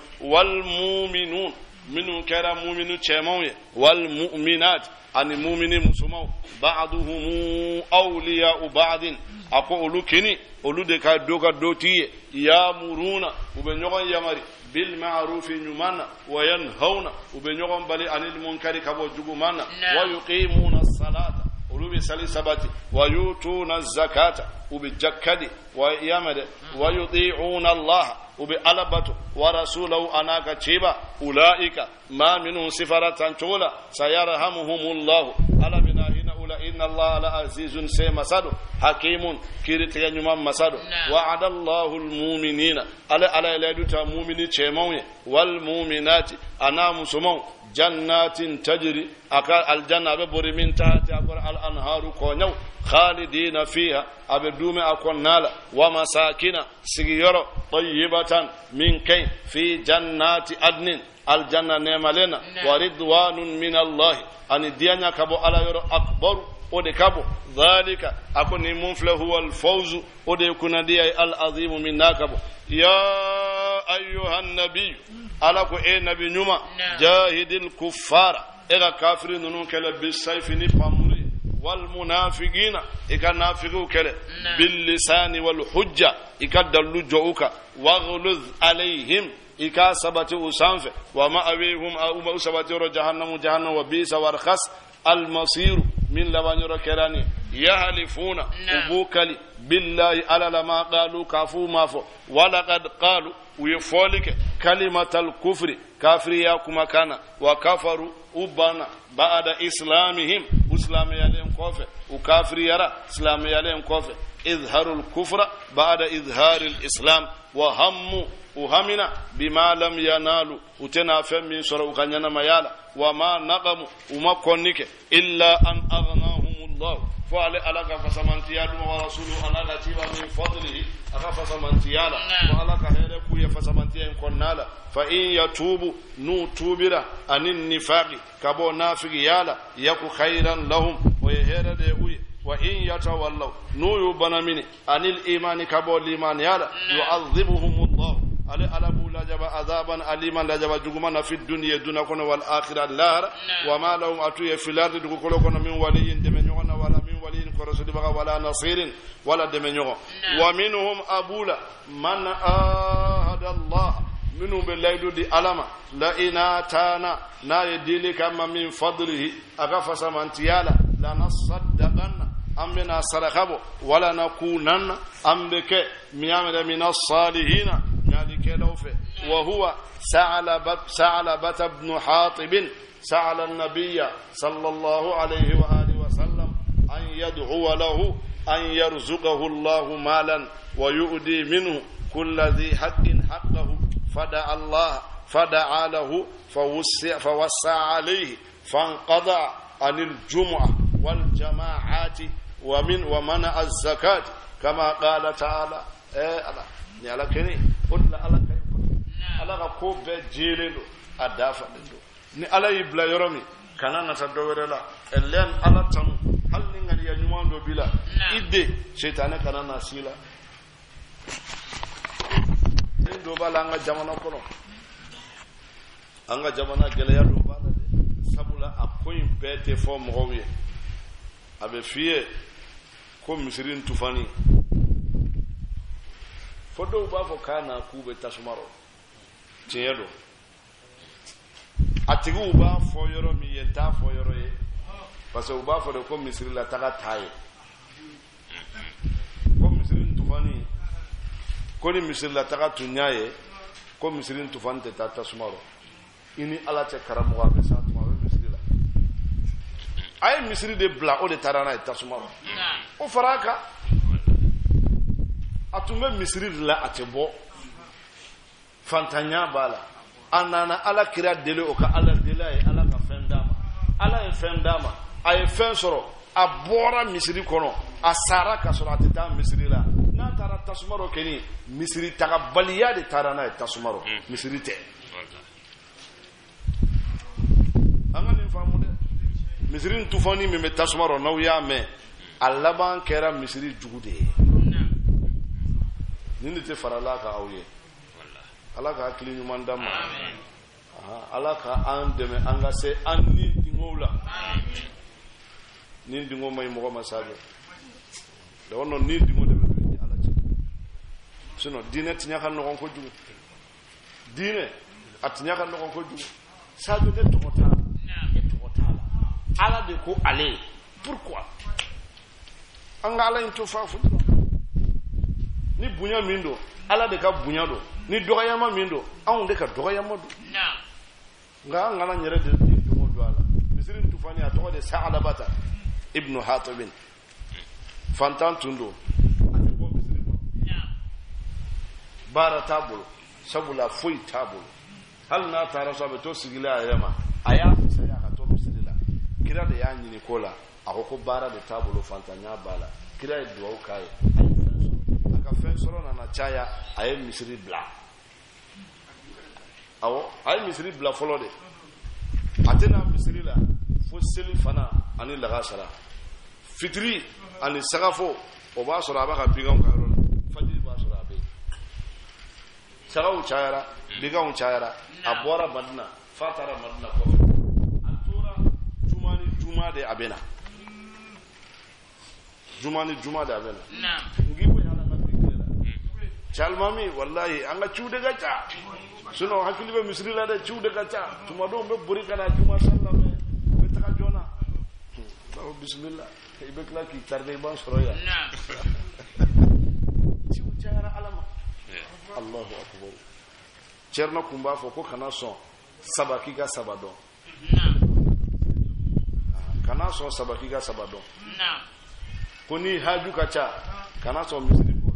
والمؤمنون منهم كرا مؤمنون تشيمون والمؤمنات أن المؤمنين مسلمون بعضهم أولياء بعض أقول كني أولو دكا دوكا دوتي يامرون وبنيوغا يامري بالمعروف نمانا وينهون وبنيوغا بالي عن المنكر كبو جغمانا ويقيمون الصلاة ولو بسالي سباتي ويؤتون الزكاة وبجكدي ويامد ويطيعون الله وبألبته ورسوله أناك تشيبا أولئك ما منهم سفرة تولا سيرحمهم الله ألا بنا هنا أولا إن الله لعزيز سيمسد حكيم كيرت ينمم مسد وعد الله المؤمنين ألا ألا يلدت مؤمنين تشيمون والمؤمنات أنا مسمون جنات تجري أكال الجنة ببري من تحت الأنهار كونيو خالدين فيها أبدوم أكون نالا ومساكن سيجرو طيبة من كي في جنات أدن الجنة نعملنا ورضوان من الله أن ديانا كبو على يرو أكبر ودي كبو ذلك أكون منفله هو الفوز ودي يكون دي العظيم من ناكبو يا أيها النبي ألاكو إيه نبي نما جاهد الكفار إذا كافرين ننكل بالسيف نفهمري والمنافقين إذا نافقوا كله باللسان والحجة إذا دلوا جوك واغلظ عليهم إذا سبتوا سانف وما أبيهم أو سبتوا جهنم جهنم وبئس ورخص المصير من لبن ركراني يحلفون وبوكلي بالله على لما قالوا كافو مافو ولقد قالوا ويفولك كلمة الكفر كافر ياكم كان وكفروا وبنا بعد إسلامهم إسلام يالهم كفر وكافر يرى إسلام يالهم كفر إظهار الكفر بعد إظهار الإسلام وهم وهمنا بما لم ينالوا وتنافع من سر وكاننا ميالا وما نقموا وما كونك إلا أن أغناهم الله فعلى ألاك فسمانتيال ورسوله ألاك تيبا من فضله أغا فسمانتيال وألاك هيركو يفسمانتيال كونالا فإن يتوبوا نو توبرا عن النفاق كبو نافق يالا يكو خيرا لهم ويهير ديوي وإن يتولوا نو يبنى مني عن الإيمان كبو الإيمان يالا يعذبهم الله على ألبو لجب عذابا أليما لجب جغمان في الدنيا دونكم والآخرة لا وما لهم أتوي في الأرض دكولكم من ولي دمنيون ولا من ولي كرسول بغا ولا نصير ولا دمنيون ومنهم أبولا من آهد الله منهم بالله دي ألما لئنا تانا نا يديلي كما من فضله أغفص من تيالا لنصدقن أمنا صرخبو ولا نكونن أمبك ميامل من الصالحين وهو ثعلبة ثعلبة بن حاطب سأل النبي صلى الله عليه وآله وسلم أن يدعو له أن يرزقه الله مالا ويؤدي منه كل ذي حق حقه فدعا الله فدعا له فوسع, فوسع عليه فانقضى عن الجمعة والجماعات ومن ومنع الزكاة كما قال تعالى إيه الله نيالا كني قل الله كي الله كوب بجيلو أدافع له ni ala ibla yoromi kana na tadowere la elen ala tam hal ni ngari ya nyumando bila ide shaytan kana na sila ndo bala nga jamana kono anga jamana gele ya do bala de sabula akoy bete fo mo wiye abe fiye ko misirin tufani fodo ba fo kana kube tasumaro tiyedo atigu uba fo yoro mi yenta fo yoro ye parce que uba fo de ko misiri la taga taye ko misiri tufani ko ni misiri la taga tunyaye ko misiri tufani te tata sumaro ini ala te karamu abe sa tuma misiri la ay misiri de bla o de tarana et tasumaro o faraka atume misiri la atebo fantanya bala anana ala kira dele o ka ala dele ay ala ka fendama ala e fendama ay fen soro abora misiri kono asara ka soro atita misiri la na tara tasumaro keni misiri taga baliya de tarana e tasumaro misiri te angani famu de misiri tufani me me tasumaro no ya me alaban kera misiri jugude nindi te farala ka awye ala ka hakili ɲuman d'an ma ala ka an dɛmɛ an ka se an ni dingow la ni dingo ma ɲi mɔgɔ ma sa dɛ dɔgɔ nɔ ni dingo de bɛ don ni ala cɛ sinon diinɛ tiɲɛ ka nɔgɔn kojugu diinɛ a tiɲɛ ka nɔgɔn kojugu sadio ne tɔgɔ t'a la ne tɔgɔ t'a la ala de ko ale pourquoi an ka ala in to fa fu ni bonya min don ala de ka bonya don ni dɔgɔyama min don anw de ka dɔgɔyama don nka an kana yɛrɛ de ni dongo don a la misiri tufani a tɔgɔ de Sa'labata ibnu Hatib fantan tun don a tɛ bɔ misiri kɔnɔ baara t'a bolo sabula foyi t'a bolo hali n'a taara so a bɛ to sigila a yɛrɛ ma a y'a fisaya a ka to misiri la kira de y'a ɲini ko la a ko ko baara de t'a bolo fantanya b'a la kira ye duwawu k'a ye a ka fɛn sɔrɔ nana caya a ye misiri bila awɔ a ye misiri bila fɔlɔ de a tɛna misiri la fo seli fana ani lagasara fitiri ani sagafo o b'a sɔrɔ a b'a ka biganw ka yɔrɔ la fajiri b'a sɔrɔ a bɛ yen sagaw cayara biganw cayara a bɔra Madina fa taara Madina kɔfɛ a tora juma ni juma de a bɛ na juma ni juma de a bɛ na ngi ko yala na fikire la chalmami wallahi an ga cuude ga ca sinon hakili be misri la de cuude ga ca tuma do be buri kana juma sallah be be taka jona oh bismillah ibe kla ki tarde ban soroya na'am ci ujara alama Allahu akbar cerna kumba fo ko kana son sabaki ga sabadon na'am kana son sabaki ga sabadon na'am koni haju kacha kana son misri ko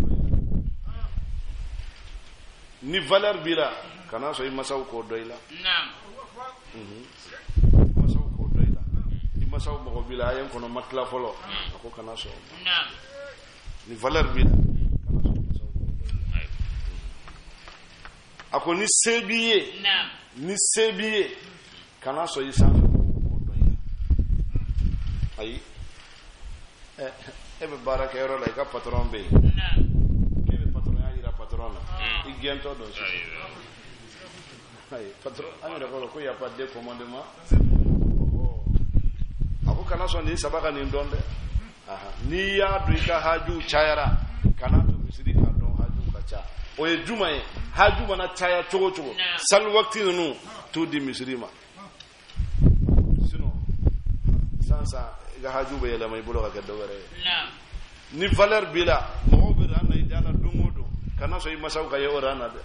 ni valeur bila kana so imasaw ko doyla na'am mhm masaw ko doyla imasaw mo bila ayen kono matla folo ko kana so na'am ni valeur bila kana so masaw ko doyla ako ni sebiye na'am ni sebiye kana so isa ko doyla ay eh ebe baraka ero la ka patron be na'am kebe patron ya ira patron igento do so ay patron ani da ko ya pas de commandement oh ako kana so ni sabaka ni ndonde aha ni ya do ka haju chayara kana to misiri ka don haju kacha o ye juma ye haju mana chaya chogo chogo sal wakti nu to di misiri ma sino sansa ga haju be yela mai bulo ka do wore na'am ni valeur bila mo be ran na idala dungodo kana so imasaw ka yora na de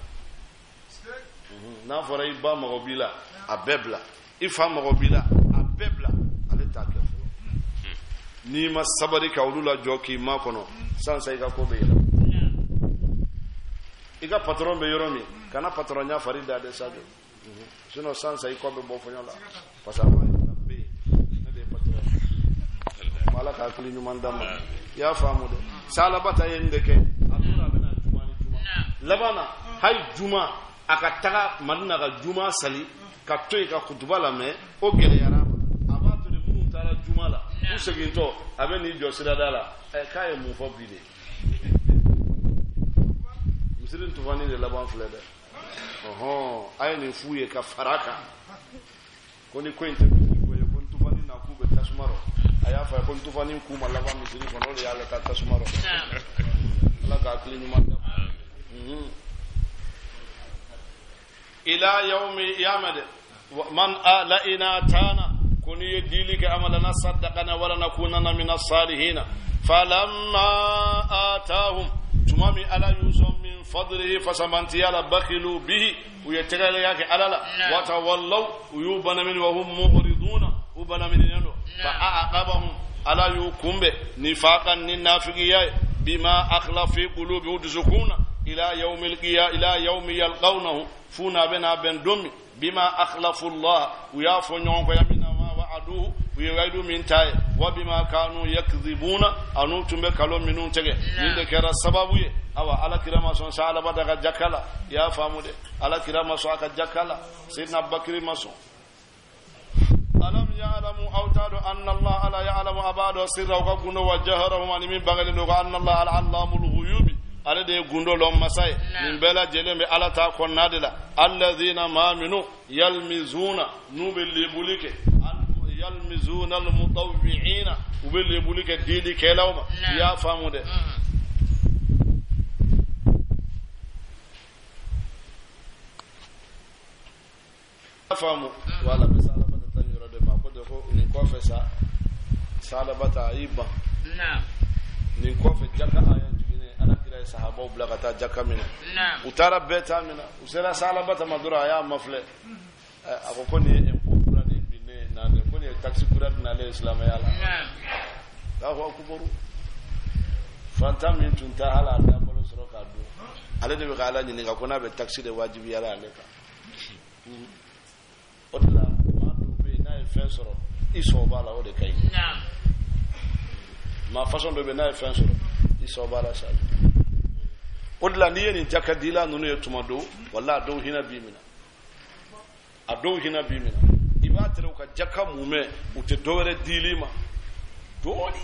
na fora iba mo bila abebla ifa mo bila abebla ale take fo ni ma sabari ka ulula joki ma kono sansa iga ko be yela iga patron be yoromi kana patron nya farida de sado sino sansa iko be bo fonyola pasa ma be na de patron mala ka kuli nyuma ndam ya famu de sala bata yende ke atura bena juma ni juma labana hay juma aka taga madina ka juma sali ka toy ka kutuba la me o gele yara aba to de mun tara juma la o seginto abe ni jo sira dala e kay mu fo bide musirin to wani de laban flede oho ay ni fuye ka faraka koni ko inte ko ye kon to wani na ku be tasmaro aya fa kon to wani ku malaba misiri kono ya la ta tasmaro la ka klini manda mhm ila yawmi yamad man la inatana kuni yadilika amalana saddaqana wala nakunana min as-salihin falamma atahum tumami ala yusum min fadlihi fasamanti ala bakhilu bihi uyatagala yake alala wa tawallaw uyubana min wa hum mu'riduna ubana min yano fa aqabahum ala yukumbe nifaqan ninafiqiyya bima akhla fi qulubi udzukuna ila yawmil qiyamah ila yawmi yalqawnahu funa bena ben domi bima akhlafu Allah wa yafunyon ko yamina wa wa'aduhu wa yaidu min tay wa bima kanu yakdhibuna anu tumbe kalo minun tege inde kera sababu ye awa ala kirama son sala badaga jakala ya famude ala kirama so aka jakala sayyidina bakri maso alam ya'lamu awtadu anna Allah ala ya'lamu abadu sirra wa guno wa jaharahu an min bagali no anna Allah al-allamul ghuyubi ala de gundo lom masay min bela jelembe ala ta kon nadila alladhina ma minu yalmizuna nubil libulike yalmizuna almutawwi'ina ubil libulike dili kelawma ya famude famu wala misala bata tan yoro de ma ko de ko ni ko fe sa sala bata iba na ni ko fe jaka ayan ana kira sahaba ubla kata jaka mina na utara beta mina usera sala bata madura ya mafle akoko ni empo kura de bine na de ko ni taxi kura na le islam ya la na da ko kuboru fanta min tunta hala da bolo soro ka do ale de ka ala ni ga ko na be taxi de wajibi ya la le ka odla ma do be na e fen soro iso bala o de kai na ma façon do be na e fen soro iso bala sa odla ni yeni jakadila nunu yetumado walla do hina bimina ado hina bimina ibatre ka jakka mume ute dowere dilima doli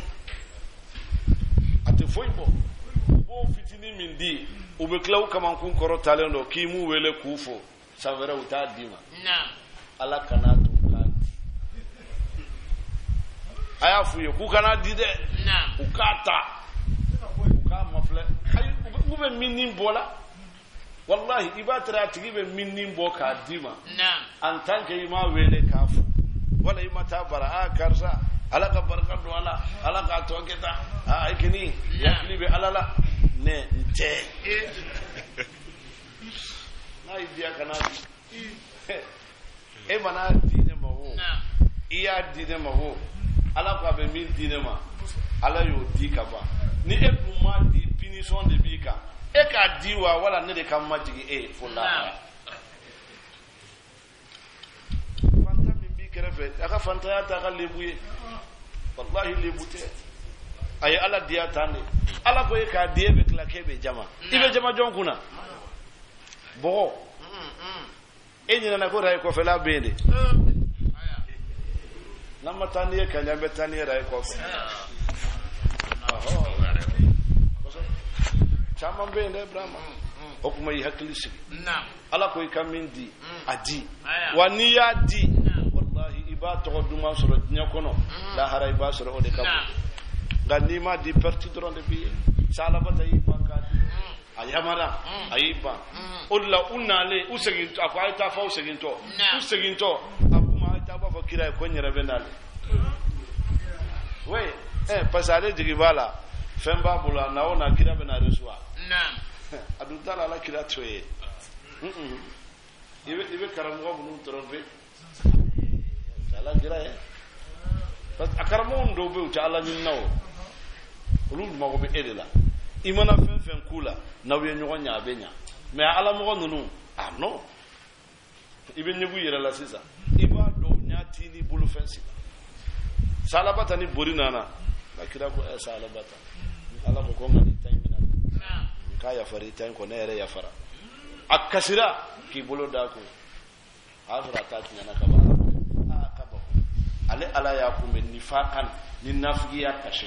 ate foibo bo fitini mindi ube klaw kaman kun koro talendo ki mu wele kufo savere uta dima na ala kanatu kati aya fuye ku kana dide na ukata uka mafle ay ube minni bola wallahi ibatra atigibe minni boka dima na en tant que ima wele kafu wala ima tabara a karsa ala ka barka do ala ala ka to keta a ikini ya klibe alala ne nte na idia kana e bana dine mawo iya dine mawo ala ka be min dine ma ala yo di ka ba ni e ma di punition de bika e ka diwa wala ne de kam majigi e fulla fanta min bi kerefe aka fanta ya ta lebuye wallahi lebute ay ala dia tande ala ko e ka die be kla kebe jama ibe jama jonkuna bo e nyina na ko ray ko fela bende namma taniye kanya be taniye ray ko chama bende brahma okuma yi haklisi na ala ko ikamindi adi wani ya di wallahi iba to duma soro nya kono la hara iba soro ode kam gani ma di parti dronde bi sala bata yi bakati ayamara ayiba ulla unale usegin ko ay ta fa usegin to usegin to akuma ay ta ba fa kira ko nyere benale we eh pasale digibala femba bula naona kira bena reswa naam adutala la kira toye mhm ibe ibe karamo bunu trobe sala kira e pas akaramo ndo be uta ala nyin nawo ulu mo be edela imana fen fen kula nawe nyogo nya benya me ala mo nunu ah no ibe nyugu yere la sisa iba do nyati ni bulu fensi sala bata ni borina na la kira ko sala bata ala ko ko ngani tay mina na ka ya fari tay ko ne yere ya fara akasira ki bolo da ko afra ta tinya na ka ba a ka ba ale ala ya ku men nifakan ni nafgi ya kashe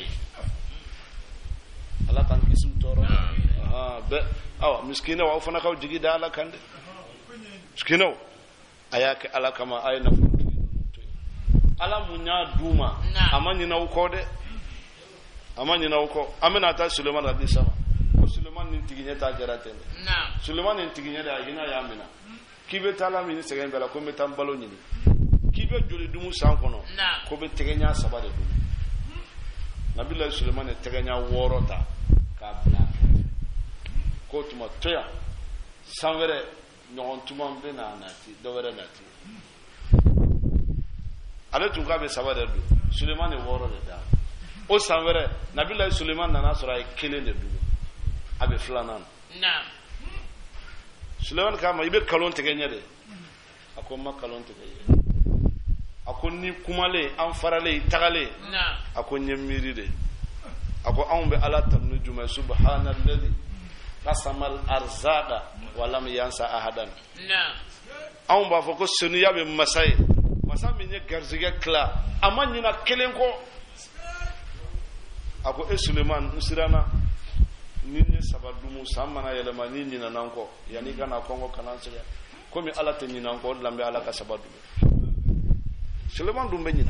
ala tan kisu toro ah be aw miskina wa fana ka jigi da ala kande miskina ayake ala kama ay na ala munya duma amanyi na uko de amanyi na uko amena ta Suleiman radi sama ko Suleiman ni tiginye ta jarate na Suleiman ni tiginye da hina ya amena kibe tala min segen bela ko metam balo nyini kibe joli dumu san kono ko be tegenya sabade dumu nabila Suleiman tegenya worota ka bla ko tuma toya sanwere nyon tuma be na nati dowere nati ale tun ka be sabade du Suleiman e woro de da o sanwere nabila Suleiman nana sura ay kelen de du abe flanan na Suleiman ka ma ibe kalon tegenya de akoma kalon tegenya akonni kumale an farale tagale na akonye miri de ako an be ala tanu juma subhanallazi qasamal arzaqa wa lam yansa ahadan na an ba foko sunu yabe masai masa minye garzige kla amanyina kelen ko ako e Suleiman usirana ninne sabadumu samana yelema ninni nananko yani kana kongo kanansega komi ala tenni nanko lambe ala ka sabadumu Suleiman dumbe nyina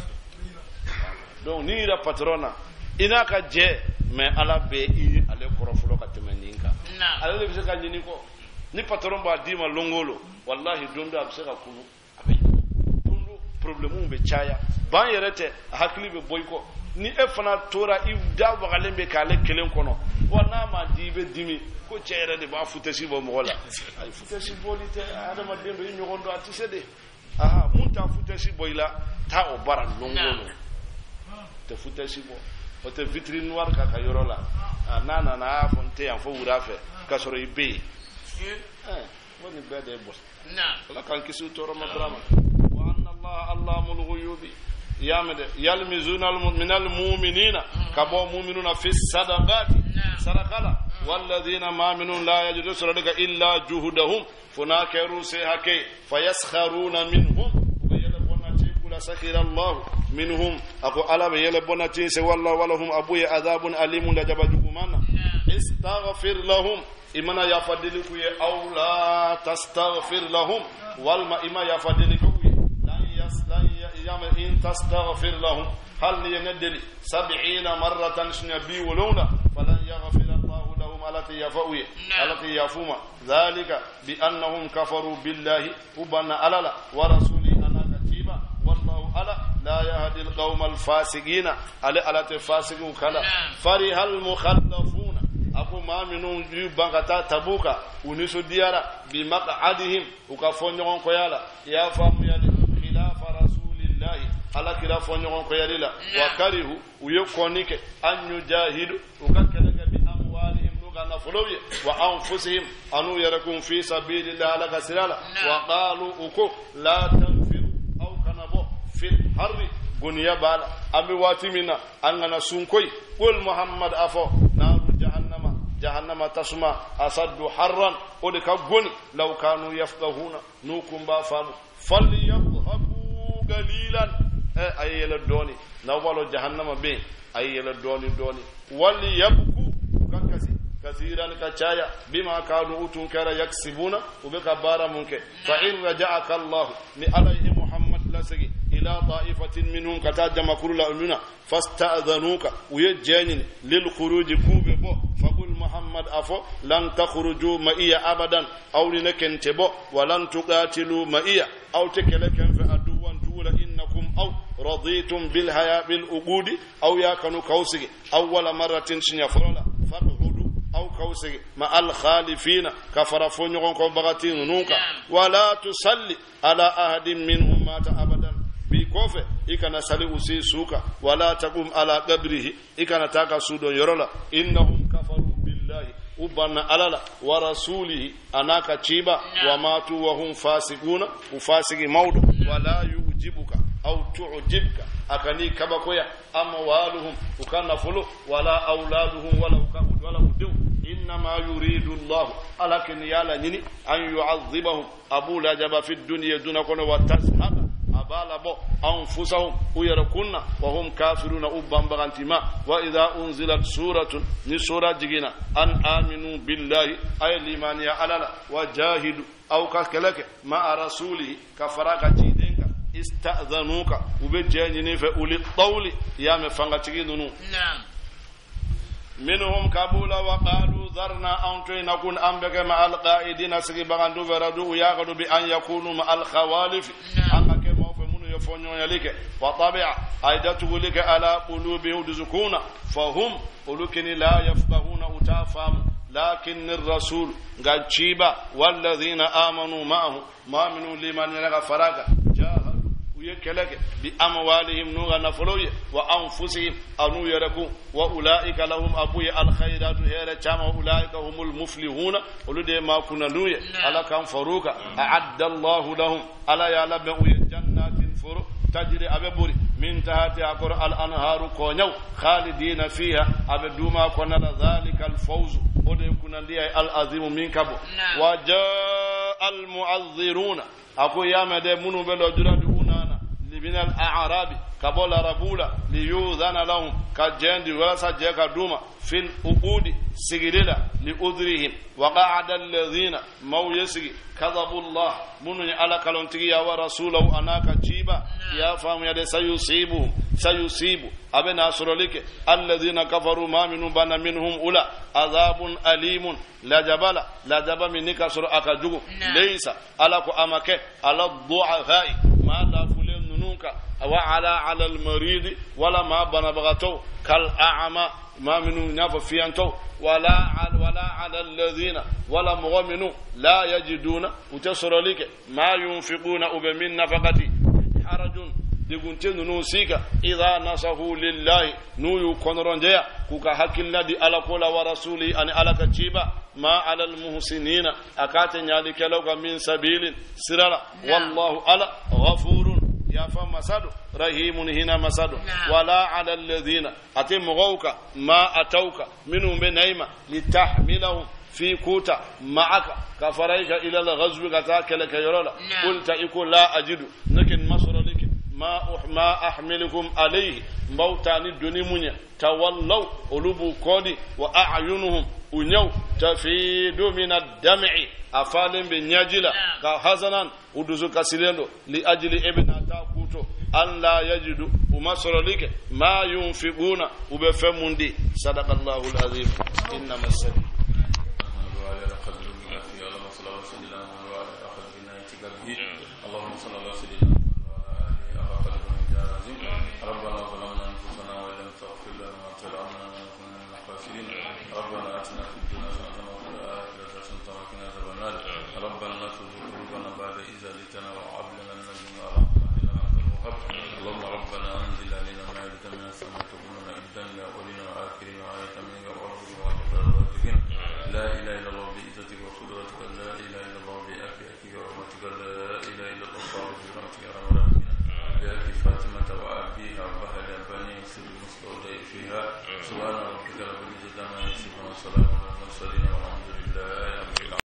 donc ni ra patrona ina ka je mais ala be i ale koroflo ka temeninka ala le bisaka nyini ko ni patron ba dima longolo wallahi dondo absaka kunu abe dondo problème be chaya ban yerete hakli be boyko ni e fana tora i da bagale be kale kelen kono wana ma dibe dimi ko chere de ba futesi bo mola ay futesi bolite adama dembe nyogondo atisede aha munta futesi boila ta o bara longolo te futesi bo o te vitrine noire ka ka yorola nana na fonte en fo wurafe ka soro ibe eh woni bede bo na la kan kisu toro ma drama wa anna allah allamul ghuyubi yamede yalmizuna min al mu'minina kabo mu'minuna fi sadaqati sadaqala walladhina ma minun la yajidu sadaka illa juhudahum funakaru sehake fayaskharuna minhum yalbonati kula sakira allah minhum ako ala yalbonati se wallahu walahum abuya adhabun alimun la jabajukumana istaghfir lahum imana yafadiliku ya aw la tastaghfir lahum wal ma ima yafadiliku lan yaslan yama in tastaghfir lahum hal yanadli sab'ina marratan shnabi waluna falan yaghfir التي يفوي التي يفوما ذلك بأنهم كفروا بالله وبنا أللا ورسوله أنا كتيبا والله ألا لا يهدي القوم الفاسقين على على تفاسقون كلا فرح المخلفون أكو ما منهم يبغتا تبوكا ونسوا ديارا بمقعدهم وكفونيون كيالا يا فهم يلي خلاف رسول الله على خلاف فونيون كيالا وكرهوا ويكونيك أن يجاهدوا وككلك بأموالهم نوغانا فلوية وأنفسهم أنو يركون في سبيل الله على كسلالا وقالوا أكو لا تنفروا أو كنبو في الحر بنيا بالا أمي واتمنا أننا سنكوي قل محمد أفو نار جهنم جهنم تسمى أصد حرا ودك غني لو كانوا يفقهون نوكم بافامو فليضحكوا قليلا أي يلدوني نوالو جهنم بين أي يلدوني دوني وليبكوا ككسي كثيرا كشايا بما كانوا أتنكر يكسبون وبكبار منك فإن رجعك الله لعليه محمد لسجي إلى طائفة منهم كتاج مكرول أمنا فاستأذنوك ويجانين للخروج كوببو فقل محمد أفو لن تخرجوا معي أبدا أو لنكن تبو ولن تقاتلوا معي أو تكلكن فأدوا تقول إنكم أو رضيتم بالحياة بالأقود أو يكنوا كوسي أول مرة شنيفرولا فقعدوا أو كوسي مع الخالفين كفرفون يغنكم بغتين نوكا ولا تصلي على أحد منهم مات أبدا بكوفة إكنا سلي أسي سوكا ولا تقوم على قبره إكنا تاكا سودو يرولا إنهم كفروا بالله وبنا ألالا ورسوله أناكا تشيبا وماتوا وهم فاسقون وفاسق موت ولا يعجبك أو تعجبك أكني كبكويا أموالهم وكان فلو ولا أولادهم ولا ولا ودو إنما يريد الله لكن يالا نيني أن يعذبهم أبو لجب في الدنيا دون كون وتزهق أبالبو أنفسهم ويركون وهم كافرون أبنبغانتما وإذا أنزلت سورة نسورة جينا أن آمنوا بالله أي لمن يعلل وجاهدوا أو كسكلك مع رسوله كفراك جيدينك استأذنوك وبجاني فأولي الطول يا مفنغتكينونو نعم منهم كابولا وقالوا ذرنا أنتي نكون أنبك مع القائدين سكبغاندو فردو ياغدو بأن يكونوا مع الخوالف أنك موفمون يفونيون يليك وطبع أيدته لك على قلوبهم دزكونا فهم ولكن لا يفقهون أتافهم لكن الرسول قد شيبا والذين آمنوا معه ما منوا لمن يلغى فراغ جاهدوا ويكلك بأموالهم نوغا نفلوية وأنفسهم أنو يركوا وأولئك لهم أبوي الخيرات هيرا كما أولئك هم المفلحون ولدي ما كنا نوية ألا كان فروكا أعد الله لهم ألا يعلم جنات فرو تجري أببوري من تحت أقر الأنهار كونيو خالدين فيها أبدوما كنا ذلك الفوز ودي كنا ليه العظيم من كبو وجاء المعذرون أكو ياما دي منو بلو جرادو من الأعراب كبول ربولا ليوذن لهم كجند ولا جاك دوما في الأقود سجللا لأذرهم وقعد الذين مو يسجي كذبوا الله من على كلونتي ورسوله أناك جيبا يا فهم يا سيصيبهم سيصيب أبنا سرلك الذين كفروا ما منهم بنا منهم أولى عذاب أليم لا جبل لا جبل من نكسر أكجو ليس على أمك على الضعفاء ما لا وعلى على المريض ولا ما بنبغتو كالأعمى ما منو ناف فيانتو ولا على ولا على الذين ولا مؤمنون لا يجدون وتصر لك ما ينفقون وبمن نفقتي حرج دغنتن نوسيكا اذا نصحوا لله نو يكون رنجيا كوكا حق الذي على قول ورسوله ان على كتيبا ما على المحسنين اكاتن يالك لو من سبيل سرلا والله على غفور يا فم مسادو رحيم هنا مسادو ولا على الذين أتم غوك ما أتوك منهم بنعمة لتحملهم في كوتا معك كفريك إلى الغزو كتاك لك يرولا قلت إكو لا أجد لكن مصر لك ما ما أحملكم عليه موتان الدنيا تولوا قلوب كودي وأعينهم ونيو تفيد من الدمع أفالم بنياجلا كحزنا ودزو كسيلندو لأجل ابن أتاكوتو أن لا يجدوا ومصر لك ما ينفقون وبفمندي صدق الله العظيم إنما السبيل اللهم صل على سيدنا ربنا آتنا في الدنيا حسنة وفي الآخرة حسنة وقنا عذاب النار ربنا لا تزغ قلوبنا بعد إذ هديتنا وهب لنا من لدنك رحمة إنك أنت الوهاب اللهم ربنا أنزل علينا مائدة من السماء تكون لنا عيدا لأولنا وآخرين وآية منك وارزقنا وتقبل الرازقين لا إله إلا الله بعزتك وقدرتك لا إله إلا الله بأكرمك ورحمتك لا إله إلا الله برحمتك يا رب العالمين بأبي فاطمة وأبيها وبهل بني سر المستودع فيها سبحان ربك رب العزة عما يصفون وسلام على المرسلين والحمد لله رب العالمين.